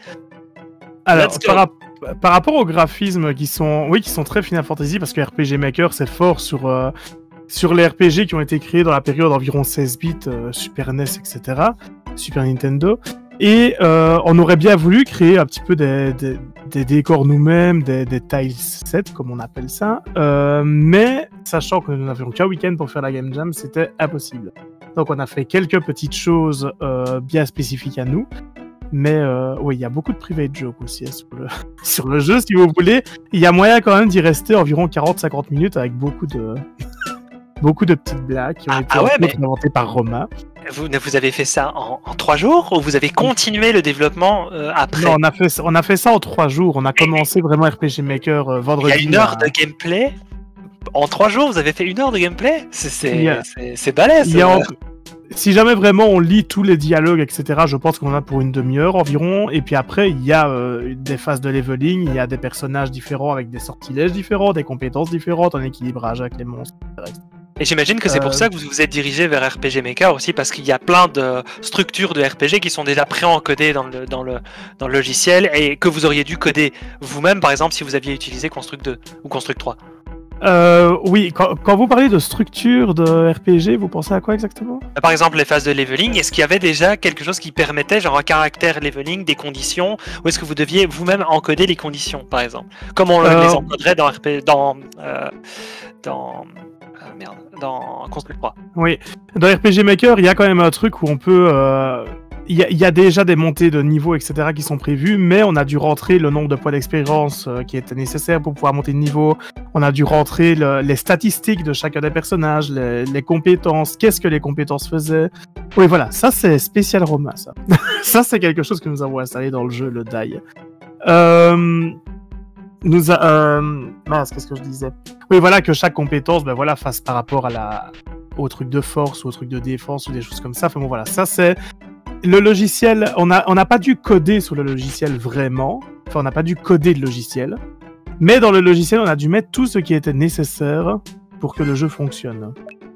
Alors, Let's go. par, rap- par rapport aux graphismes qui sont, oui, qui sont très Final Fantasy, parce que R P G Maker, c'est fort sur, euh, sur les R P G qui ont été créés dans la période environ seize bits, euh, Super N E S, et cetera, Super Nintendo. Et euh, on aurait bien voulu créer un petit peu des, des, des décors nous-mêmes, des, des tile sets, comme on appelle ça. Euh, mais, sachant que nous n'avions qu'un week-end pour faire la Game Jam, c'était impossible. Donc on a fait quelques petites choses euh, bien spécifiques à nous. Mais euh, oui, il y a beaucoup de private jokes aussi hein, sur, le, sur le jeu, si vous voulez. Il y a moyen quand même d'y rester environ quarante à cinquante minutes avec beaucoup de, beaucoup de petites blagues qui ont été ah ouais, mais- inventées par Romain. Vous, vous avez fait ça en, en trois jours ou vous avez continué le développement euh, après? Non, on a, fait, on a fait ça en trois jours. On a commencé vraiment R P G Maker euh, Il vendredi. y a une heure à- de gameplay? En trois jours, vous avez fait une heure de gameplay? C'est, c'est, Il y a- c'est, c'est balèze. Il y a euh. en- Si jamais vraiment on lit tous les dialogues, et cetera, je pense qu'on en a pour une demi-heure environ. Et puis après, il y a euh, des phases de leveling, il y a des personnages différents avec des sortilèges différents, des compétences différentes, un équilibrage avec les monstres, et cetera. Et j'imagine que c'est pour Euh, ça que vous vous êtes dirigé vers R P G Maker aussi, parce qu'il y a plein de structures de R P G qui sont déjà pré-encodées dans le, dans, le, dans le logiciel et que vous auriez dû coder vous-même, par exemple, si vous aviez utilisé Construct deux ou Construct trois. Euh, oui, quand, quand vous parlez de structure de R P G, vous pensez à quoi exactement? Par exemple, les phases de leveling, est-ce qu'il y avait déjà quelque chose qui permettait, genre un caractère leveling, des conditions, ou est-ce que vous deviez vous-même encoder les conditions, par exemple? Comme on Euh, les encoderait dans R P G, dans, euh, dans, ah, merde, dans Construct trois. Oui, dans R P G Maker, il y a quand même un truc où on peut... euh, Il y, a- il y a déjà des montées de niveau, et cetera qui sont prévues, mais on a dû rentrer le nombre de points d'expérience euh, qui était nécessaire pour pouvoir monter de niveau. On a dû rentrer le- les statistiques de chacun des personnages, les, les compétences, qu'est-ce que les compétences faisaient. Oui, voilà, ça c'est spécial Romain, ça. Ça c'est quelque chose que nous avons installé dans le jeu, le D A I. Euh... Nous a... Euh... Mince, qu'est-ce que je disais? Oui, voilà, que chaque compétence, ben voilà, fasse par rapport à la... au truc de force ou au truc de défense ou des choses comme ça. Enfin bon, voilà, ça c'est... Le logiciel, on n'a on a pas dû coder sur le logiciel vraiment. Enfin, on n'a pas dû coder le logiciel. Mais dans le logiciel, on a dû mettre tout ce qui était nécessaire pour que le jeu fonctionne.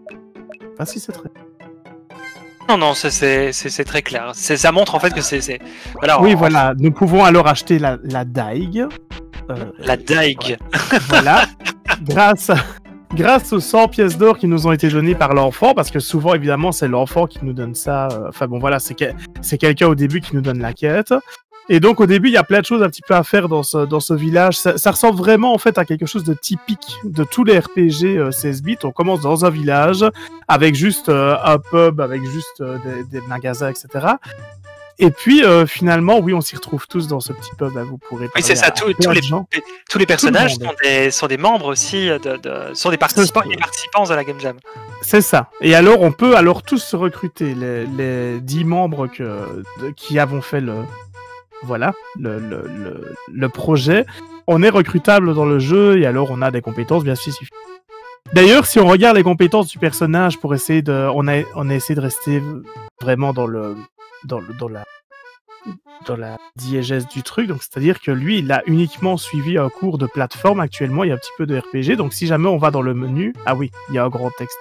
Ah si, c'est très... Non, non, c'est, c'est, c'est, c'est très clair. C'est, ça montre en fait que c'est... c'est... Voilà, Oui, en- voilà. Nous pouvons alors acheter la, la D A I G. Euh, La dague. voilà. Grâce, grâce aux cent pièces d'or qui nous ont été données par l'enfant, parce que souvent, évidemment, c'est l'enfant qui nous donne ça. euh, Enfin bon, voilà, c'est, que- c'est quelqu'un au début qui nous donne la quête. Et donc, au début, il y a plein de choses un petit peu à faire dans ce, dans ce village. Ça, ça ressemble vraiment, en fait, à quelque chose de typique de tous les R P G euh, seize bits. On commence dans un village, avec juste euh, un pub, avec juste euh, des, des magasins, et cetera. Et puis euh, finalement, oui, on s'y retrouve tous dans ce petit pub. Là, vous pourrez. Oui, c'est ça. Tous, tous les gens. tous les personnages Tout sont, des, sont des membres aussi, de, de sont des participants, des participants à la Game Jam. C'est ça. Et alors, on peut alors tous se recruter les, les dix membres que de, qui avons fait le voilà le, le, le, le projet. On est recrutable dans le jeu et alors on a des compétences bien spécifiques. D'ailleurs, si on regarde les compétences du personnage pour essayer de, on a on a essayé de rester vraiment dans le dans le dans la dans la diégèse du truc, donc c'est-à-dire que lui, il a uniquement suivi un cours de plateforme. Actuellement, il y a un petit peu de R P G, donc si jamais on va dans le menu, ah oui, il y a un grand texte.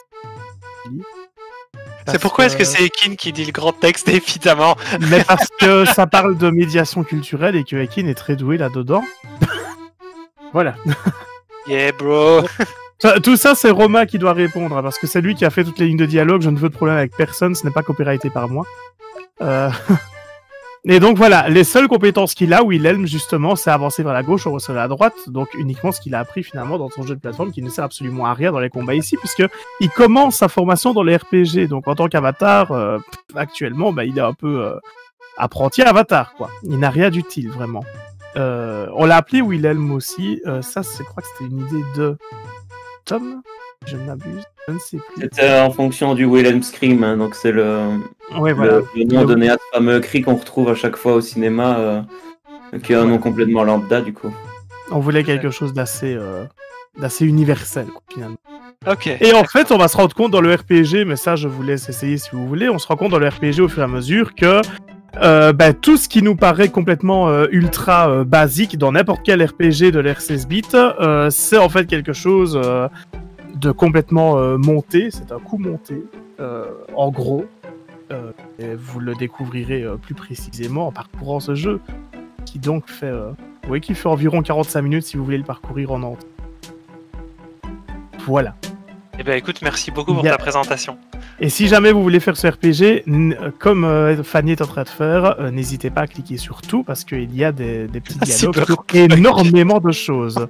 C'est pourquoi que... est-ce que c'est Ekin qui dit le grand texte, évidemment? Mais parce que ça parle de médiation culturelle et que Ekin est très doué là-dedans. Voilà. Yeah, bro. Tout ça, c'est Roma qui doit répondre, parce que c'est lui qui a fait toutes les lignes de dialogue. Je ne veux de problème avec personne, ce n'est pas copyrighté par moi. Euh... Et donc voilà, les seules compétences qu'il a, Wilhelm, justement, c'est avancer vers la gauche ou vers la droite, donc uniquement ce qu'il a appris finalement dans son jeu de plateforme, qui ne sert absolument à rien dans les combats ici, puisque il commence sa formation dans les R P G, donc en tant qu'avatar, euh, actuellement, bah, il est un peu euh, apprenti avatar, quoi. Il n'a rien d'utile, vraiment. Euh, on l'a appelé Wilhelm aussi, euh, ça, je crois que c'était une idée de Tom, je ne m'abuse, je ne sais plus. C'était en fonction du Wilhelm Scream, hein, donc c'est le, ouais, le, voilà. le nom donné à ce fameux cri qu'on retrouve à chaque fois au cinéma, euh, qui est un nom complètement lambda du coup. On voulait quelque chose d'assez euh, d'assez universel, quoi, finalement. Ok. Et en fait, on va se rendre compte dans le R P G, mais ça je vous laisse essayer si vous voulez, on se rend compte dans le R P G au fur et à mesure que Euh, bah, tout ce qui nous paraît complètement euh, ultra euh, basique dans n'importe quel R P G de l'ère seize bits, euh, c'est en fait quelque chose euh, de complètement euh, monté, c'est un coup monté, euh, en gros, euh, et vous le découvrirez euh, plus précisément en parcourant ce jeu, qui donc fait, euh, oui, qui fait environ quarante-cinq minutes si vous voulez le parcourir en entier. Voilà. Eh ben écoute, merci beaucoup pour a... ta présentation. Et si jamais vous voulez faire ce R P G, comme euh, Fanny est en train de faire, euh, n'hésitez pas à cliquer sur tout, parce qu'il y a des, des petits dialogues sur énormément de choses.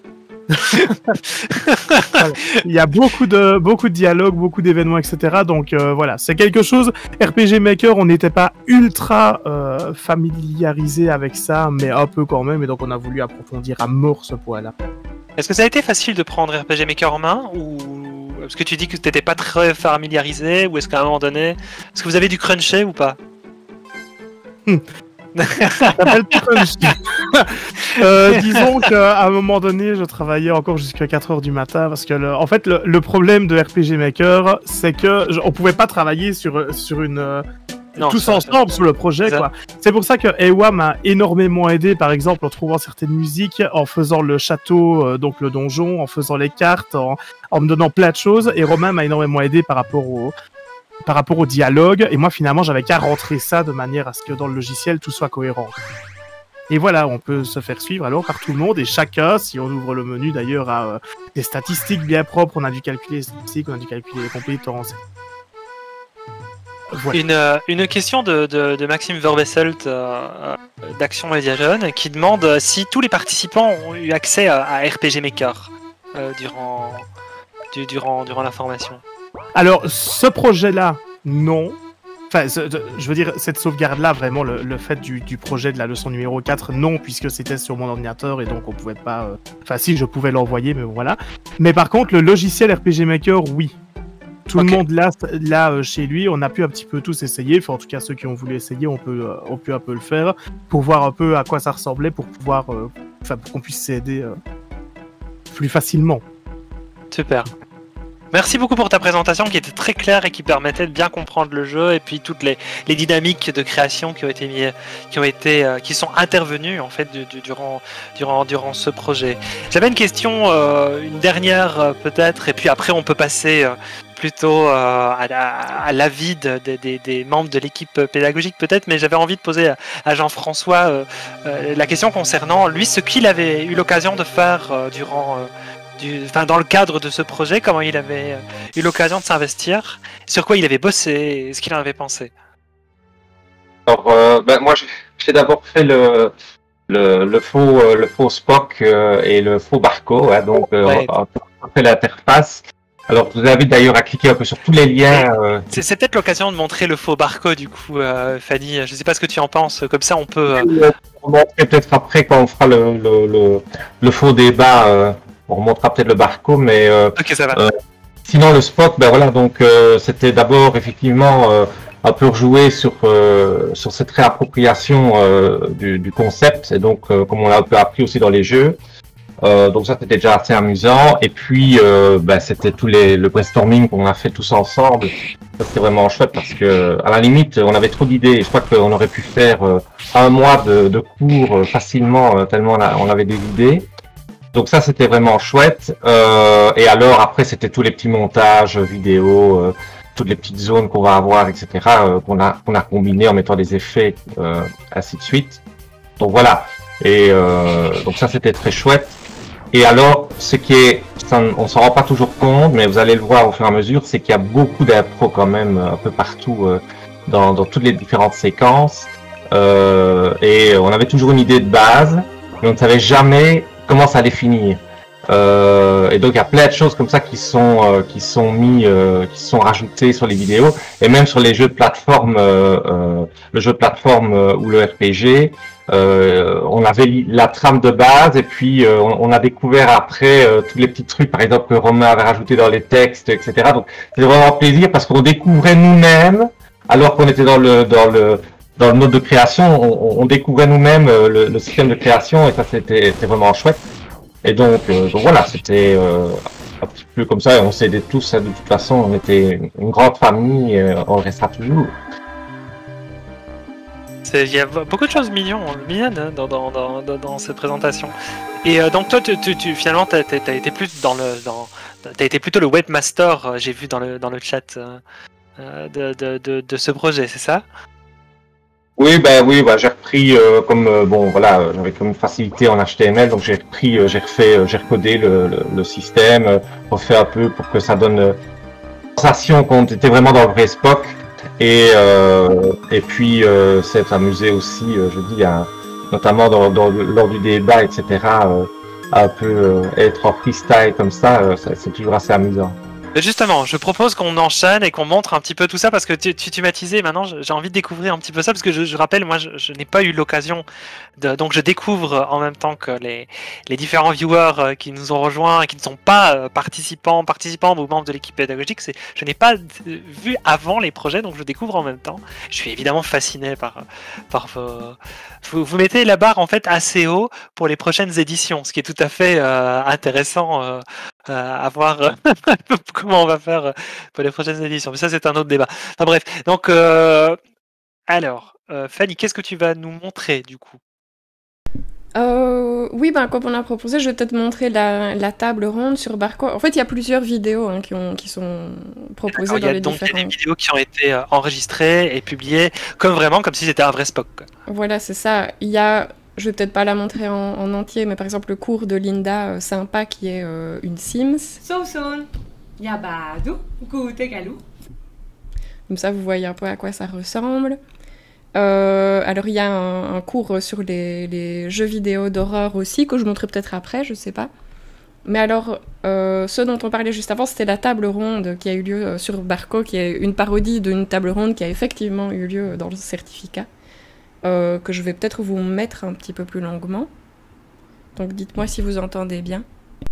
Voilà. Il y a beaucoup de, beaucoup de dialogues, beaucoup d'événements, et cetera. Donc euh, voilà, c'est quelque chose, R P G Maker, on n'était pas ultra euh, familiarisé avec ça, mais un peu quand même, et donc on a voulu approfondir à mort ce point-là. Est-ce que ça a été facile de prendre R P G Maker en main, ou est-ce que tu dis que tu n'étais pas très familiarisé, ou est-ce qu'à un moment donné, est-ce que vous avez du cruncher ou pas? hmm. Ça s'appelle pas cruncher. euh, disons qu'à un moment donné, je travaillais encore jusqu'à quatre heures du matin, parce que le, en fait, le, le problème de R P G Maker, c'est que je, on pouvait pas travailler sur, sur une... Non, tous ensemble sur le projet, quoi. C'est pour ça que Ewa m'a énormément aidé, par exemple, en trouvant certaines musiques, en faisant le château, euh, donc le donjon, en faisant les cartes, en, en me donnant plein de choses. Et Romain m'a énormément aidé par rapport au, par rapport au dialogue. Et moi, finalement, j'avais qu'à rentrer ça de manière à ce que dans le logiciel, tout soit cohérent. Et voilà, on peut se faire suivre alors par tout le monde. Et chacun, si on ouvre le menu d'ailleurs, a euh, des statistiques bien propres. On a dû calculer les statistiques, on a dû calculer les compétences. Voilà. Une, euh, une question de, de, de Maxime Verbesselt euh, d'Action Média Jeune qui demande si tous les participants ont eu accès à, à R P G Maker euh, durant, du, durant, durant la formation. Alors, ce projet-là, non. Enfin, ce, je veux dire, cette sauvegarde-là, vraiment, le, le fait du, du projet de la leçon numéro quatre, non, puisque c'était sur mon ordinateur et donc on pouvait pas... Euh... Enfin, si, je pouvais l'envoyer, mais voilà. Mais par contre, le logiciel R P G Maker, oui. Tout okay. le monde là, là euh, chez lui, on a pu un petit peu tous essayer, enfin en tout cas ceux qui ont voulu essayer, on peut, euh, on peut un peu le faire, pour voir un peu à quoi ça ressemblait, pour pouvoir, euh, enfin pour qu'on puisse s'aider euh, plus facilement. Super. Merci beaucoup pour ta présentation qui était très claire et qui permettait de bien comprendre le jeu et puis toutes les, les dynamiques de création qui ont été mis, qui ont été, euh, qui sont intervenues en fait du, du, durant, durant, durant ce projet. J'avais une question, euh, une dernière euh, peut-être, et puis après on peut passer euh, plutôt euh, à, la, à l'avis de, de, de, des membres de l'équipe pédagogique peut-être, mais j'avais envie de poser à, à Jean-François euh, euh, la question concernant lui ce qu'il avait eu l'occasion de faire euh, durant euh, Du, enfin, dans le cadre de ce projet, comment il avait euh, eu l'occasion de s'investir, sur quoi il avait bossé, ce qu'il en avait pensé. Alors, euh, ben, moi, j'ai d'abord fait le, le, le faux, euh, le faux Spock euh, et le faux Barco, hein, donc euh, ouais. on a fait l'interface. Alors, je vous invite d'ailleurs à cliquer un peu sur tous les liens. Euh... C'est, c'est peut-être l'occasion de montrer le faux Barco, du coup, euh, Fanny. Je sais pas ce que tu en penses. Comme ça, on peut. Euh... On montrer peut-être après quand on fera le, le, le, le faux débat. Euh, on remontera peut-être le Barco, mais. Euh, ok, ça va. Euh, sinon, le spot, ben voilà, donc euh, c'était d'abord effectivement euh, un peu rejouer sur euh, sur cette réappropriation euh, du, du concept, et donc euh, comme on l'a un peu appris aussi dans les jeux. Euh, donc ça c'était déjà assez amusant, et puis euh, bah, c'était tout les, le brainstorming qu'on a fait tous ensemble. Ça c'était vraiment chouette parce que à la limite on avait trop d'idées. Je crois qu'on aurait pu faire euh, un mois de, de cours euh, facilement euh, tellement on, a, on avait des idées. Donc ça c'était vraiment chouette. Euh, et alors après c'était tous les petits montages vidéo, euh, toutes les petites zones qu'on va avoir, et cetera. Euh, qu'on a qu'on a combiné en mettant des effets, euh, ainsi de suite. Donc voilà. Et euh, donc ça c'était très chouette. Et alors, ce qui est, ça, on s'en rend pas toujours compte, mais vous allez le voir au fur et à mesure, c'est qu'il y a beaucoup d'impro quand même un peu partout euh, dans, dans toutes les différentes séquences. Euh, et on avait toujours une idée de base, mais on ne savait jamais comment ça allait finir. Euh, et donc il y a plein de choses comme ça qui sont euh, qui sont mis, euh, qui sont rajoutées sur les vidéos, et même sur les jeux de plateforme, euh, euh, le jeu de plateforme euh, ou le R P G. Euh, on avait la trame de base, et puis euh, on, on a découvert après euh, tous les petits trucs, par exemple que Romain avait rajouté dans les textes, et cetera. Donc c'était vraiment un plaisir parce qu'on découvrait nous-mêmes, alors qu'on était dans le dans le dans le mode de création, on, on découvrait nous-mêmes euh, le, le système de création, et ça c'était c'était vraiment chouette. Et donc, euh, donc voilà, c'était euh, un petit peu comme ça, et on s'aidait tous, hein, de toute façon, on était une grande famille, et on le restera toujours. Il y a beaucoup de choses mignonnes, mignonnes hein, dans, dans, dans, dans cette présentation. Et euh, donc toi, tu, tu, tu, finalement, tu as été plus dans le, dans, t'as été plutôt le webmaster, euh, j'ai vu dans le, dans le chat euh, de, de, de, de ce projet, c'est ça? Oui, ben oui, ben, j'ai repris euh, comme euh, bon voilà, euh, j'avais comme une facilité en H T M L, donc j'ai repris, euh, j'ai refait, euh, j'ai recodé le, le, le système, euh, refait un peu pour que ça donne euh, sensation qu'on était vraiment dans le vrai Spock. Et, euh, et puis euh, c'est amusé aussi, euh, je dis, à, notamment dans, dans, lors du débat, et cetera. Euh, à un peu euh, être en freestyle comme ça, euh, ça c'est toujours assez amusant. Justement, je propose qu'on enchaîne et qu'on montre un petit peu tout ça parce que tu, tu, tu m'as teasé, maintenant j'ai envie de découvrir un petit peu ça parce que je, je rappelle, moi je, je n'ai pas eu l'occasion de... Donc je découvre en même temps que les, les différents viewers qui nous ont rejoints et qui ne sont pas participants, participants ou membres de l'équipe pédagogique, c'est, je n'ai pas vu avant les projets, donc je découvre en même temps. Je suis évidemment fasciné par, par vos... Vous, vous mettez la barre en fait assez haut pour les prochaines éditions, ce qui est tout à fait euh, intéressant euh, euh, à voir euh, comment on va faire pour les prochaines éditions. Mais ça, c'est un autre débat. Enfin bref, donc euh, alors, euh, Fanny, qu'est-ce que tu vas nous montrer du coup? Euh, oui, ben, comme on a proposé, je vais peut-être montrer la, la table ronde sur Barco. En fait, il y a plusieurs vidéos hein, qui, ont, qui sont proposées dans les différents... Il y a donc des vidéos qui ont été euh, enregistrées et publiées comme vraiment, comme si c'était un vrai Spock. Quoi. Voilà, c'est ça. Il y a, je vais peut-être pas la montrer en, en entier, mais par exemple le cours de Linda euh, Sympa qui est euh, une Sims. Sauson, Yabadou, Koutegalou. Comme ça, vous voyez un peu à quoi ça ressemble. Euh, alors il y a un, un cours sur les, les jeux vidéo d'horreur aussi, que je montrerai peut-être après, je sais pas. Mais alors, euh, ce dont on parlait juste avant, c'était la table ronde qui a eu lieu sur Barco, qui est une parodie d'une table ronde qui a effectivement eu lieu dans le certificat, euh, que je vais peut-être vous mettre un petit peu plus longuement. Donc dites-moi si vous entendez bien.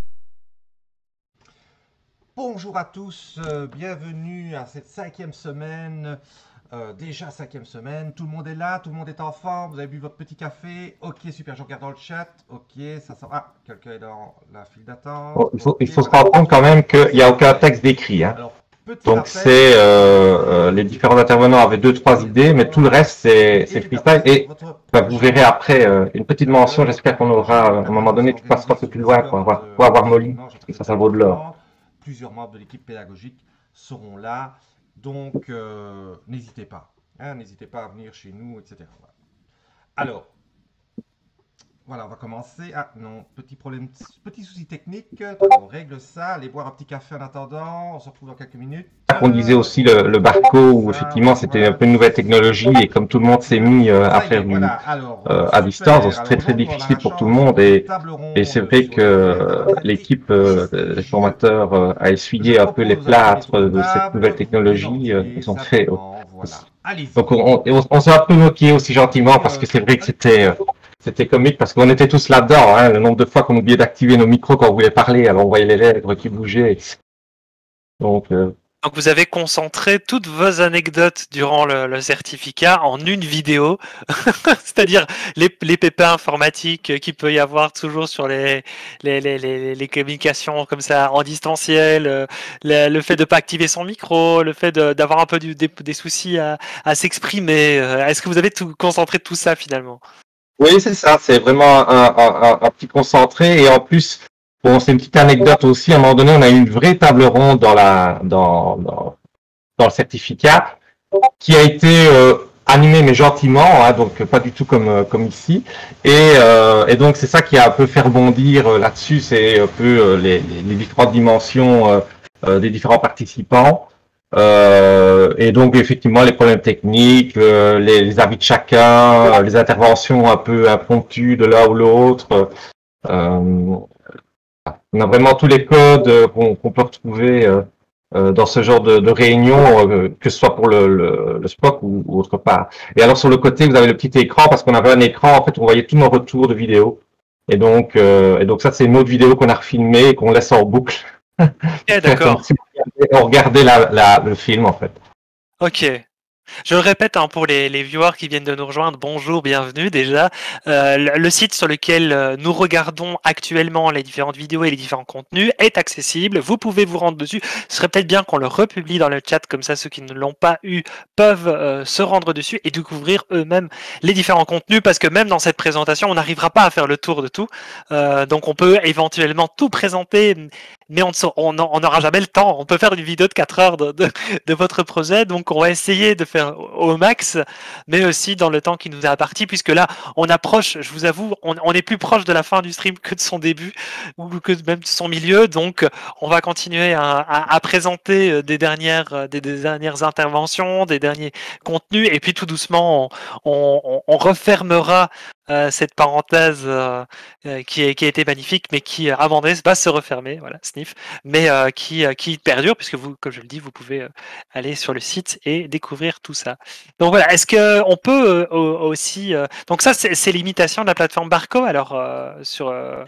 Bonjour à tous, euh, bienvenue à cette cinquième semaine. Euh, déjà cinquième semaine, tout le monde est là, tout le monde est en forme, vous avez bu votre petit café, ok super, je regarde dans le chat, ok, ça sent... Ah, quelqu'un est dans la file d'attente. Bon, il faut, okay, il faut se rendre compte quand même qu'il n'y a aucun texte décrit. Hein. Alors, donc c'est euh, euh, les différents intervenants avaient deux trois idées, mais tout le reste c'est freestyle. Et bah, vous verrez après euh, une petite mention, j'espère qu'on aura à un moment donné, tu passeras un peu plus loin pour avoir, pour avoir Molly, parce que ça, ça vaut de l'or. Plusieurs membres de l'équipe pédagogique seront là. Donc, euh, n'hésitez pas, hein, n'hésitez pas à venir chez nous, et cetera. Voilà. Alors, voilà, on va commencer. Ah non, petit problème, petit souci technique. On règle ça. Allez boire un petit café en attendant. On se retrouve dans quelques minutes. On disait aussi le, le Barco, où effectivement c'était un peu une nouvelle technologie, et comme tout le monde s'est mis euh, à faire du, euh, à distance, c'est très très difficile pour tout le monde. Et, et c'est vrai que euh, l'équipe euh, des formateurs euh, a essuyé un peu les plâtres de cette nouvelle technologie. Euh, ils ont fait. Euh, donc on, on, on s'est un peu moqué aussi gentiment, parce que c'est vrai que c'était euh, c'était comique, parce qu'on était tous là-dedans. Hein, le nombre de fois qu'on oubliait d'activer nos micros quand on voulait parler, alors on voyait les lèvres qui bougeaient. Donc euh, Donc vous avez concentré toutes vos anecdotes durant le, le certificat en une vidéo, c'est-à-dire les, les pépins informatiques qu'il peut y avoir toujours sur les, les, les, les, les communications comme ça en distanciel, le, le fait de ne pas activer son micro, le fait de, d'avoir un peu du, des, des soucis à, à s'exprimer. Est-ce que vous avez tout, concentré tout ça finalement? Oui, c'est ça, c'est vraiment un, un, un petit concentré, et en plus, bon, c'est une petite anecdote aussi. À un moment donné, on a eu une vraie table ronde dans la dans dans, dans le certificat, qui a été euh, animée mais gentiment, hein, donc pas du tout comme euh, comme ici. Et, euh, et donc c'est ça qui a un peu fait rebondir euh, là-dessus, c'est un peu euh, les, les, les différentes dimensions euh, euh, des différents participants. Euh, et donc effectivement les problèmes techniques, euh, les, les avis de chacun, euh, les interventions un peu impromptues de l'un ou l'autre. Euh, On a vraiment tous les codes euh, qu'on qu'on peut retrouver euh, euh, dans ce genre de, de réunion, euh, que ce soit pour le, le, le S P O C ou, ou autre part. Et alors sur le côté, vous avez le petit écran, parce qu'on avait un écran, en fait, on voyait tous nos retours de vidéo. Et donc, euh, et donc ça, c'est une autre vidéo qu'on a refilmée et qu'on laisse en boucle. Ok, d'accord. Si on regardait la, la, le film, en fait. Ok. Je le répète hein, pour les, les viewers qui viennent de nous rejoindre, bonjour, bienvenue déjà. Euh, le, le site sur lequel euh, nous regardons actuellement les différentes vidéos et les différents contenus est accessible. Vous pouvez vous rendre dessus. Ce serait peut-être bien qu'on le republie dans le chat, comme ça ceux qui ne l'ont pas eu peuvent euh, se rendre dessus et découvrir eux-mêmes les différents contenus, parce que même dans cette présentation, on n'arrivera pas à faire le tour de tout. Euh, donc on peut éventuellement tout présenter, mais on n'aura jamais le temps. On peut faire une vidéo de quatre heures de, de, de votre projet, donc on va essayer de faire au max, mais aussi dans le temps qui nous est imparti, puisque là, on approche, je vous avoue, on, on est plus proche de la fin du stream que de son début, ou que même de son milieu, donc on va continuer à, à, à présenter des dernières, des, des dernières interventions, des derniers contenus, et puis tout doucement, on, on, on refermera Euh, cette parenthèse euh, euh, qui, est, qui a été magnifique, mais qui, euh, avant de va se refermer, voilà, sniff, mais euh, qui, euh, qui perdure, puisque vous, comme je le dis, vous pouvez euh, aller sur le site et découvrir tout ça. Donc voilà, est-ce qu'on peut euh, aussi... Euh... Donc ça, c'est l'imitation de la plateforme Barco, alors, euh, sur... Euh...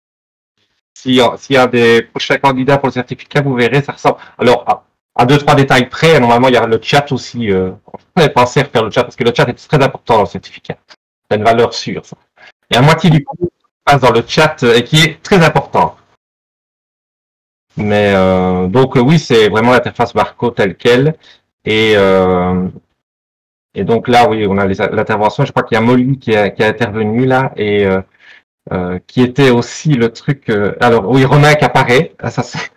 S'il y, si y a des prochains candidats pour le certificat, vous verrez, ça ressemble... Alors, à, à deux, trois détails près, normalement, il y a le chat aussi. Euh... On avait pensé à refaire le chat, parce que le chat est très important dans le certificat. C'est une valeur sûre, ça. Il y a moitié du contenu qui passe dans le chat et qui est très important. Mais euh, donc oui, c'est vraiment l'interface Barco telle quelle. Et, euh, et donc là, oui, on a l'intervention. Je crois qu'il y a Molly qui a, qui a intervenu là et euh, euh, qui était aussi le truc. Euh, alors oui, Romain qui apparaît. Ah, ça c'est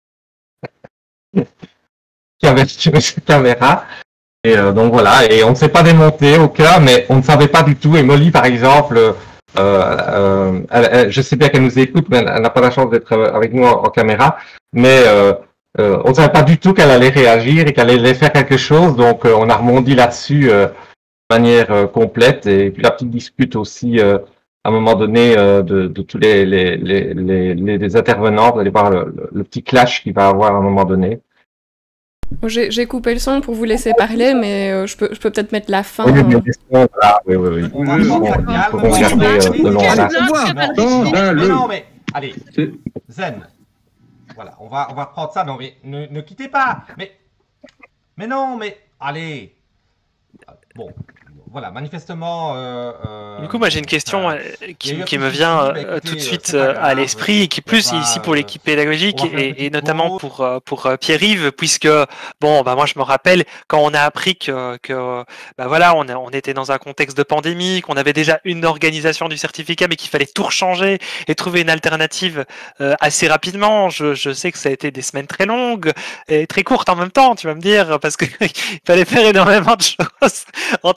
qui avait tué sa caméra. Et euh, donc voilà, et on ne s'est pas démonté au cas, mais on ne savait pas du tout. Et Molly, par exemple, euh, euh, elle, elle, je sais bien qu'elle nous écoute, mais elle n'a pas la chance d'être avec nous en, en caméra. Mais euh, euh, on ne savait pas du tout qu'elle allait réagir et qu'elle allait faire quelque chose. Donc euh, on a rebondi là-dessus euh, de manière euh, complète. Et puis la petite dispute aussi, euh, à un moment donné, euh, de, de tous les, les, les, les, les intervenants. Vous allez voir le, le, le petit clash qu'il va avoir à un moment donné. J'ai coupé le son pour vous laisser parler, mais euh, je peux, je peux peut-être mettre la fin. Oui, oui, euh... voilà. oui, oui, oui. On va regarder de long là. Non, mais allez, zen. Voilà, on va, on va reprendre ça. Non, mais ne, ne quittez pas. Mais, mais non, mais allez. Bon. Voilà, manifestement. Euh, euh, du coup, moi j'ai une question euh, qui, qui me vient euh, écoutez, tout de suite euh, à l'esprit et qui plus va, ici pour l'équipe pédagogique et, et notamment pour euh, pour euh, Pierre-Yves, puisque bon, bah moi je me rappelle quand on a appris que que bah voilà, on, a, on était dans un contexte de pandémie, qu'on avait déjà une organisation du certificat, mais qu'il fallait tout rechanger et trouver une alternative euh, assez rapidement. Je, je sais que ça a été des semaines très longues et très courtes en même temps, tu vas me dire, parce que il fallait faire énormément de choses en très peu de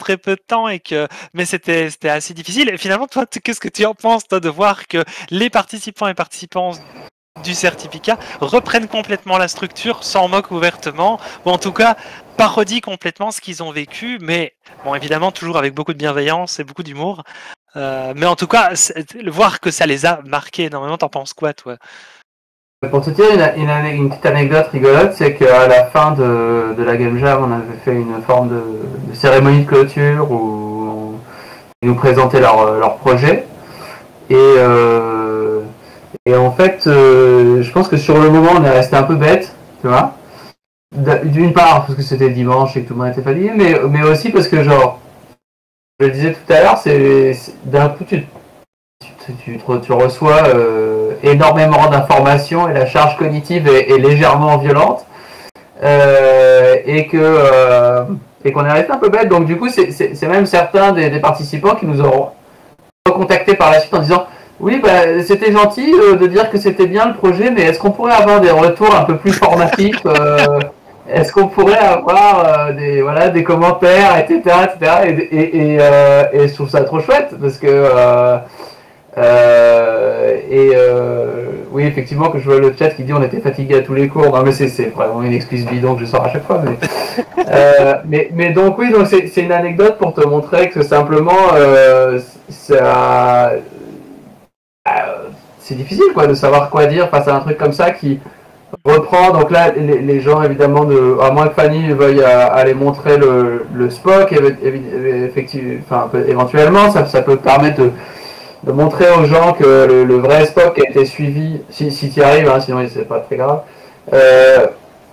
temps et que, mais c'était c'était assez difficile. Et finalement, toi, qu'est-ce que tu en penses, toi, de voir que les participants et participantes du certificat reprennent complètement la structure, s'en moquent ouvertement, ou en tout cas parodient complètement ce qu'ils ont vécu, mais bon, évidemment, toujours avec beaucoup de bienveillance et beaucoup d'humour. Euh, mais en tout cas, voir que ça les a marqués énormément, t'en penses quoi, toi? Pour te dire une, une, une petite anecdote rigolote, c'est qu'à la fin de, de la Game Jam, on avait fait une forme de, de cérémonie de clôture où on, ils nous présentaient leur, leur projet. Et, euh, et en fait, euh, je pense que sur le moment, on est resté un peu bête, tu vois. D'une part, parce que c'était dimanche et que tout le monde était fatigué, mais, mais aussi parce que, genre, je le disais tout à l'heure, c'est d'un coup, tu, tu, tu, tu, tu reçois euh, énormément d'informations et la charge cognitive est, est légèrement violente. Euh, et que euh, et qu'on est resté un peu bête. Donc, du coup, c'est même certains des, des participants qui nous auront recontactés par la suite en disant oui, bah, c'était gentil euh, de dire que c'était bien le projet, mais est-ce qu'on pourrait avoir des retours un peu plus formatifs euh, Est-ce qu'on pourrait avoir euh, des, voilà, des commentaires, et cetera et cetera. Et, et, et, euh, et je trouve ça trop chouette parce que euh, euh, et euh, oui, effectivement, que je vois le chat qui dit on était fatigué à tous les cours. Non, mais c'est vraiment une excuse bidon que je sors à chaque fois. Mais, euh, mais, mais donc oui, donc c'est une anecdote pour te montrer que simplement euh, ça c'est difficile quoi de savoir quoi dire face à un truc comme ça qui reprend. Donc là les, les gens évidemment de, à moins que Fanny veuille à, aller montrer le, le Spock effectivement, enfin éventuellement ça, ça peut permettre de, de montrer aux gens que le, le vrai Spock a été suivi si, si tu y arrives hein, sinon c'est pas très grave. euh,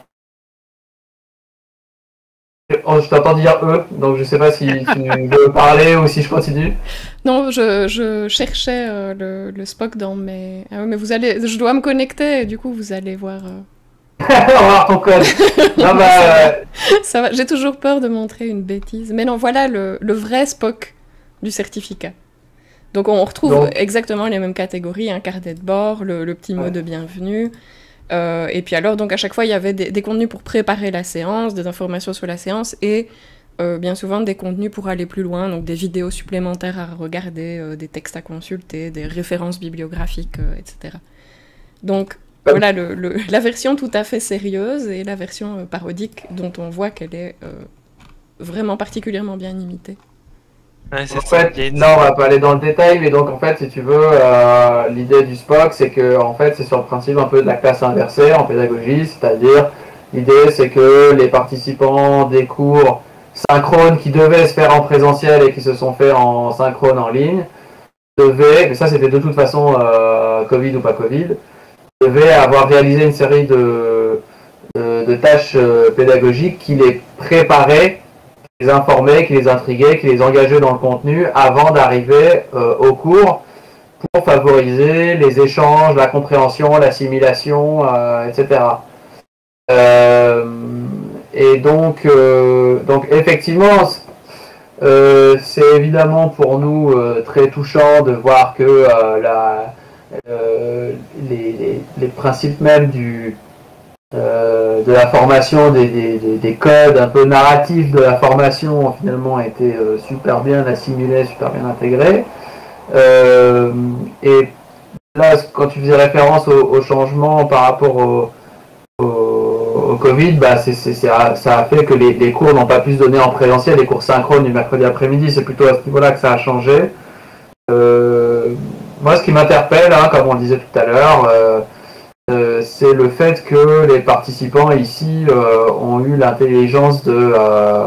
Oh, je t'entends dire eux, donc je sais pas si tu veux parler ou si je continue. Non, je, je cherchais euh, le, le Spock dans mes... Ah oui, mais vous allez... Je dois me connecter, et du coup, vous allez voir... Euh... On va voir ton code. Non, bah, euh... Ça va, j'ai toujours peur de montrer une bêtise. Mais non, voilà le, le vrai Spock du certificat. Donc on retrouve donc... exactement les mêmes catégories, un carnet de bord, le, le petit mot ouais. de bienvenue... Euh, et puis alors, donc à chaque fois, il y avait des, des contenus pour préparer la séance, des informations sur la séance, et euh, bien souvent des contenus pour aller plus loin, donc des vidéos supplémentaires à regarder, euh, des textes à consulter, des références bibliographiques, euh, et cetera. Donc euh... voilà, le, le, la version tout à fait sérieuse et la version euh, parodique dont on voit qu'elle est euh, vraiment particulièrement bien imitée. Ouais, en fait, non, on va pas aller dans le détail, mais donc en fait, si tu veux, euh, l'idée du Spock, c'est que en fait, c'est sur le principe un peu de la classe inversée en pédagogie, c'est-à-dire l'idée, c'est que les participants des cours synchrones qui devaient se faire en présentiel et qui se sont faits en synchrone en ligne devaient, mais ça c'était de toute façon euh, Covid ou pas Covid, devaient avoir réalisé une série de, de, de tâches euh, pédagogiques qui les préparaient, qui les informaient, qui les intriguaient, qui les engageaient dans le contenu avant d'arriver euh, au cours pour favoriser les échanges, la compréhension, l'assimilation, euh, et cetera. Euh, et donc, euh, donc effectivement, euh, c'est évidemment pour nous euh, très touchant de voir que euh, la, euh, les, les, les principes même du Euh, de la formation, des, des, des codes un peu narratifs de la formation ont finalement été euh, super bien assimilés, super bien intégrés. Euh, et là, quand tu faisais référence au, au changement par rapport au, au, au Covid, bah c'est, c'est, ça, ça a fait que les, les cours n'ont pas pu se donner en présentiel, les cours synchrones du mercredi après-midi, c'est plutôt à ce niveau-là que ça a changé. Euh, moi, ce qui m'interpelle, hein, comme on le disait tout à l'heure, euh, Euh, c'est le fait que les participants ici euh, ont eu l'intelligence de euh,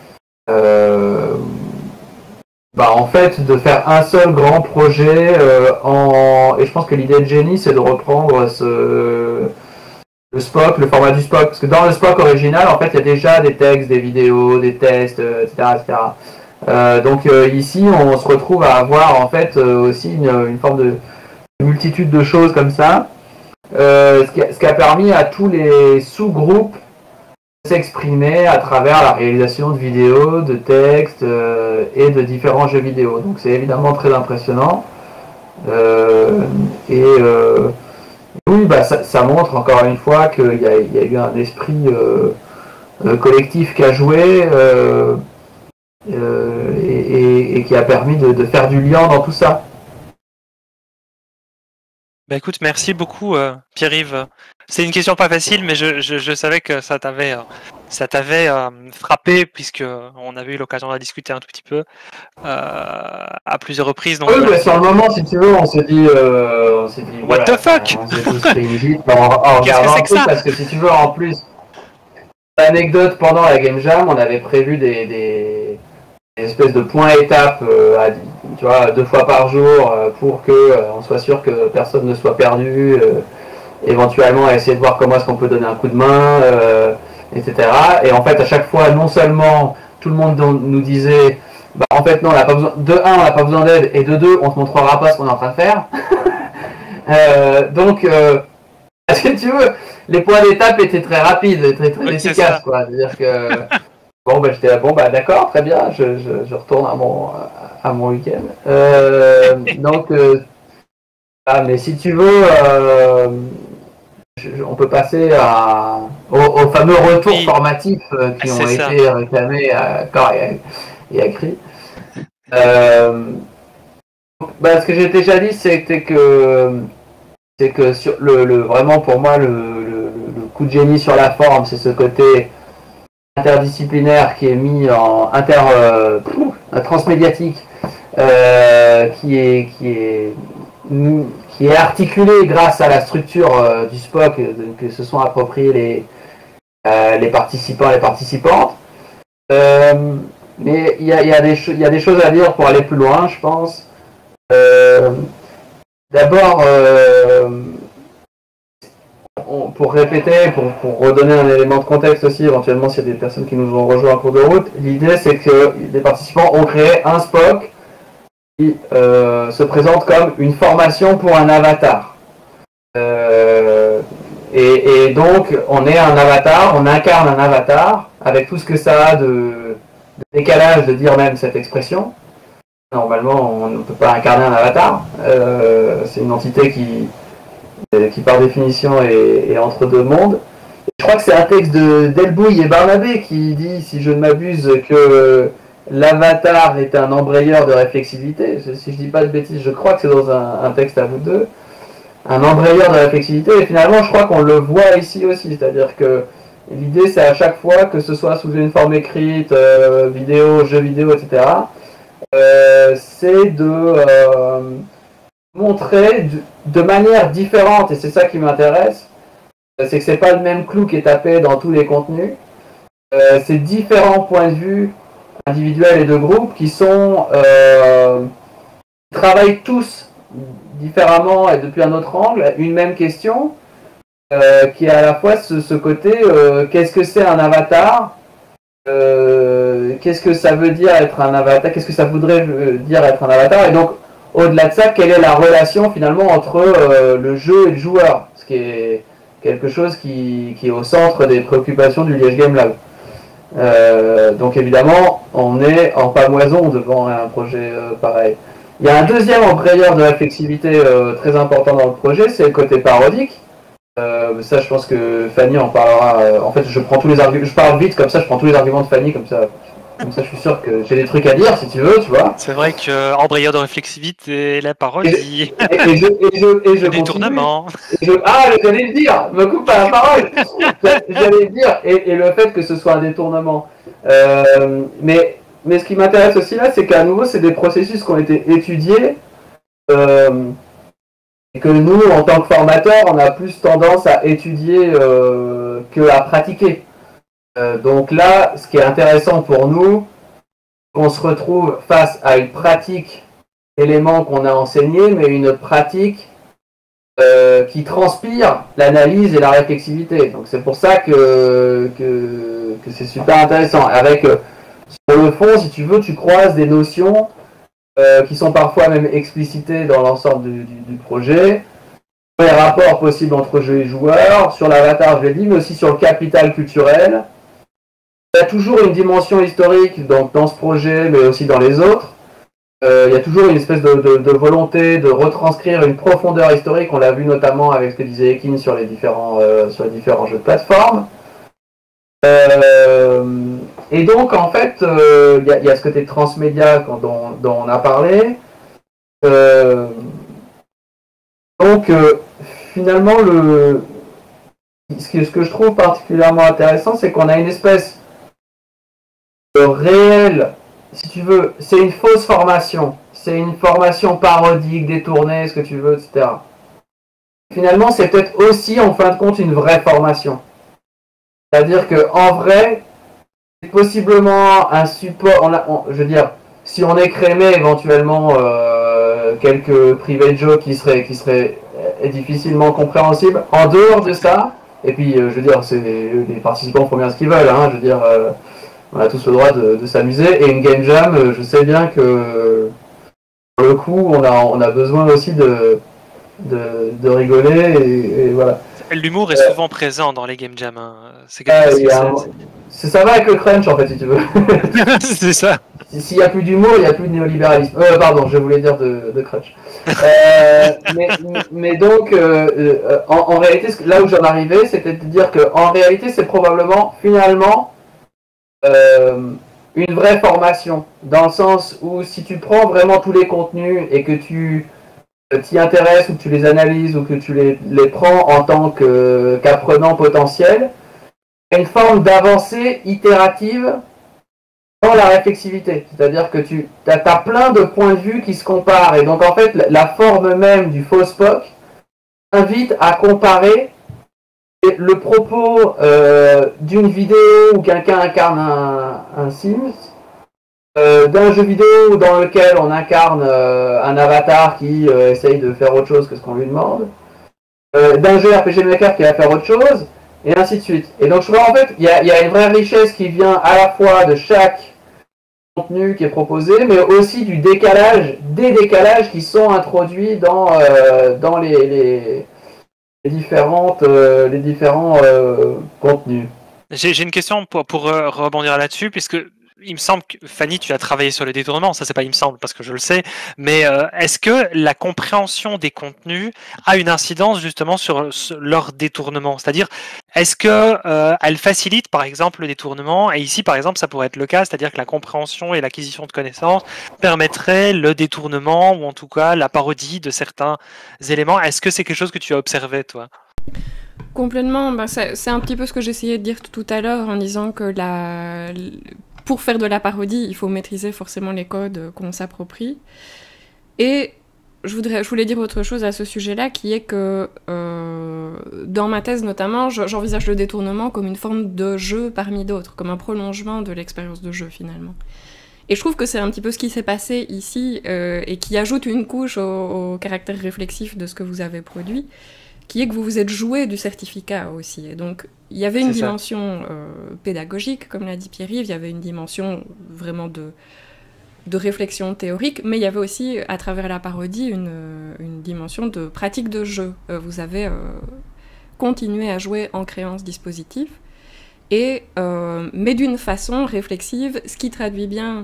euh, bah, en fait de faire un seul grand projet euh, en... et je pense que l'idée de génie c'est de reprendre ce le Spock, le format du Spock, parce que dans le Spock original en fait il y a déjà des textes, des vidéos, des tests, euh, et cetera, et cetera. Euh, donc euh, ici on se retrouve à avoir en fait euh, aussi une, une forme de multitude de choses comme ça. Euh, ce, qui a, ce qui a permis à tous les sous-groupes de s'exprimer à travers la réalisation de vidéos, de textes euh, et de différents jeux vidéo. Donc c'est évidemment très impressionnant. Euh, et euh, oui, bah, ça, ça montre encore une fois qu'il y, y a eu un esprit euh, euh, collectif qui a joué. Euh, euh, et, et, et qui a permis de, de faire du lien dans tout ça. Bah écoute, merci beaucoup euh, Pierre-Yves. C'est une question pas facile, mais je, je, je savais que ça t'avait euh, ça t'avait euh, frappé, puisque on avait eu l'occasion d'en discuter un tout petit peu euh, à plusieurs reprises. Donc, oui, voilà. mais sur le moment, si tu veux, on s'est dit, euh, on s'est dit, what voilà, the fuck, on s'est tous pris une gifle en, en regardant un truc, parce que si tu veux, en plus, l'anecdote pendant la Game Jam, on avait prévu des, des, des espèces de points étapes, euh, à, tu vois, deux fois par jour, euh, pour que euh, on soit sûr que personne ne soit perdu. Euh, éventuellement essayer de voir comment est-ce qu'on peut donner un coup de main, euh, et cetera. Et en fait, à chaque fois, non seulement tout le monde nous disait, bah, en fait, non, on n'a pas besoin, de un, on n'a pas besoin d'aide, et de deux, on ne te montrera pas ce qu'on est en train de faire. euh, donc, euh, si tu veux, les points d'étape étaient très rapides, très, très oui, efficaces, quoi. C'est-à-dire que, bon, bah, j'étais là, bon, bah, d'accord, très bien, je, je, je retourne à mon, à mon week-end. Euh, donc, euh, ah, mais si tu veux, euh, je, on peut passer à, au, au fameux retours oui. formatifs euh, qui ont ça. été réclamés à corps et, et à cri. Euh, bah, ce que j'ai déjà dit, c'était que, c'est que sur le, le, vraiment pour moi, le, le, le coup de génie sur la forme, c'est ce côté interdisciplinaire qui est mis en inter, euh, transmédiatique, euh, qui est, qui est qui est articulé grâce à la structure euh, du S P O C que se sont appropriés les, euh, les participants et les participantes. Euh, mais il y a, y, a y a des choses à dire pour aller plus loin, je pense. Euh, D'abord, euh, pour répéter, pour, pour redonner un élément de contexte aussi, éventuellement s'il y a des personnes qui nous ont rejoint en cours de route, l'idée c'est que les participants ont créé un S P O C qui euh, se présente comme une formation pour un avatar. Euh, et, et donc, on est un avatar, on incarne un avatar, avec tout ce que ça a de, de décalage de dire même cette expression. Normalement, on ne peut pas incarner un avatar. Euh, c'est une entité qui, qui par définition, est, est entre deux mondes. Et je crois que c'est un texte de Delbouille et Barnabé qui dit, si je ne m'abuse, que l'avatar est un embrayeur de réflexivité. Si je dis pas de bêtises, je crois que c'est dans un, un texte à vous deux. Un embrayeur de réflexivité. Et finalement, je crois qu'on le voit ici aussi. C'est-à-dire que l'idée, c'est à chaque fois, que ce soit sous une forme écrite, euh, vidéo, jeu vidéo, et cetera, euh, c'est de euh, montrer de, de manière différente, et c'est ça qui m'intéresse, c'est que c'est pas le même clou qui est tapé dans tous les contenus. Euh, c'est différents points de vue individuels et de groupe qui sont euh, qui travaillent tous différemment et depuis un autre angle une même question euh, qui est à la fois ce, ce côté euh, qu'est-ce que c'est un avatar, euh, qu'est-ce que ça veut dire être un avatar, qu'est-ce que ça voudrait dire être un avatar, et donc au-delà de ça, quelle est la relation finalement entre euh, le jeu et le joueur, ce qui est quelque chose qui, qui est au centre des préoccupations du Liège Game Lab. Euh, donc évidemment, on est en pamoison devant un projet euh, pareil. Il y a un deuxième embrayeur de réflexivité euh, très important dans le projet, c'est le côté parodique. Euh, ça, je pense que Fanny en parlera. Euh, en fait, je prends tous les arguments, je parle vite comme ça, je prends tous les arguments de Fanny comme ça. Comme ça, je suis sûr que j'ai des trucs à dire si tu veux, tu vois. C'est vrai que embrayeur de réflexivité, la parole. Et, et, et je, et je, et je détournement. Et je, ah, j'allais le dire, me coupe pas la parole. J'allais le dire, et, et le fait que ce soit un détournement. Euh, mais, mais ce qui m'intéresse aussi là, c'est qu'à nouveau, c'est des processus qui ont été étudiés. Euh, et que nous, en tant que formateurs, on a plus tendance à étudier euh, qu'à pratiquer. Euh, donc là, ce qui est intéressant pour nous, on se retrouve face à une pratique élément qu'on a enseigné, mais une pratique euh, qui transpire l'analyse et la réflexivité. Donc c'est pour ça que, que, que c'est super intéressant. Avec, euh, sur le fond, si tu veux, tu croises des notions euh, qui sont parfois même explicitées dans l'ensemble du, du, du projet, les rapports possibles entre jeu et joueur, sur l'avatar, je l'ai dit, mais aussi sur le capital culturel. Il y a toujours une dimension historique donc, dans ce projet, mais aussi dans les autres. Euh, il y a toujours une espèce de, de, de volonté de retranscrire une profondeur historique. On l'a vu notamment avec ce que disait Ekin sur les différents, euh, sur les différents jeux de plateforme. Euh, Et donc, en fait, il euh, y, y a ce côté transmédia dont, dont on a parlé. Euh, donc, euh, finalement, le, ce, que, ce que je trouve particulièrement intéressant, c'est qu'on a une espèce de réel, si tu veux, c'est une fausse formation. C'est une formation parodique, détournée, ce que tu veux, et cetera. Finalement, c'est peut-être aussi, en fin de compte, une vraie formation. C'est-à-dire qu'en vrai, c'est possiblement un support, on a, on, je veux dire, si on écrémait éventuellement euh, quelques private jokes qui seraient, qui seraient euh, difficilement compréhensibles, en dehors de ça, et puis euh, je veux dire, c'est les, les participants font bien ce qu'ils veulent, hein, je veux dire, euh, on a tous le droit de, de s'amuser, et une game jam, euh, je sais bien que, pour le coup, on a, on a besoin aussi de, de, de rigoler, et, et voilà. L'humour est souvent euh, présent dans les game jams. Hein. C'est quelque chose euh, que c'est... Ça va avec le crunch, en fait, si tu veux. C'est ça. S'il n'y a plus d'humour, il n'y a plus de néolibéralisme. Euh, pardon, je voulais dire de, de crunch. Euh, mais, mais donc, euh, euh, en, en réalité, là où j'en arrivais, c'était de dire qu'en réalité, c'est probablement, finalement, euh, une vraie formation. Dans le sens où, si tu prends vraiment tous les contenus et que tu t'y intéresses ou que tu les analyses ou que tu les, les prends en tant que, qu'apprenant potentiel, il y a une forme d'avancée itérative dans la réflexivité. C'est-à-dire que tu as, as plein de points de vue qui se comparent. Et donc en fait, la, la forme même du faux Spock invite à comparer le propos euh, d'une vidéo où quelqu'un incarne un, un Sims, Euh, d'un jeu vidéo dans lequel on incarne euh, un avatar qui euh, essaye de faire autre chose que ce qu'on lui demande, euh, d'un jeu R P G Maker qui va faire autre chose, et ainsi de suite. Et donc je crois en fait il y, y a une vraie richesse qui vient à la fois de chaque contenu qui est proposé, mais aussi du décalage, des décalages qui sont introduits dans, euh, dans les, les, les, différentes, euh, les différents euh, contenus. J'ai, j'ai une question pour, pour euh, rebondir là-dessus, puisque il me semble que, Fanny, tu as travaillé sur le détournement, ça c'est pas il me semble parce que je le sais, mais euh, est-ce que la compréhension des contenus a une incidence justement sur, sur leur détournement? C'est-à-dire, est-ce que euh, elle facilite par exemple le détournement? Et ici par exemple ça pourrait être le cas, c'est-à-dire que la compréhension et l'acquisition de connaissances permettraient le détournement ou en tout cas la parodie de certains éléments. Est-ce que c'est quelque chose que tu as observé toi? Complètement, bah, c'est, c'est un petit peu ce que j'essayais de dire tout à l'heure en disant que la... pour faire de la parodie, il faut maîtriser forcément les codes qu'on s'approprie. Et je, voudrais, je voulais dire autre chose à ce sujet-là, qui est que euh, dans ma thèse notamment, je, j'envisage le détournement comme une forme de jeu parmi d'autres, comme un prolongement de l'expérience de jeu finalement. Et je trouve que c'est un petit peu ce qui s'est passé ici, euh, et qui ajoute une couche au, au caractère réflexif de ce que vous avez produit, qui est que vous vous êtes joué du certificat aussi. Et donc, il y avait une c'est dimension euh, pédagogique, comme l'a dit Pierre-Yves, il y avait une dimension vraiment de, de réflexion théorique, mais il y avait aussi, à travers la parodie, une, une dimension de pratique de jeu. Euh, vous avez euh, continué à jouer en créant ce dispositif, et, euh, mais d'une façon réflexive, ce qui traduit bien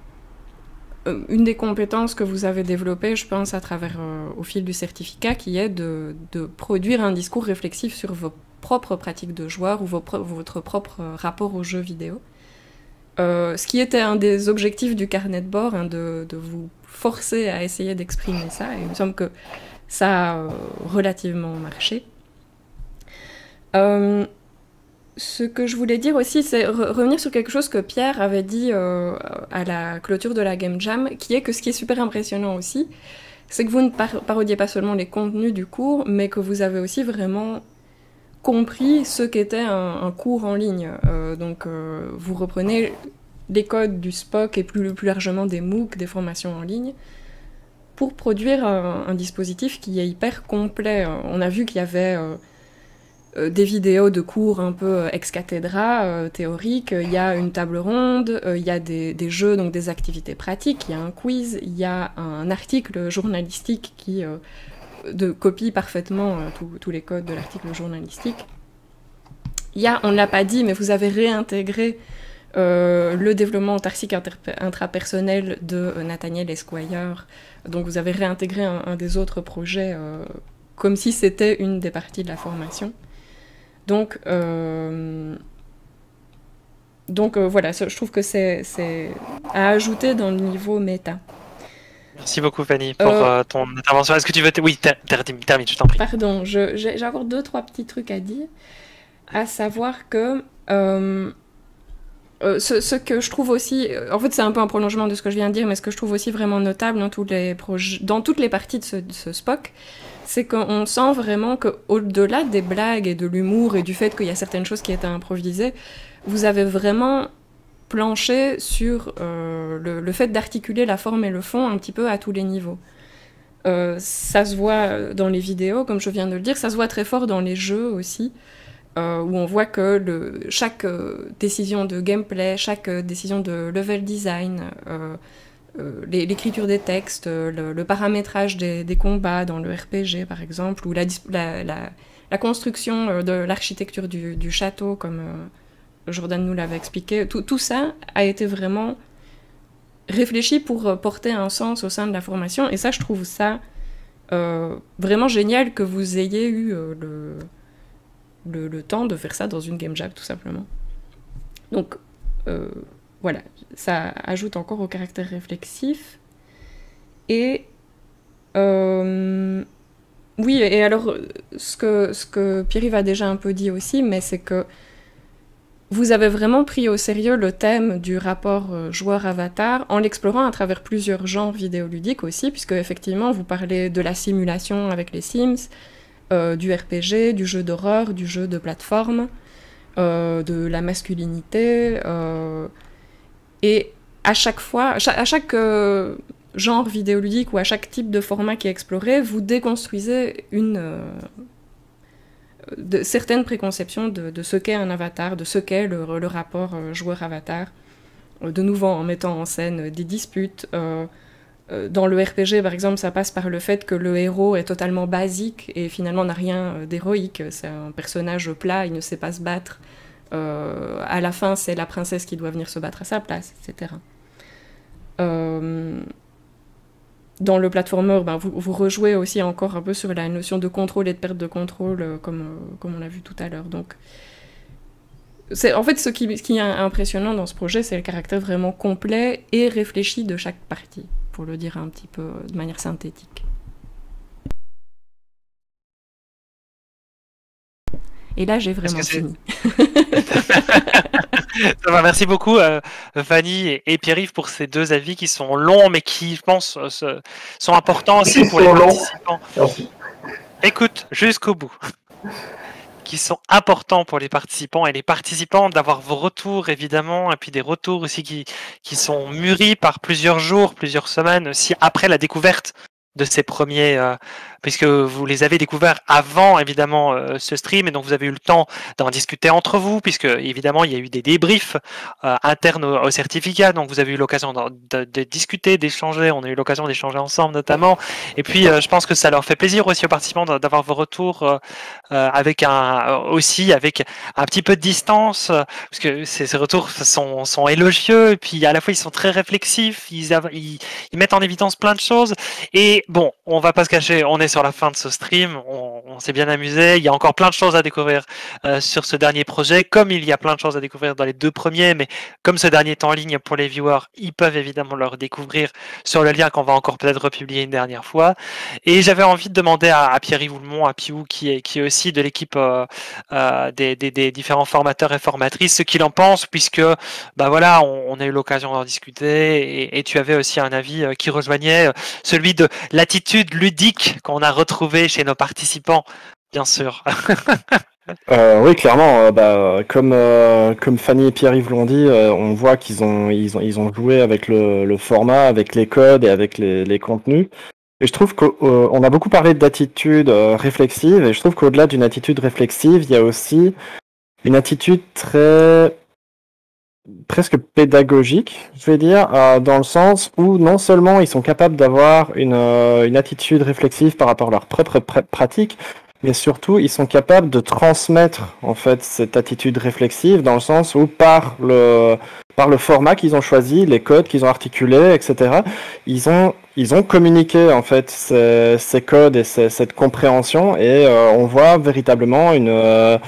une des compétences que vous avez développées, je pense, à travers, euh, au fil du certificat, qui est de, de produire un discours réflexif sur vos propres pratiques de joueur ou vos pro- votre propre rapport aux jeux vidéo. Euh, ce qui était un des objectifs du carnet de bord, hein, de, de vous forcer à essayer d'exprimer ça, et il me semble que ça a euh, relativement marché. Euh, Ce que je voulais dire aussi, c'est re- revenir sur quelque chose que Pierre avait dit euh, à la clôture de la Game Jam, qui est que ce qui est super impressionnant aussi, c'est que vous ne par- parodiez pas seulement les contenus du cours, mais que vous avez aussi vraiment compris ce qu'était un, un cours en ligne. Euh, donc euh, vous reprenez les codes du Spock et plus, plus largement des MOOC, des formations en ligne, pour produire un, un dispositif qui est hyper complet. On a vu qu'il y avait... Euh, Euh, des vidéos de cours un peu ex cathedra, euh, théoriques, il y a une table ronde, euh, il y a des, des jeux, donc des activités pratiques, il y a un quiz, il y a un article journalistique qui euh, de, copie parfaitement euh, tous les codes de l'article journalistique. Il y a, on ne l'a pas dit, mais vous avez réintégré euh, le développement autarcique inter- intrapersonnel de euh, Nathaniel Esquire, donc vous avez réintégré un, un des autres projets euh, comme si c'était une des parties de la formation. Donc, euh, donc euh, voilà, je trouve que c'est à ajouter dans le niveau méta. Merci beaucoup Fanny pour euh, euh, ton intervention. Est-ce que tu veux... Oui, termine, je t'en prie. Pardon, j'ai encore deux, trois petits trucs à dire. À savoir que... Euh, euh, ce, ce que je trouve aussi... En fait, c'est un peu un prolongement de ce que je viens de dire, mais ce que je trouve aussi vraiment notable dans, tous les projets, dans toutes les parties de ce, de ce S P O C, c'est qu'on sent vraiment qu'au-delà des blagues et de l'humour et du fait qu'il y a certaines choses qui étaient improvisées, vous avez vraiment... plancher sur euh, le, le fait d'articuler la forme et le fond un petit peu à tous les niveaux. Euh, ça se voit dans les vidéos, comme je viens de le dire, ça se voit très fort dans les jeux aussi, euh, où on voit que le, chaque euh, décision de gameplay, chaque euh, décision de level design, euh, euh, l'écriture des textes, le, le paramétrage des, des combats dans le R P G par exemple, ou la, la, la, la construction de l'architecture du, du château, comme... Euh, Jordan nous l'avait expliqué, tout, tout ça a été vraiment réfléchi pour porter un sens au sein de la formation, et ça, je trouve ça euh, vraiment génial que vous ayez eu euh, le, le, le temps de faire ça dans une Game Jam, tout simplement. Donc, euh, voilà, ça ajoute encore au caractère réflexif. Et... Euh, oui, et alors, ce que, ce que Pierre-Yves a déjà un peu dit aussi, mais c'est que vous avez vraiment pris au sérieux le thème du rapport joueur-avatar en l'explorant à travers plusieurs genres vidéoludiques aussi, puisque effectivement vous parlez de la simulation avec les Sims, euh, du R P G, du jeu d'horreur, du jeu de plateforme, euh, de la masculinité, euh, et à chaque fois, à chaque, à chaque euh, genre vidéoludique ou à chaque type de format qui est exploré, vous déconstruisez une... Euh, de certaines préconceptions de, de ce qu'est un avatar, de ce qu'est le, le rapport euh, joueur-avatar, euh, de nouveau en mettant en scène des disputes. Euh, euh, dans le R P G, par exemple, ça passe par le fait que le héros est totalement basique et finalement n'a rien d'héroïque. C'est un personnage plat, il ne sait pas se battre. Euh, à la fin, c'est la princesse qui doit venir se battre à sa place, et cetera. Euh, Dans le platformer, ben, vous, vous rejouez aussi encore un peu sur la notion de contrôle et de perte de contrôle, euh, comme, euh, comme on l'a vu tout à l'heure. Donc, en fait, ce qui, ce qui est impressionnant dans ce projet, c'est le caractère vraiment complet et réfléchi de chaque partie, pour le dire un petit peu de manière synthétique. Et là, j'ai vraiment fini. Ça va, merci beaucoup euh, Fanny et, et Pierre-Yves pour ces deux avis qui sont longs mais qui, je pense, euh, sont importants aussi pour les participants. Merci. Écoute, jusqu'au bout. Qui sont importants pour les participants et les participants d'avoir vos retours évidemment, et puis des retours aussi qui, qui sont mûris par plusieurs jours, plusieurs semaines aussi après la découverte de ces premiers, euh, puisque vous les avez découverts avant évidemment euh, ce stream, et donc vous avez eu le temps d'en discuter entre vous, puisque évidemment il y a eu des débriefs euh, internes au, au certificat, donc vous avez eu l'occasion de, de, de discuter, d'échanger, on a eu l'occasion d'échanger ensemble notamment, et puis euh, je pense que ça leur fait plaisir aussi aux participants d'avoir vos retours euh, euh, avec un aussi avec un petit peu de distance, euh, parce que ces, ces retours sont, sont élogieux, et puis à la fois ils sont très réflexifs, ils, ils, ils mettent en évidence plein de choses, et bon, on va pas se cacher, on est sur la fin de ce stream, on, on s'est bien amusé, il y a encore plein de choses à découvrir euh, sur ce dernier projet, comme il y a plein de choses à découvrir dans les deux premiers, mais comme ce dernier est en ligne pour les viewers, ils peuvent évidemment le redécouvrir sur le lien qu'on va encore peut-être republier une dernière fois. Et j'avais envie de demander à, à Pierre-Yves Oulmont, à Piou, qui est, qui est aussi de l'équipe euh, euh, des, des, des différents formateurs et formatrices, ce qu'il en pense, puisque bah voilà, on, on a eu l'occasion d'en discuter, et, et tu avais aussi un avis euh, qui rejoignait euh, celui de l'attitude ludique qu'on a retrouvée chez nos participants, bien sûr. euh, oui, clairement, euh, bah, comme, euh, comme Fanny et Pierre-Yves l'ont dit, euh, on voit qu'ils ont, ils ont, ils ont joué avec le, le format, avec les codes et avec les, les contenus. Et je trouve qu'on euh, a beaucoup parlé d'attitude euh, réflexive, et je trouve qu'au-delà d'une attitude réflexive, il y a aussi une attitude très... presque pédagogique, je vais dire, euh, dans le sens où non seulement ils sont capables d'avoir une, euh, une attitude réflexive par rapport à leur propre pr pratique, mais surtout ils sont capables de transmettre en fait cette attitude réflexive dans le sens où par le par le format qu'ils ont choisi, les codes qu'ils ont articulés, et cetera, ils ont ils ont communiqué en fait ces, ces codes et ces, cette compréhension, et euh, on voit véritablement une euh,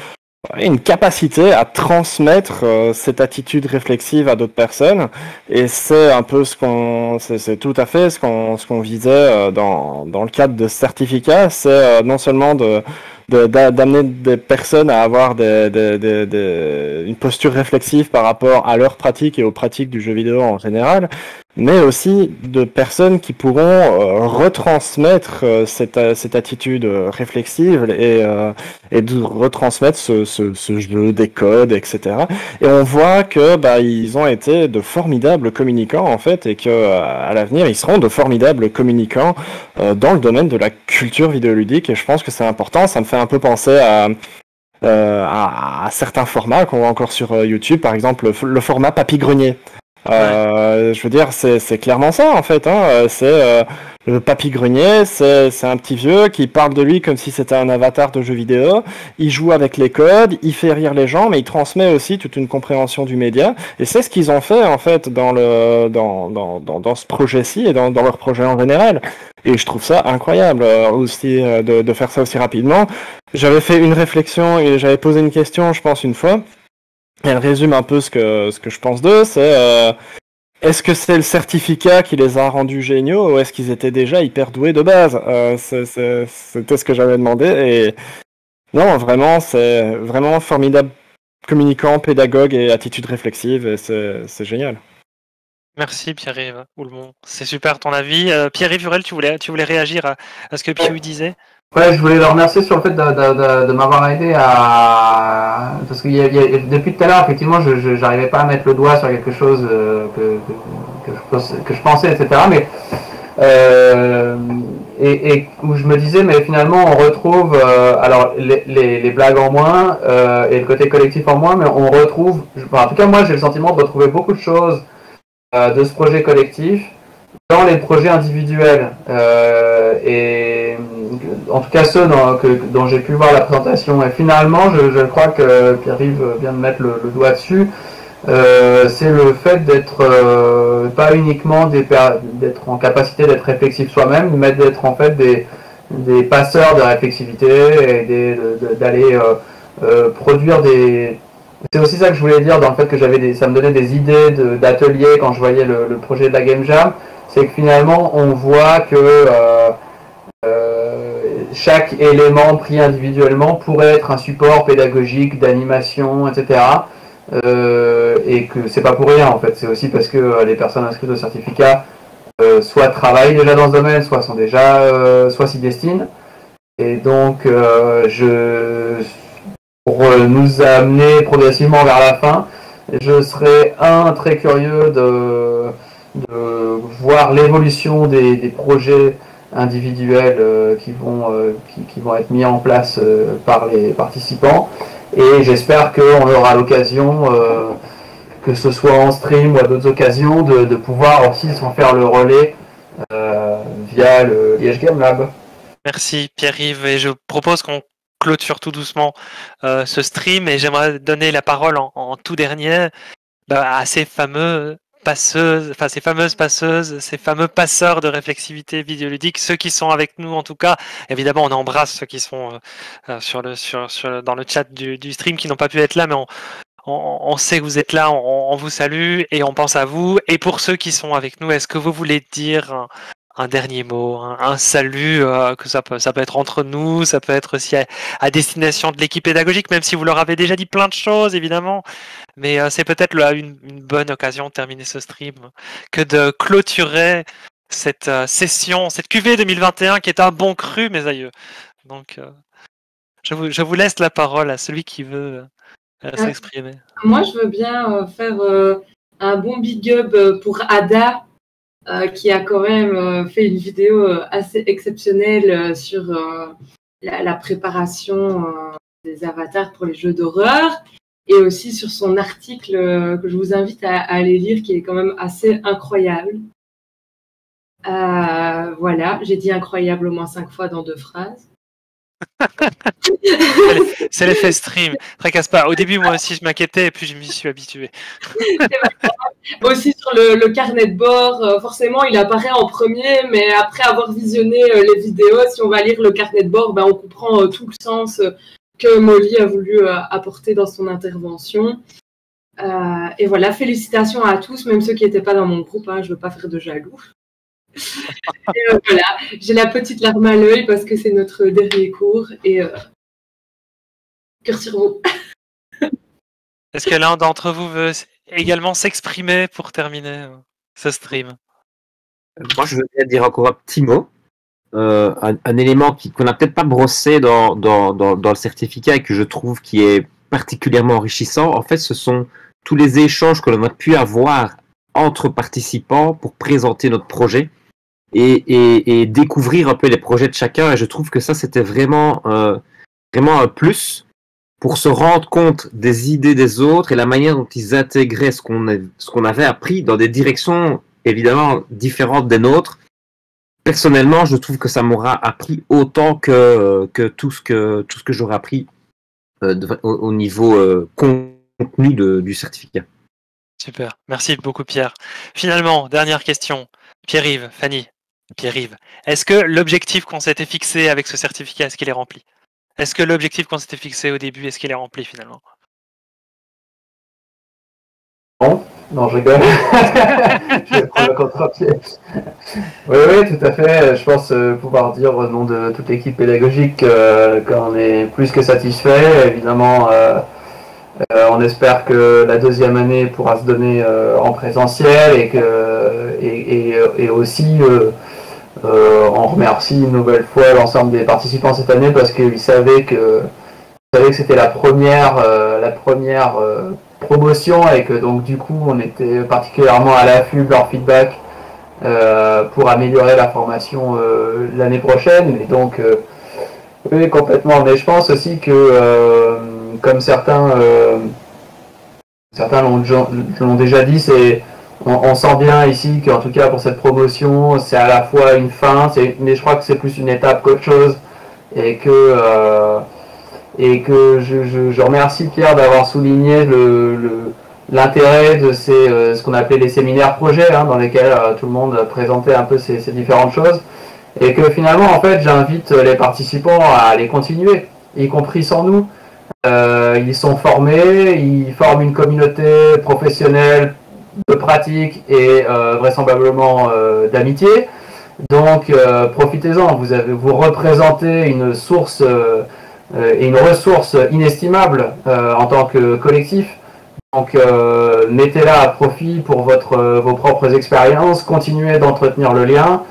une capacité à transmettre euh, cette attitude réflexive à d'autres personnes, et c'est un peu ce qu'on, c'est, c'est tout à fait ce qu'on, ce qu'on visait euh, dans dans le cadre de ce certificat, c'est euh, non seulement de, de d'amener des personnes à avoir des, des, des, des, une posture réflexive par rapport à leurs pratiques et aux pratiques du jeu vidéo en général, mais aussi de personnes qui pourront euh, retransmettre euh, cette, cette attitude euh, réflexive et, euh, et de retransmettre ce, ce, ce jeu, des codes, et cetera. Et on voit que bah, ils ont été de formidables communicants en fait, et que à l'avenir ils seront de formidables communicants euh, dans le domaine de la culture vidéoludique. Et je pense que c'est important. Ça me fait un peu penser à euh, à, à certains formats qu'on voit encore sur euh, YouTube, par exemple le, le format Papy Grenier. Euh, ouais. Je veux dire, c'est, c'est clairement ça en fait. Hein. C'est euh, le Papy Grenier, c'est, c'est un petit vieux qui parle de lui comme si c'était un avatar de jeu vidéo. Il joue avec les codes, il fait rire les gens, mais il transmet aussi toute une compréhension du média. Et c'est ce qu'ils ont fait en fait dans le dans dans dans, dans ce projet-ci et dans dans leur projet en général. Et je trouve ça incroyable euh, aussi euh, de de faire ça aussi rapidement. J'avais fait une réflexion et j'avais posé une question, je pense une fois. Elle résume un peu ce que ce que je pense d'eux, c'est euh, est-ce que c'est le certificat qui les a rendus géniaux ou est-ce qu'ils étaient déjà hyper doués de base? euh, c'est, c'est, C'était ce que j'avais demandé et non, vraiment, c'est vraiment formidable communicant, pédagogue et attitude réflexive et c'est, c'est génial. Merci Pierre-Yves Oulmont, c'est super ton avis. Euh, Pierre-Yves Hurel, tu voulais, tu voulais réagir à, à ce que Piou disait? Ouais, je voulais le remercier sur le fait de, de, de, de m'avoir aidé à... Parce que y a, y a, depuis tout à l'heure, effectivement, je, je j'arrivais pas à mettre le doigt sur quelque chose euh, que, que, que, je, que je pensais, et cetera. Mais, euh, et, et où je me disais, mais finalement, on retrouve euh, alors les, les, les blagues en moins euh, et le côté collectif en moins, mais on retrouve... Enfin, en tout cas, moi, j'ai le sentiment de retrouver beaucoup de choses euh, de ce projet collectif dans les projets individuels. Euh, et en tout cas ceux dans, que, dont j'ai pu voir la présentation. Et finalement, je, je crois que Pierre-Yves vient de mettre le, le doigt dessus, euh, c'est le fait d'être euh, pas uniquement des, d'être en capacité d'être réflexif soi-même, mais d'être en fait des, des passeurs de réflexivité et des, de, d'aller euh, euh, produire des... C'est aussi ça que je voulais dire dans le fait que j'avais des, ça me donnait des idées de, d'ateliers quand je voyais le, le projet de la Game Jam. C'est que finalement, on voit que euh, euh, chaque élément pris individuellement pourrait être un support pédagogique, d'animation, et cetera. Euh, et que c'est pas pour rien, en fait. C'est aussi parce que euh, les personnes inscrites au certificat euh, soit travaillent déjà dans ce domaine, soit sont déjà, euh, soit s'y destinent. Et donc, euh, je, pour nous amener progressivement vers la fin, je serais un très curieux de de voir l'évolution des, des projets individuels euh, qui, vont, euh, qui, qui vont être mis en place euh, par les participants. Et j'espère qu'on aura l'occasion, euh, que ce soit en stream ou à d'autres occasions, de, de pouvoir aussi s'en faire le relais euh, via le Liège Game Lab. Merci Pierre-Yves, et je propose qu'on clôture tout doucement euh, ce stream, et j'aimerais donner la parole en, en tout dernier bah, à ces fameux passeuses, enfin ces fameuses passeuses, ces fameux passeurs de réflexivité vidéoludique, ceux qui sont avec nous en tout cas. Évidemment, on embrasse ceux qui sont euh, sur le sur, sur dans le chat du, du stream qui n'ont pas pu être là, mais on, on, on sait que vous êtes là, on, on vous salue et on pense à vous. Et pour ceux qui sont avec nous, est-ce que vous voulez dire un, un dernier mot, un, un salut, euh, que ça peut ça peut être entre nous, ça peut être aussi à, à destination de l'équipe pédagogique, même si vous leur avez déjà dit plein de choses évidemment. Mais euh, c'est peut-être là une, une bonne occasion de terminer ce stream que de clôturer cette euh, session, cette Q V deux mille vingt et un qui est un bon cru, mes aïeux. Donc, euh, je, vous, je vous laisse la parole à celui qui veut euh, euh, s'exprimer. Moi, je veux bien euh, faire euh, un bon big up pour Ada, euh, qui a quand même euh, fait une vidéo assez exceptionnelle euh, sur euh, la, la préparation euh, des avatars pour les jeux d'horreur. Et aussi sur son article euh, que je vous invite à, à aller lire, qui est quand même assez incroyable. Euh, voilà, j'ai dit incroyable au moins cinq fois dans deux phrases. C'est l'effet stream, tracasse pas. Au début, moi aussi, je m'inquiétais et puis je m'y suis habitué. Aussi sur le, le carnet de bord, euh, forcément, il apparaît en premier, mais après avoir visionné euh, les vidéos, si on va lire le carnet de bord, ben, on comprend euh, tout le sens euh, que Molly a voulu euh, apporter dans son intervention. Euh, et voilà, félicitations à tous, même ceux qui n'étaient pas dans mon groupe, hein, je ne veux pas faire de jaloux. Et, euh, voilà, j'ai la petite larme à l'œil parce que c'est notre dernier cours et euh, cœur sur vous. Est-ce que l'un d'entre vous veut également s'exprimer pour terminer euh, ce stream? Moi, je veux bien dire encore un petit mot. Euh, un, un élément qui, qu'on n'a peut-être pas brossé dans, dans, dans, dans le certificat et que je trouve qui est particulièrement enrichissant. En fait, ce sont tous les échanges que l'on a pu avoir entre participants pour présenter notre projet et, et, et découvrir un peu les projets de chacun. Et je trouve que ça, c'était vraiment, euh, vraiment un plus pour se rendre compte des idées des autres et la manière dont ils intégraient ce qu'on, a, ce qu'on avait appris dans des directions évidemment différentes des nôtres. Personnellement, je trouve que ça m'aura appris autant que, que, tout, ce que tout ce que j'aurais appris euh, de, au, au niveau euh, contenu de, du certificat. Super, merci beaucoup Pierre. Finalement, dernière question. Pierre-Yves, Fanny, Pierre-Yves, est-ce que l'objectif qu'on s'était fixé avec ce certificat, est-ce qu'il est rempli? Est-ce que l'objectif qu'on s'était fixé au début, est-ce qu'il est rempli finalement? Non, non, je rigole. Je vais prendre le contre-pied. Oui, oui, tout à fait. Je pense euh, pouvoir dire au nom de toute l'équipe pédagogique euh, qu'on est plus que satisfait. Évidemment, euh, euh, on espère que la deuxième année pourra se donner euh, en présentiel et, que, et, et, et aussi euh, euh, on remercie une nouvelle fois l'ensemble des participants cette année parce qu'ils savaient que, ils savaient que c'était la première, euh, la première euh, promotion et que donc du coup on était particulièrement à l'affût de leur feedback euh, pour améliorer la formation euh, l'année prochaine. Et donc euh, oui, complètement, mais je pense aussi que euh, comme certains euh, certains l'ont, l'ont déjà dit, c'est on, on sent bien ici qu'en tout cas pour cette promotion c'est à la fois une fin, c'est, mais je crois que c'est plus une étape qu'autre chose et que euh, et que je, je, je remercie Pierre d'avoir souligné le, le, l'intérêt de ces, euh, ce qu'on appelait les séminaires projets, hein, dans lesquels euh, tout le monde présentait un peu ces, ces différentes choses, et que finalement, en fait, j'invite les participants à les continuer, y compris sans nous. Euh, ils sont formés, ils forment une communauté professionnelle de pratique et euh, vraisemblablement euh, d'amitié. Donc, euh, profitez-en, vous, avez, vous représentez une source... Euh, et une ressource inestimable euh, en tant que collectif. Donc euh, mettez-la à profit pour votre, euh, vos propres expériences, continuez d'entretenir le lien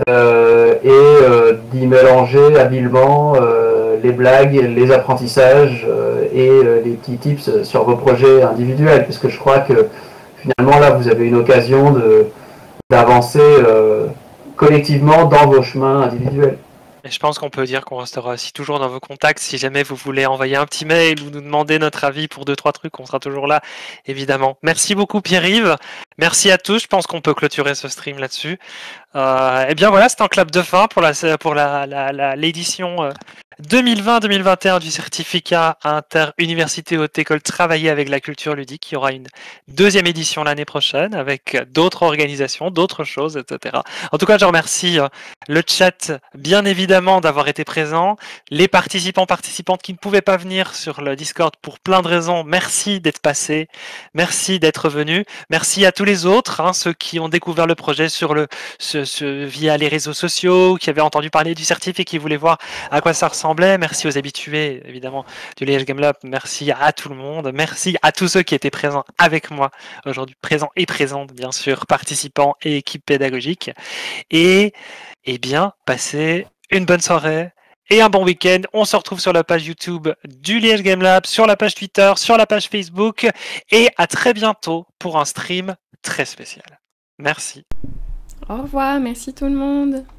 euh, et euh, d'y mélanger habilement euh, les blagues, les apprentissages euh, et euh, les petits tips sur vos projets individuels, puisque je crois que finalement là vous avez une occasion de, d'avancer euh, collectivement dans vos chemins individuels. Et je pense qu'on peut dire qu'on restera aussi toujours dans vos contacts. Si jamais vous voulez envoyer un petit mail ou nous demander notre avis pour deux, trois trucs, on sera toujours là, évidemment. Merci beaucoup Pierre-Yves. Merci à tous. Je pense qu'on peut clôturer ce stream là-dessus. Euh, et bien voilà, c'est un clap de fin pour la, pour la, la, la, l'édition euh, deux mille vingt deux mille vingt et un du certificat inter-université haute école travailler avec la culture ludique. Il y aura une deuxième édition l'année prochaine avec d'autres organisations, d'autres choses, et cetera. En tout cas, je remercie euh, le chat, bien évidemment, d'avoir été présent. Les participants, participantes qui ne pouvaient pas venir sur le Discord pour plein de raisons, merci d'être passés, merci d'être venus. Merci à tous les autres, hein, ceux qui ont découvert le projet sur le, ce, ce, via les réseaux sociaux, qui avaient entendu parler du certif et qui voulaient voir à quoi ça ressemblait. Merci aux habitués, évidemment, du Liège Game Lab. Merci à tout le monde. Merci à tous ceux qui étaient présents avec moi aujourd'hui, présents et présentes, bien sûr, participants et équipes pédagogiques. Et, eh bien, passez une bonne soirée et un bon week-end. On se retrouve sur la page YouTube du Liège Game Lab, sur la page Twitter, sur la page Facebook. Et à très bientôt pour un stream très spécial. Merci. Au revoir, merci tout le monde.